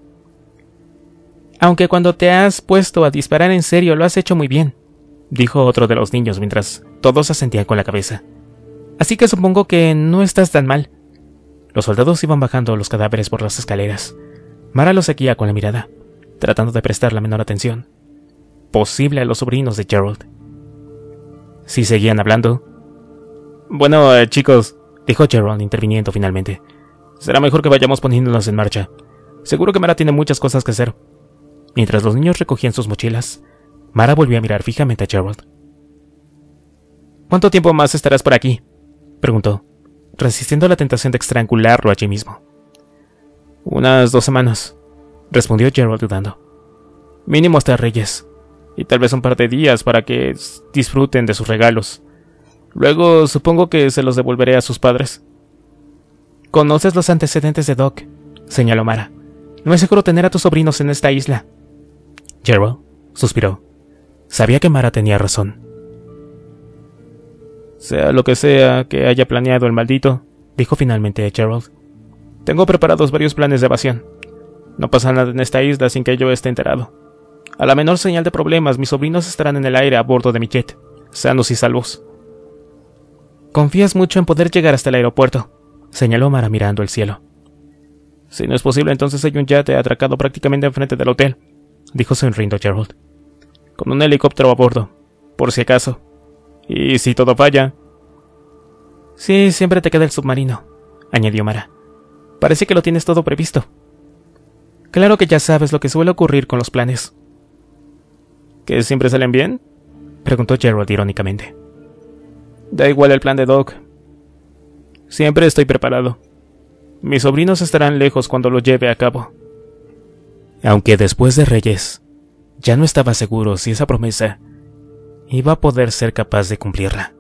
Aunque cuando te has puesto a disparar en serio lo has hecho muy bien, dijo otro de los niños mientras todos asentían con la cabeza. Así que supongo que no estás tan mal. Los soldados iban bajando los cadáveres por las escaleras. Mara los seguía con la mirada, tratando de prestar la menor atención posible a los sobrinos de Gerald. ¿Sí seguían hablando? Bueno, eh, chicos, dijo Gerald interviniendo finalmente. Será mejor que vayamos poniéndonos en marcha. Seguro que Mara tiene muchas cosas que hacer. Mientras los niños recogían sus mochilas, Mara volvió a mirar fijamente a Gerald. ¿Cuánto tiempo más estarás por aquí?, preguntó, resistiendo la tentación de estrangularlo allí mismo. Unas dos semanas, respondió Gerald dudando. Mínimo hasta Reyes, y tal vez un par de días para que disfruten de sus regalos. Luego supongo que se los devolveré a sus padres. ¿Conoces los antecedentes de Doc?, señaló Mara. No es seguro tener a tus sobrinos en esta isla. Gerald suspiró. Sabía que Mara tenía razón. Sea lo que sea que haya planeado el maldito, dijo finalmente Gerald, tengo preparados varios planes de evasión. No pasa nada en esta isla sin que yo esté enterado. A la menor señal de problemas, mis sobrinos estarán en el aire a bordo de mi jet, sanos y salvos. Confías mucho en poder llegar hasta el aeropuerto, señaló Mara mirando el cielo. Si no es posible, entonces hay un yate atracado prácticamente enfrente del hotel, dijo sonriendo Gerald, con un helicóptero a bordo, por si acaso. Y si todo falla... Sí, siempre te queda el submarino, añadió Mara. Parece que lo tienes todo previsto. Claro que ya sabes lo que suele ocurrir con los planes. ¿Que siempre salen bien?, preguntó Gerald irónicamente. Da igual el plan de Doc. Siempre estoy preparado. Mis sobrinos estarán lejos cuando lo lleve a cabo. Aunque después de Reyes, ya no estaba seguro si esa promesa iba a poder ser capaz de cumplirla.